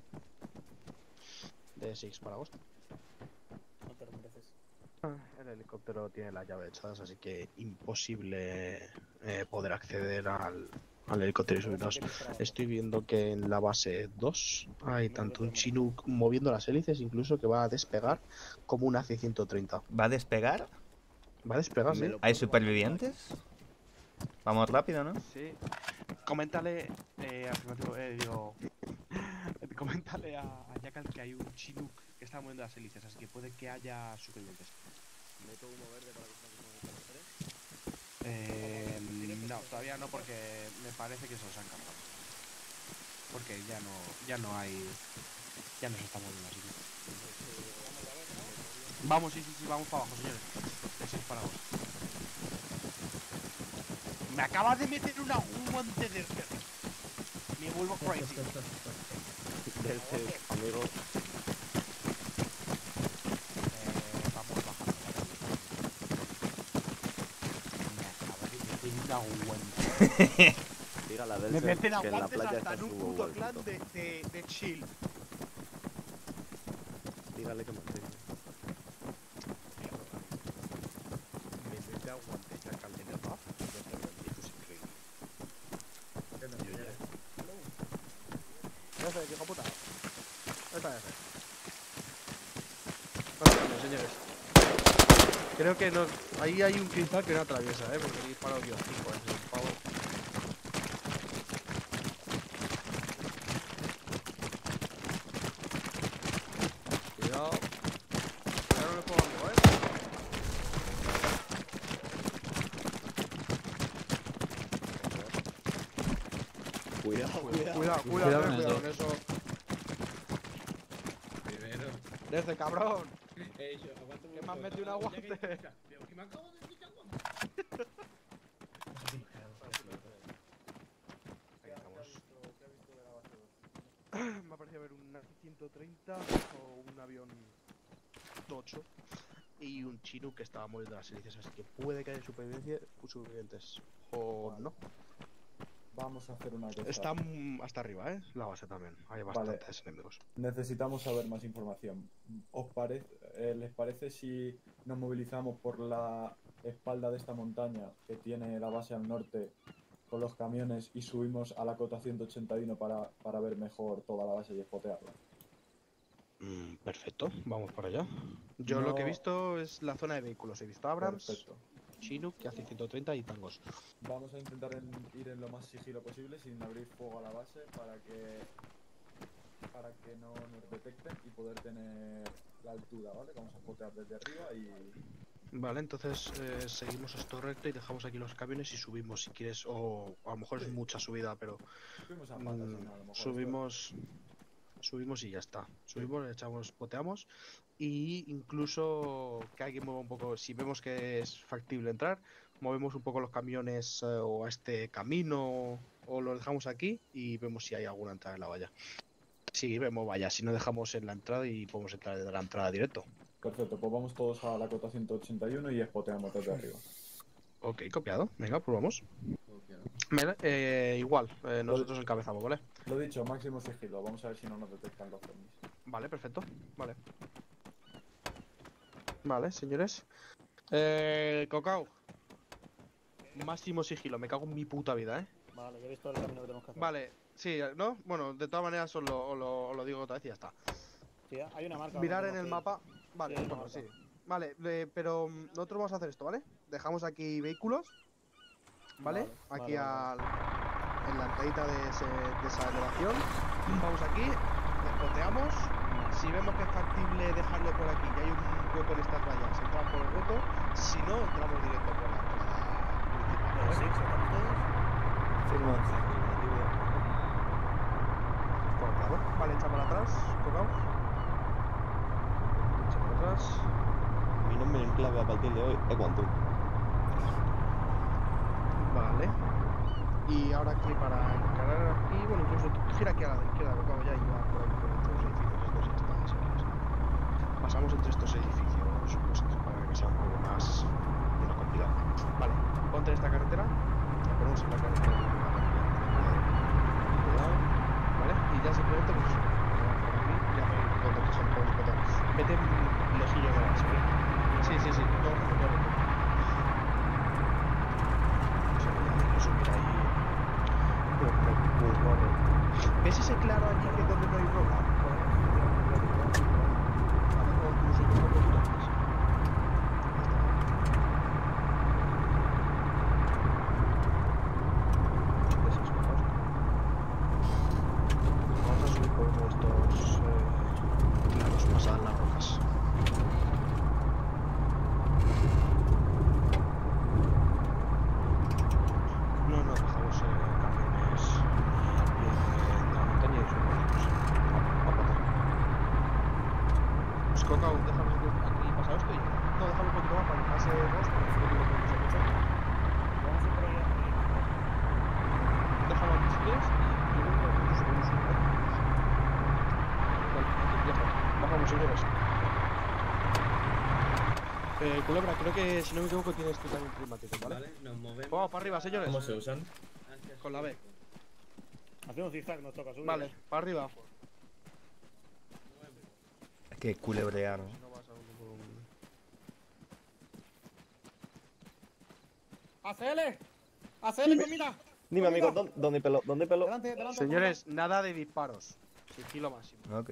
D6 para agosto. No te lo mereces. El helicóptero tiene las llaves echadas, así que imposible poder acceder al helicóptero y subirnos. Estoy viendo que en la base 2 hay tanto un Chinook moviendo las hélices, incluso que va a despegar, como un AC-130. ¿Va a despegar? Va a despegar, sí. ¿Hay supervivientes? Vamos rápido, ¿no? Sí. Coméntale, coméntale a Jackal que hay un Chinook que está moviendo las hélices, así que puede que haya supervivientes. ¿Meto humo verde para que No, todavía no, porque me parece que se los han cargado. Porque ya no hay... Ya no se está moviendo así. Vamos, sí, vamos para abajo, señores. Eso es para vos. Me acabas de meter un guante de... Me vuelvo crazy. Amigo. Vamos bajando. Me acabas de meter un aguante. Dígale a Me Delce meten que en la aguantes playa hasta está en un su puto huevo clan oculto. de chill. Dígale que mantenga. Me mete aguante ya caldera paz. Esto es increíble. Ya sé, hijo puta. Esta ya sé. Vamos, señores. Creo que no. Ahí hay un cristal que no atraviesa, porque he disparado yo 5 veces el pavo. Cuidado. Ya no le puedo algo, Cuidado con eso. Primero. Desde cabrón. Yo aguanto Que me has metido un aguante. Que me acabo de meter aguante. Me ha parecido ver un AC-130 o un avión tocho y un Chinook que estaba moviendo las hélices, así que puede que haya supervivientes o no. Vamos a hacer una cosa. Está hasta arriba, la base también. Hay bastantes enemigos. Necesitamos saber más información. ¿Les parece si nos movilizamos por la espalda de esta montaña que tiene la base al norte con los camiones y subimos a la cota 181 para ver mejor toda la base y espotearla? Perfecto, vamos para allá. Yo lo que he visto es la zona de vehículos. He visto Abrams, Chinook, que hace 130 y tangos. Vamos a intentar ir en lo más sigilo posible sin abrir fuego a la base para que no nos detecten y poder tener la altura, ¿vale? Vamos a espotear desde arriba y... Vale, entonces seguimos esto recto y dejamos aquí los camiones y subimos si quieres, o a lo mejor es mucha subida, pero subimos a patas, a lo mejor subimos y ya está. Subimos, echamos, poteamos y incluso que alguien mueva un poco, si vemos que es factible entrar, movemos un poco los camiones o a este camino o lo dejamos aquí y vemos si hay alguna entrada en la valla. Si vemos valla, si no dejamos en la entrada y podemos entrar de la entrada directo. Perfecto, pues vamos todos a la cota 181 y espoteamos desde arriba. Ok, copiado. Venga, pues vamos. Igual, nosotros encabezamos, ¿vale? Lo dicho, máximo sigilo. Vamos a ver si no nos detectan los zombies. Vale, perfecto. Vale, señores. Cocao. Máximo sigilo. Me cago en mi puta vida, Vale, que he visto el camino que tenemos que hacer. Vale, sí, ¿no? Bueno, de todas maneras os lo digo otra vez y ya está. Sí, hay una marca. Mirar en el mapa. Vale, sí, bueno, sí. Vale, pero nosotros vamos a hacer esto, ¿vale? Dejamos aquí vehículos. ¿Vale? Aquí al en la entradita de esa elevación. Vamos aquí, despoteamos. Si vemos que es factible dejarlo por aquí y hay un hueco en estas vallas, entramos por el hueco. Si no, entramos directo por la entrada principal. Sí, ¿estamos todos? Firma. Colocado. Vale, echa para atrás. Colocado. Echa para atrás. Mi nombre en clave a partir de hoy es Quantum. Vale. Y ahora aquí para encarar aquí, bueno, incluso gira aquí a la izquierda, colocado ya y va por ahí por entre los edificios. Estos ya está, si quieres. Pasamos entre estos edificios, pues, para que sea un poco más complicado. Vale, ponte en esta carretera. La ponemos en la carretera. Cuidado. Vale, y ya simplemente pues por aquí, ya me cuando que son todos botones. Mete lejillos de base, ¿vale? Sí, corre. Subir ahí. Corre. ¿Ves ese claro allí que es donde no hay roca? Incluso un poquito más. Vamos a subir por uno de estos claros más a las rocas. No, dejamos camiones a pie de la montaña y subimos a pasar. Pues Coca, déjame aquí pasado esto y no, déjame un poquito más para que pase dos, porque no tengo que mucho. Vamos a por allá. Déjalo aquí si quieres y luego nosotros subimos un poco. Vale, ya está. Bajamos, señores. Culebra, creo que si no me equivoco tienes tú también climático, ¿vale? Vale, nos movemos. Vamos para arriba, señores. ¿Cómo se usan? Con la B. Hacemos zigzag, nos toca subir. Vale, para arriba. Es que culebrear. Si no vas a ¡Hacele! ¡Hacele comida! Dime, amigo, ¿dónde pelo? Delante, Señores, nada de disparos. Sigilo máximo. Ok.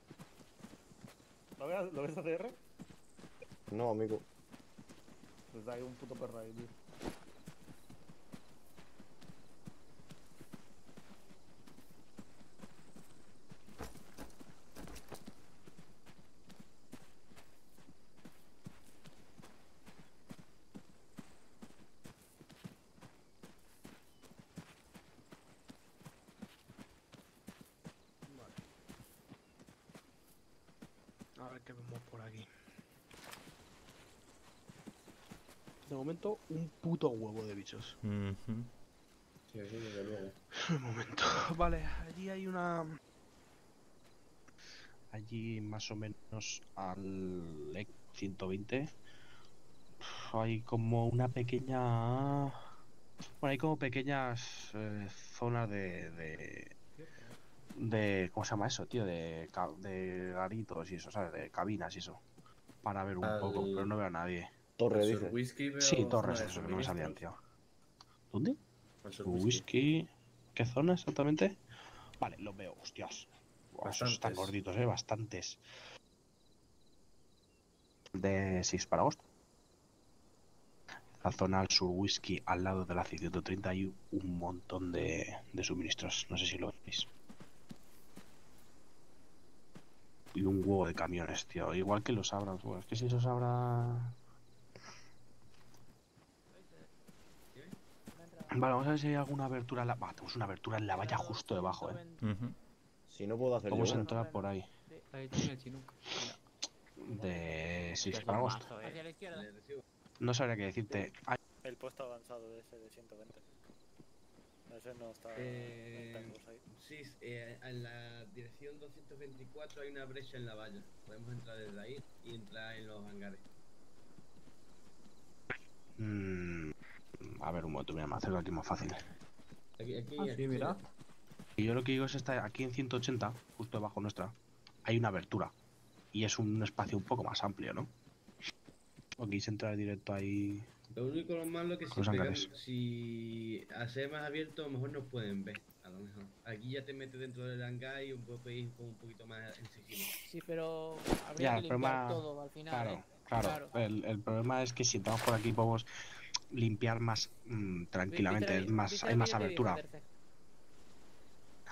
¿Lo ves ACR? No, amigo. Pues hay un puto perro ahí, tío. A ver qué vemos por aquí. De momento, un puto huevo de bichos. Sí, eso desde luego. Un momento. Vale, allí hay una... Allí más o menos al EC 120 hay como una pequeña... Bueno, hay como pequeñas zonas de... ¿Cómo se llama eso, tío? De garitos y eso, ¿sabes? De cabinas y eso. Para ver un poco, pero no veo a nadie. Torre, dice. Sí, torres, eso, que no me salían, tío. ¿Dónde? Whisky. ¿Qué zona exactamente? Vale, los veo, hostias. Wow, esos están gorditos, bastantes. De 6 para agosto. La zona al sur whisky, al lado de la C-130 hay un montón de suministros. No sé si lo veis. Y un huevo de camiones, tío. Igual que los Abrams. Bueno, es que si esos Abrams... Vale, vamos a ver si hay alguna abertura en la... tenemos una abertura en la valla justo debajo, Si no puedo hacer Vamos yo a entrar por ahí. Ahí tiene el Chinook. De 6 para agosto. Hacia la izquierda. No sabría qué decirte. El puesto avanzado de ese de 120. Ese no está... Sí, en la dirección 224 hay una brecha en la valla. Podemos entrar desde ahí y entrar en los hangares. A ver, un momento, mira, me acerco aquí más fácil. Aquí, mira. Y yo lo que digo es aquí en 180, justo debajo nuestra, hay una abertura. Y es un espacio un poco más amplio, ¿no? ¿O queréis entrar directo ahí? Lo único lo malo que si hacer más abierto, a lo mejor nos pueden ver. A lo mejor. Aquí ya te metes dentro del hangar y puedes ir un poquito más en sigilo. Sí, pero habría que limpiar todo al final. Claro. El problema es que si entramos por aquí podemos limpiar más tranquilamente, hay más abertura.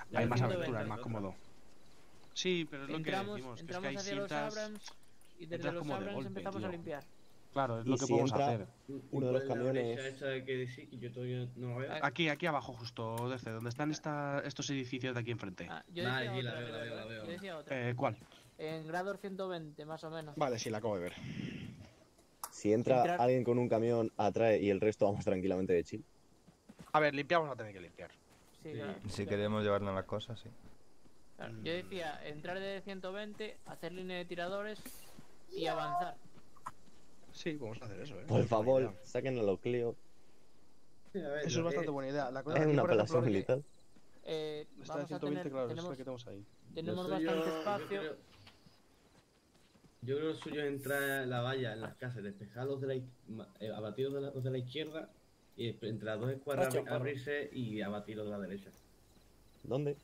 Hay más 120. abertura, es más cómodo. Sí, pero es lo que decimos, que es que Entramos hay hacia los cintas... Abrams y desde entras los como de Abrams golpe, empezamos tío. a limpiar. Claro, es Y lo que si podemos entra hacer. uno de los La camiones. brecha esa que decís, que yo todavía no la veo. Aquí abajo justo, desde donde están estos edificios de aquí enfrente. Yo Vale, decía sí, la otra, veo, la veo, la veo. Yo decía otra. ¿Cuál? En Grador 120, más o menos. Vale, sí, la acabo de ver. Si entra alguien con un camión, atrae y el resto vamos tranquilamente de chill. A ver, limpiar vamos a tener que limpiar. Sí, claro. Si queremos llevarnos las cosas, sí. Claro, yo decía, entrar de 120, hacer línea de tiradores y avanzar. Sí, vamos a hacer eso, Por favor, saquen a los Clio. Eso es bastante buena idea. La cosa Es aquí, una por ejemplo, apelación militar. Está de Vamos a 120, tener, claro, tenemos, es la que tenemos ahí. tenemos Lo suyo- bastante espacio. Yo creo que lo suyo es entrar a la valla en las casas, despejar los de la abatir los de la izquierda y entre las dos escuadras Hacha un porro. abrirse y abatir los de la derecha. ¿Dónde?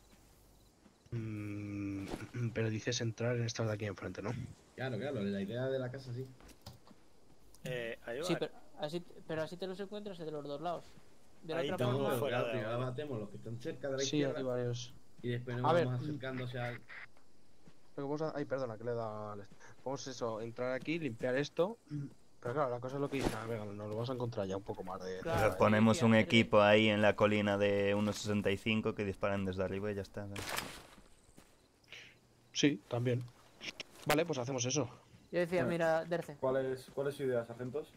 Pero dices entrar en estas de aquí enfrente, ¿no? Claro, la idea de la casa sí. Ahí va. Sí, pero así te los encuentras de los dos lados. De la Ahí otra estamos forma, fuera de Primero ahora. abatemos los que están cerca de la Sí, izquierda hay varios. y después nos A ver, vamos acercando hacia el... Pero vamos a... Ay, perdona, que le he dado al... Vamos eso, entrar aquí, limpiar esto. Pero claro, la cosa es lo que dice, venga, nos lo vamos a encontrar ya un poco más de... Claro. Ponemos un sí, equipo ahí en la colina de 1.65 que disparan desde arriba y ya está. ¿no? Sí, también. Vale, pues hacemos eso. yo decía, mira, Derce. ¿Cuál es su idea, sargentos?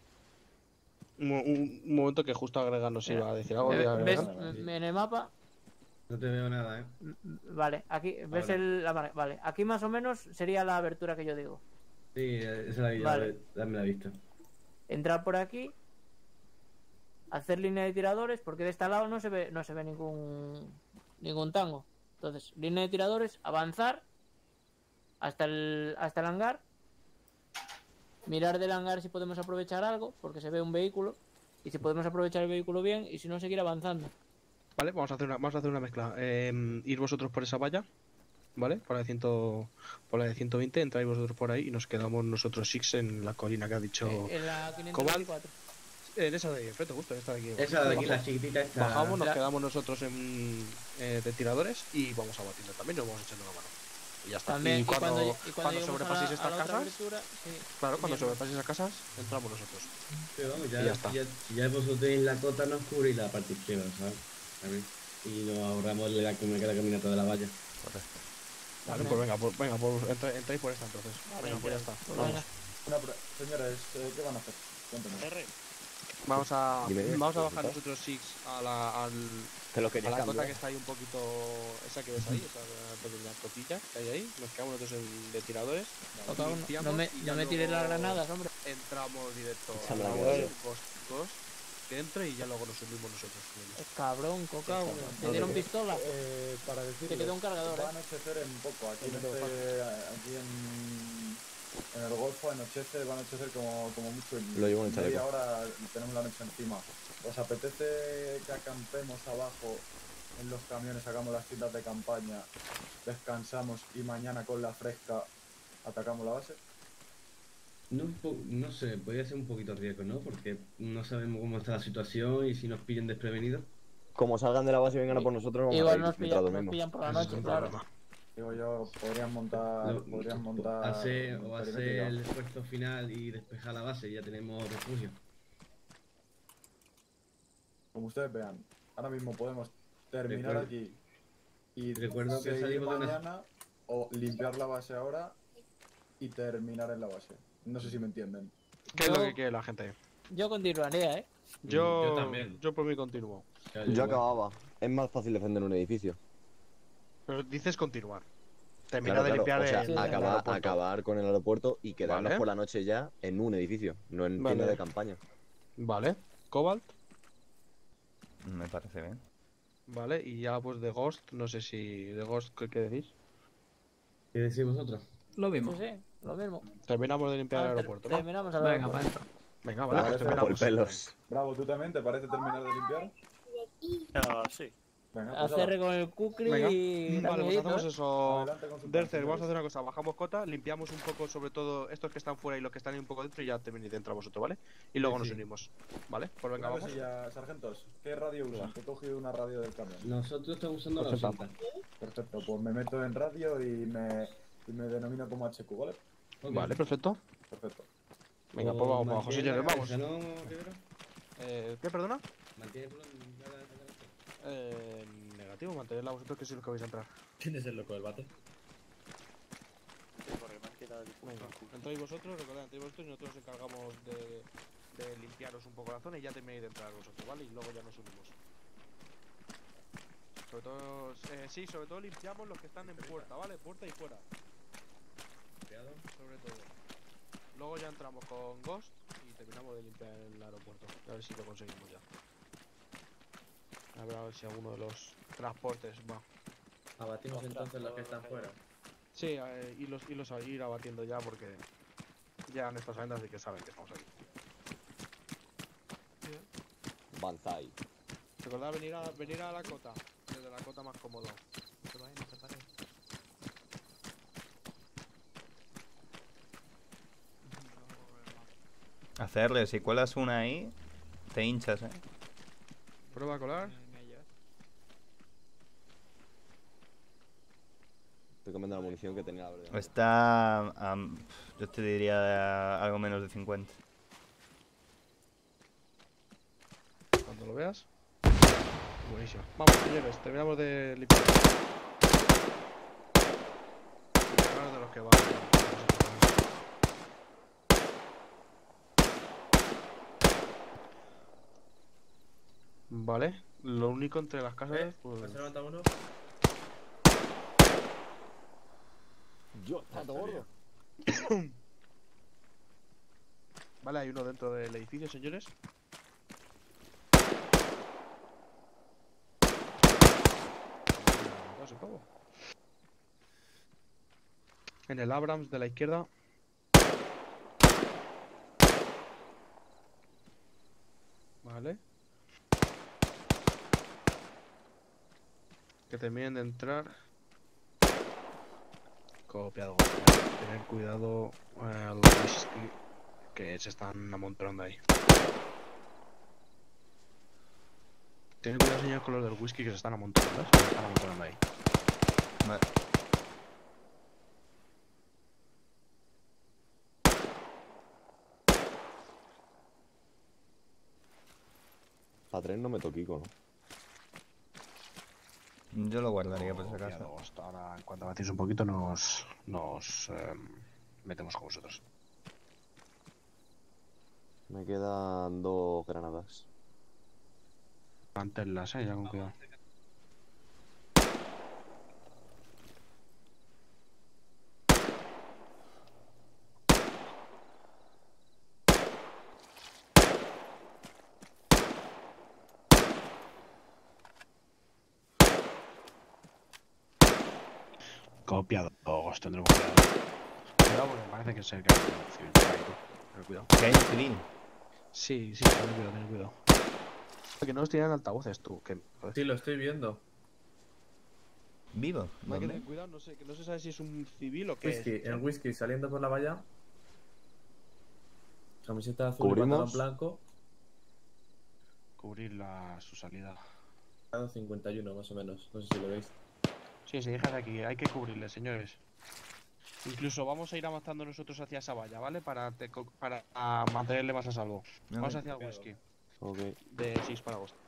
Un momento que justo agregar nos iba a decir algo. de ¿Ves agregar. en el mapa? No te veo nada, Vale, aquí, ¿ves Ahora. vale, aquí más o menos sería la abertura que yo digo. Sí, esa la vi, Vale. ya me la he visto. Entrar por aquí, hacer línea de tiradores, porque de este lado no se ve ningún tango. Entonces, línea de tiradores, avanzar hasta el hangar, mirar del hangar si podemos aprovechar algo, porque se ve un vehículo, y si podemos aprovechar el vehículo bien, y si no, seguir avanzando. Vale, vamos a hacer una mezcla. Ir vosotros por esa valla, ¿vale? Por la de 120, entráis vosotros por ahí y nos quedamos nosotros six en la colina que ha dicho En la Cobalt. 524. En esa de ahí, enfrente, justo, en esta de aquí. Esa de aquí, Abajo. la chiquitita esta. Bajamos, nos quedamos nosotros de tiradores y vamos abatiendo también, nos vamos echando la mano. Y ya está. También, y cuando lleguemos sobrepaséis a estas la otra casas, abertura, sí, claro, cuando bien. sobrepaséis esas casas, entramos nosotros. Pero vamos, Y ya está. ya vosotros tenéis la cota, nos cubrís la parte izquierda, ¿sabes? A ver. Y nos ahorramos la caminata de la valla. Correcto. Vale, pues entráis por esta entonces. Venga, pues ya está. Vamos. Señores, ¿qué van a hacer? Cuéntenme. Vamos a Dime, bajar ¿preguntas? nosotros six a la Te lo quería cota cambiar. que está ahí un poquito, esa que ves ahí, esa pequeña cotilla que hay ahí. Nos quedamos nosotros de tiradores. limpiamos No me y ya tires las luego granadas, hombre. Entramos directo a Échame la la granada. Ghost, que entre y ya luego nos subimos nosotros. Es cabrón, coca. Te dieron pistola. Para decirles, Te quedó un cargador, va a anochecer en poco. Aquí, aquí en el Golfo anochece, va a anochecer como mucho en Lo llevo en el media chaleco. hora tenemos la noche encima. ¿Os apetece que acampemos abajo en los camiones, sacamos las tiendas de campaña, descansamos y mañana con la fresca atacamos la base? No sé, podría ser un poquito riesgo, ¿no? Porque no sabemos cómo está la situación y si nos pillan desprevenidos. Como salgan de la base y vengan a por nosotros, vamos Igual a ir nos mientras pillan dormimos. por la noche, claro. Digo yo, podrían montar Hacer perimétrica. el esfuerzo final y despejar la base y ya tenemos refugio. Como ustedes vean, ahora mismo podemos terminar Recuerdo- aquí y recuerdo que seguir salimos de una- mañana o limpiar la base ahora y terminar en la base. No sé si me entienden. ¿Qué es lo que quiere la gente? Yo continuaría, ¿eh? Yo también. Yo por mí continúo. Yo acababa. Es más fácil defender un edificio. Pero dices continuar. Terminar Claro, de claro. limpiar O sea, el aeropuerto. acabar con el aeropuerto y quedarnos Vale. por la noche ya en un edificio, no en Vale. tienda de campaña. Vale. Cobalt. Me parece bien. Vale. Y ya pues de Ghost, no sé si de Ghost, ¿qué decís? ¿Qué decís vosotros? Lo mismo. Sí, lo mismo. Terminamos de limpiar el aeropuerto, ¿no? Terminamos al Venga, aeropuerto. para adentro. Venga, vale, pues Por terminamos. pelos. Bravo, ¿tú también te parece terminar de limpiar? Sí. Venga, pues ACR ala. con el Kukri Venga. y Vale, pues hacemos rapidito, ¿eh? eso. Adelante con su plan, Dercer, vamos a señores. hacer una cosa. Bajamos cota, limpiamos un poco, sobre todo estos que están fuera y los que están ahí un poco dentro, y ya te venís dentro a vosotros, ¿vale? Y luego Sí, nos sí. unimos. ¿Vale? Pues venga, Una vamos. cosilla, sargentos. ¿Qué radio usan? Que he cogido una radio del camión. Nosotros estamos usando la 80. 80. Perfecto, pues me meto en radio y me denomino como HQ, ¿vale? Ok. Vale, perfecto. Perfecto. Venga, pues vamos abajo, Mantiene señores, la vamos. cabeza, ¿no, Quevedo? ¿Qué, perdona? Mantiene por la Negativo, mantenerla vosotros que sois los que vais a entrar. ¿Quién es el loco del bate? Porque me han quitado el Venga, entráis vosotros, recordad, entráis vosotros y nosotros nos encargamos de limpiaros un poco la zona y ya termináis de entrar vosotros, ¿vale? Y luego ya nos unimos. Sobre todo, sí, sobre todo limpiamos los que están en puerta, ¿vale? Puerta y fuera. Limpiado. Sobre todo. Luego ya entramos con Ghost y terminamos de limpiar el aeropuerto. A ver si lo conseguimos ya. A ver si alguno de los transportes va. Abatimos entonces los que están fuera. Sí, y los a ir abatiendo ya porque ya han estado saliendo, así que saben que estamos aquí. Banzai. Recordad venir a la cota, desde la cota más cómodo. No se vayan, no se paren. Hacerle, si cuelas una ahí, te hinchas, ¿eh? Prueba a colar. Estoy cambiando la munición que tenía la verdad. Está... yo te diría algo menos de 50. Cuando lo veas. Buenísimo. Vamos, señores, terminamos de limpiar. De los que van. Vale, lo único entre las casas, pues... ¿Se levanta uno? Yo, tanto gordo. Vale, hay uno dentro del edificio, señores. En el Abrams de la izquierda. Vale. Que terminen de entrar. Copiado. Tener cuidado a los que se están amontonando ahí. Ten cuidado, señor, con los del whisky que se están amontonando. Se están amontonando ahí. Vale. Para 3 no me toquico, ¿no? Yo lo guardaría por si acaso. Ahora, en cuanto avancéis un poquito, nos metemos con vosotros. Me quedan 2 granadas. Manténlas, ya con cuidado. Copiado, todos tendremos cuidado. Cuidado porque parece que se cae un civil por ahí, tú. Ten cuidado. ¿Que hay un civil? Sí, ten cuidado. Que no nos tiran altavoces, tú. Que, joder. Sí, lo estoy viendo. ¿Vivo? No hay que ¿Dónde? tener cuidado, no sé, que no se sabe si es un civil o qué Whisky, es. el whisky saliendo por la valla. Camiseta azul y ¿Cubrimos? pantalón blanco. Cubrir su salida. 51 más o menos, no sé si lo veis. Sí, se deja de aquí, hay que cubrirle, señores. Incluso vamos a ir avanzando nosotros hacia esa valla, ¿vale? Para mantenerle más a salvo. Vamos hacia el whisky. Ok. De 6 para agosto.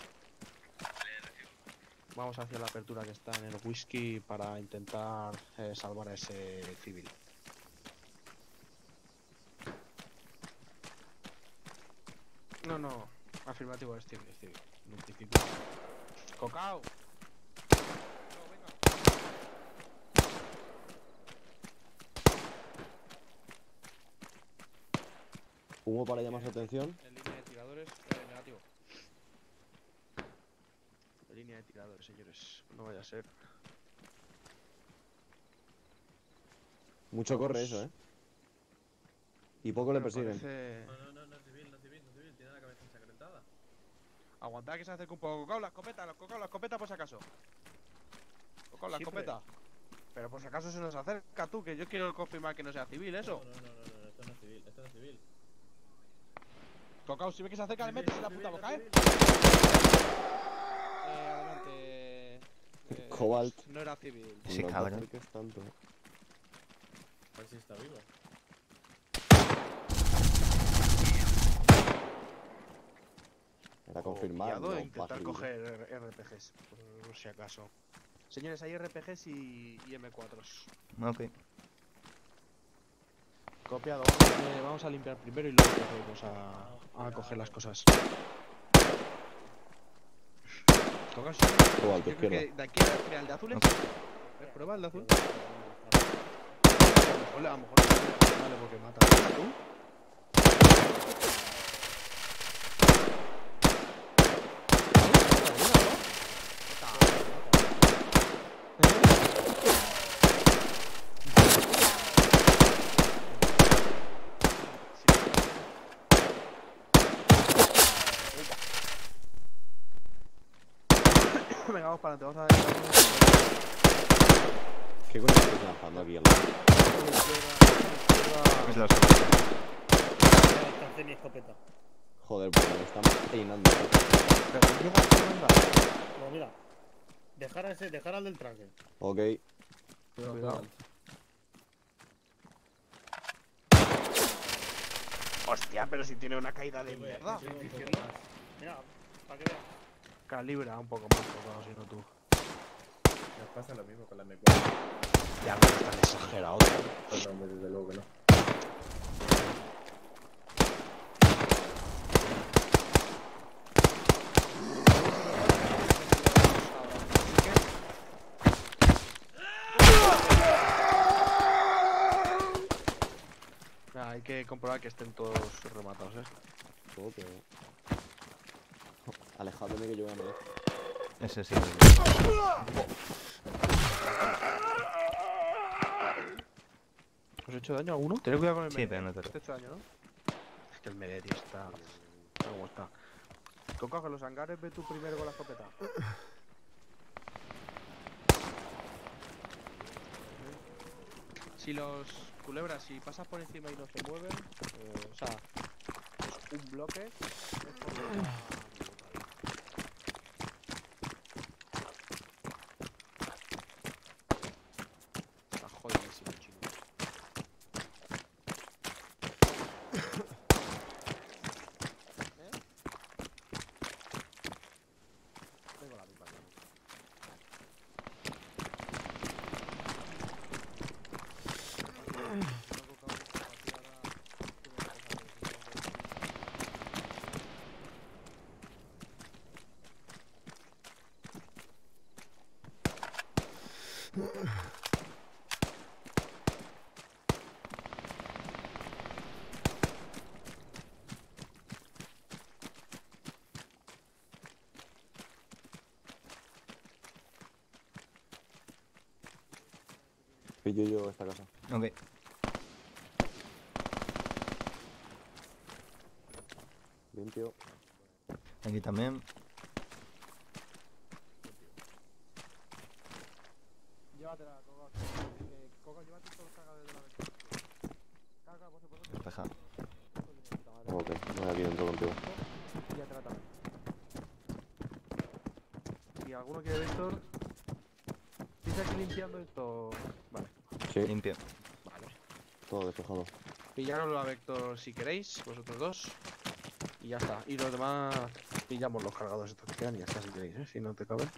Vamos hacia la apertura que está en el whisky para intentar salvar a ese civil. No, afirmativo, es civil, Notifico. ¡Cocao! Humo para llamar su atención. En línea de tiradores, negativo. En línea de tiradores, señores. No vaya a ser. Mucho corre eso, Y poco le persiguen. No, civil, tiene la cabeza ensangrentada. Aguantad que se acerque un poco. Cocao, la escopeta por si acaso. Cocao, la escopeta. Pero por si acaso se nos acerca tú, que yo quiero confirmar que no sea civil, eso. No, esto no es civil, esto no es civil. Cocao, si ve que se acerca, le metes en la puta boca, adelante. Cobalt. No era civil. Sí, cabrón. Tanto. A ver si está vivo. Era confirmar. Cuidado No, e intentar fácil. coger RPGs, por si acaso. Señores, hay RPGs y M4s. Ok. Copiado. Vamos a limpiar primero y luego vamos a coger las cosas. Cocao, sí. Cobalt, Yo creo izquierda. que de aquí mira, el de azul es. Prueba el de azul. A lo mejor vale porque mata. ¿Tú? Venga, vamos para adelante, vamos a ver. ¿Qué coño estás lanzando aquí al lado? Es la Alcancé mi escopeta. Joder, pues me están peinando. No, mira. Dejar al del traje. Ok. Cuidado. Hostia, pero si tiene una caída de mierda. Mira, para que veas. Calibra un poco más, Cocao, si no tú. Nos pasa lo mismo con la M4. Ya no es tan exagerado. Pues no, desde luego que no. Hay que comprobar que estén todos rematados, Ok. Alejadme que yo voy a morir. Ese sí. ¿Os he hecho daño a uno? Tened cuidado con el Sí, melee. pero no te ¿Te he hecho daño, no? Es que el melee, tío, está como está. Cocao, que los hangares ve tú primero con la escopeta. Si los culebras, si pasas por encima y no se mueven, o sea, es un bloque, es porque está jodidísimo, chino. Tengo la pipa, claro. Pillo yo esta casa. Ok. Limpio. Aquí también. Llévatela, Cocao. Cocao, llévate todos los cargadores de la ventana. Carga, vos Despeja. Ok, voy aquí dentro contigo. Y ya te la también. Si alguno quiere Vector, ¿piensas que limpiando esto? Vale. Sí. Limpio. Vale. Todo despejado. Pillaros la Vector si queréis, vosotros dos. Y ya está. Y los demás pillamos los cargadores estos que quedan y ya está si queréis, si no te caben.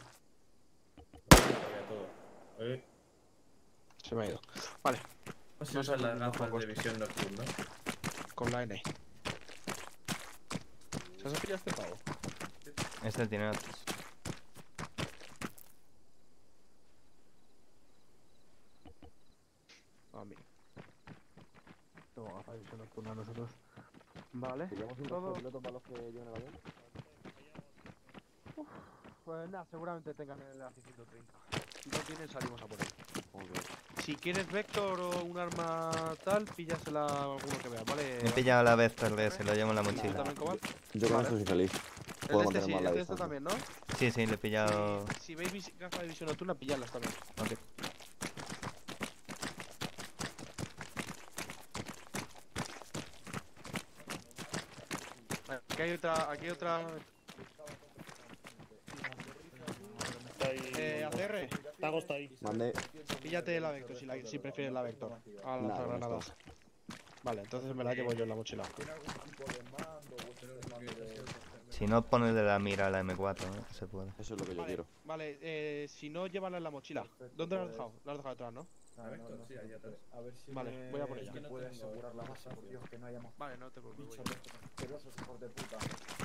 Se me ha ido. Vale. Vamos a usar las gafas de visión nocturna. Con la N. ¿Se has pillado este pavo? Este tiene otros. A mí. Tengo gafas de visión nocturna nosotros. Vale. ¿Pillamos un Todo. piloto para los que lleven el avión? Pues nada, seguramente tengan el AC-130. Si no tienen, salimos a por él. Si quieres Vector o un arma tal, píllasela a alguno que vea, ¿vale? Me he pillado la Vector de se lo llevo en la mochila. ¿También, Cobalt? Yo con Vale. esto soy feliz. puedo este mantener sí, más la el de este distancia. también, ¿no? Sí, sí, le he pillado. Si veis gafas de visión nocturna, pilladlas también. Ok. Aquí hay otra. Está ahí. ACR. Tago está ahí. Mande. Píllate la Vector si prefieres la Vector. A Nah, las con granadas. Vale, entonces me la llevo yo en la mochila. Si no, ponerle la mira a la M4, ¿no? Que se puede. Eso es lo que yo quiero. Vale, si no, llévala en la mochila. ¿Dónde la has dejado? La has dejado atrás, ¿no? A ver si Vale, voy a por ella. me puede asegurar la base, por Dios, que no haya más Vale, no te preocupes. bichos de estos asquerosos, hijos de puta.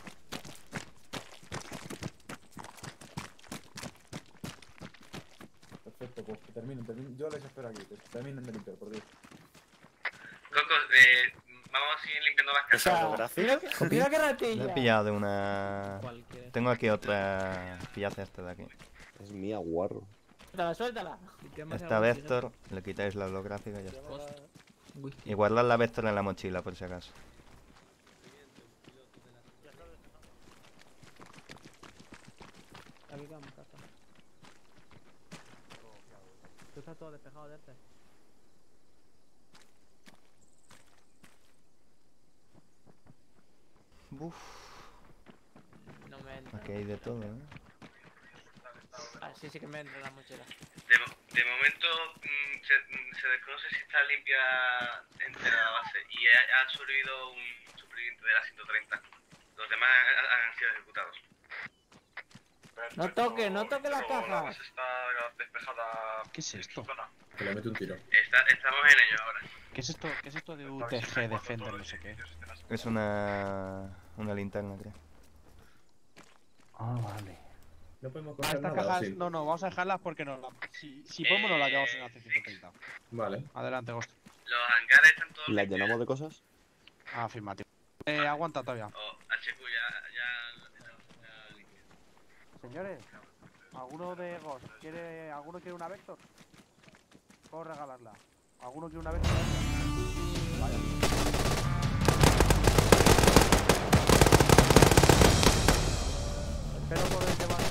Perfecto, pues que terminen. Yo les espero aquí, que terminen de limpiar, por Dios. Coco, vamos a seguir limpiando las casas. Mira qué Le he ratilla. pillado de una. Cualquiera. Tengo aquí otra. Pillaste este de aquí. Es mía, guarro. Suéltala, suéltala. Esta Vector, le quitáis la holográfica y ya está. Whisky. Y guardad la Vector en la mochila, por si acaso. Aquí quedamos, casa. Tú estás todo despejado de este. Uf, No me entra. aquí hay de todo, ¿eh? Ah, sí que me entra en la mochila. De momento se desconoce si está limpia entera la base y ha sobrevivido un superviviente de la 130. Los demás han sido ejecutados. No toque las cajas. Está despejada. ¿Qué es esto? Que le mete un tiro. Estamos en ello ahora. ¿Qué es esto de UTG Defender, no sé qué? Es una linterna, creo. Ah, vale. No podemos Ah, coger estas nada, cajas, ¿o sí? no, vamos a dejarlas porque no. Si podemos, nos las llevamos en la C130. Vale. Adelante, Ghost. Los hangares están todos ¿La limpios. llenamos de cosas? Afirmativo. Aguanta todavía. HQ ya limpio. Señores, ¿alguno de Ghost alguno quiere una Vector? Puedo regalarla. ¿Alguno quiere una Vector? Vaya. Espero poder llevar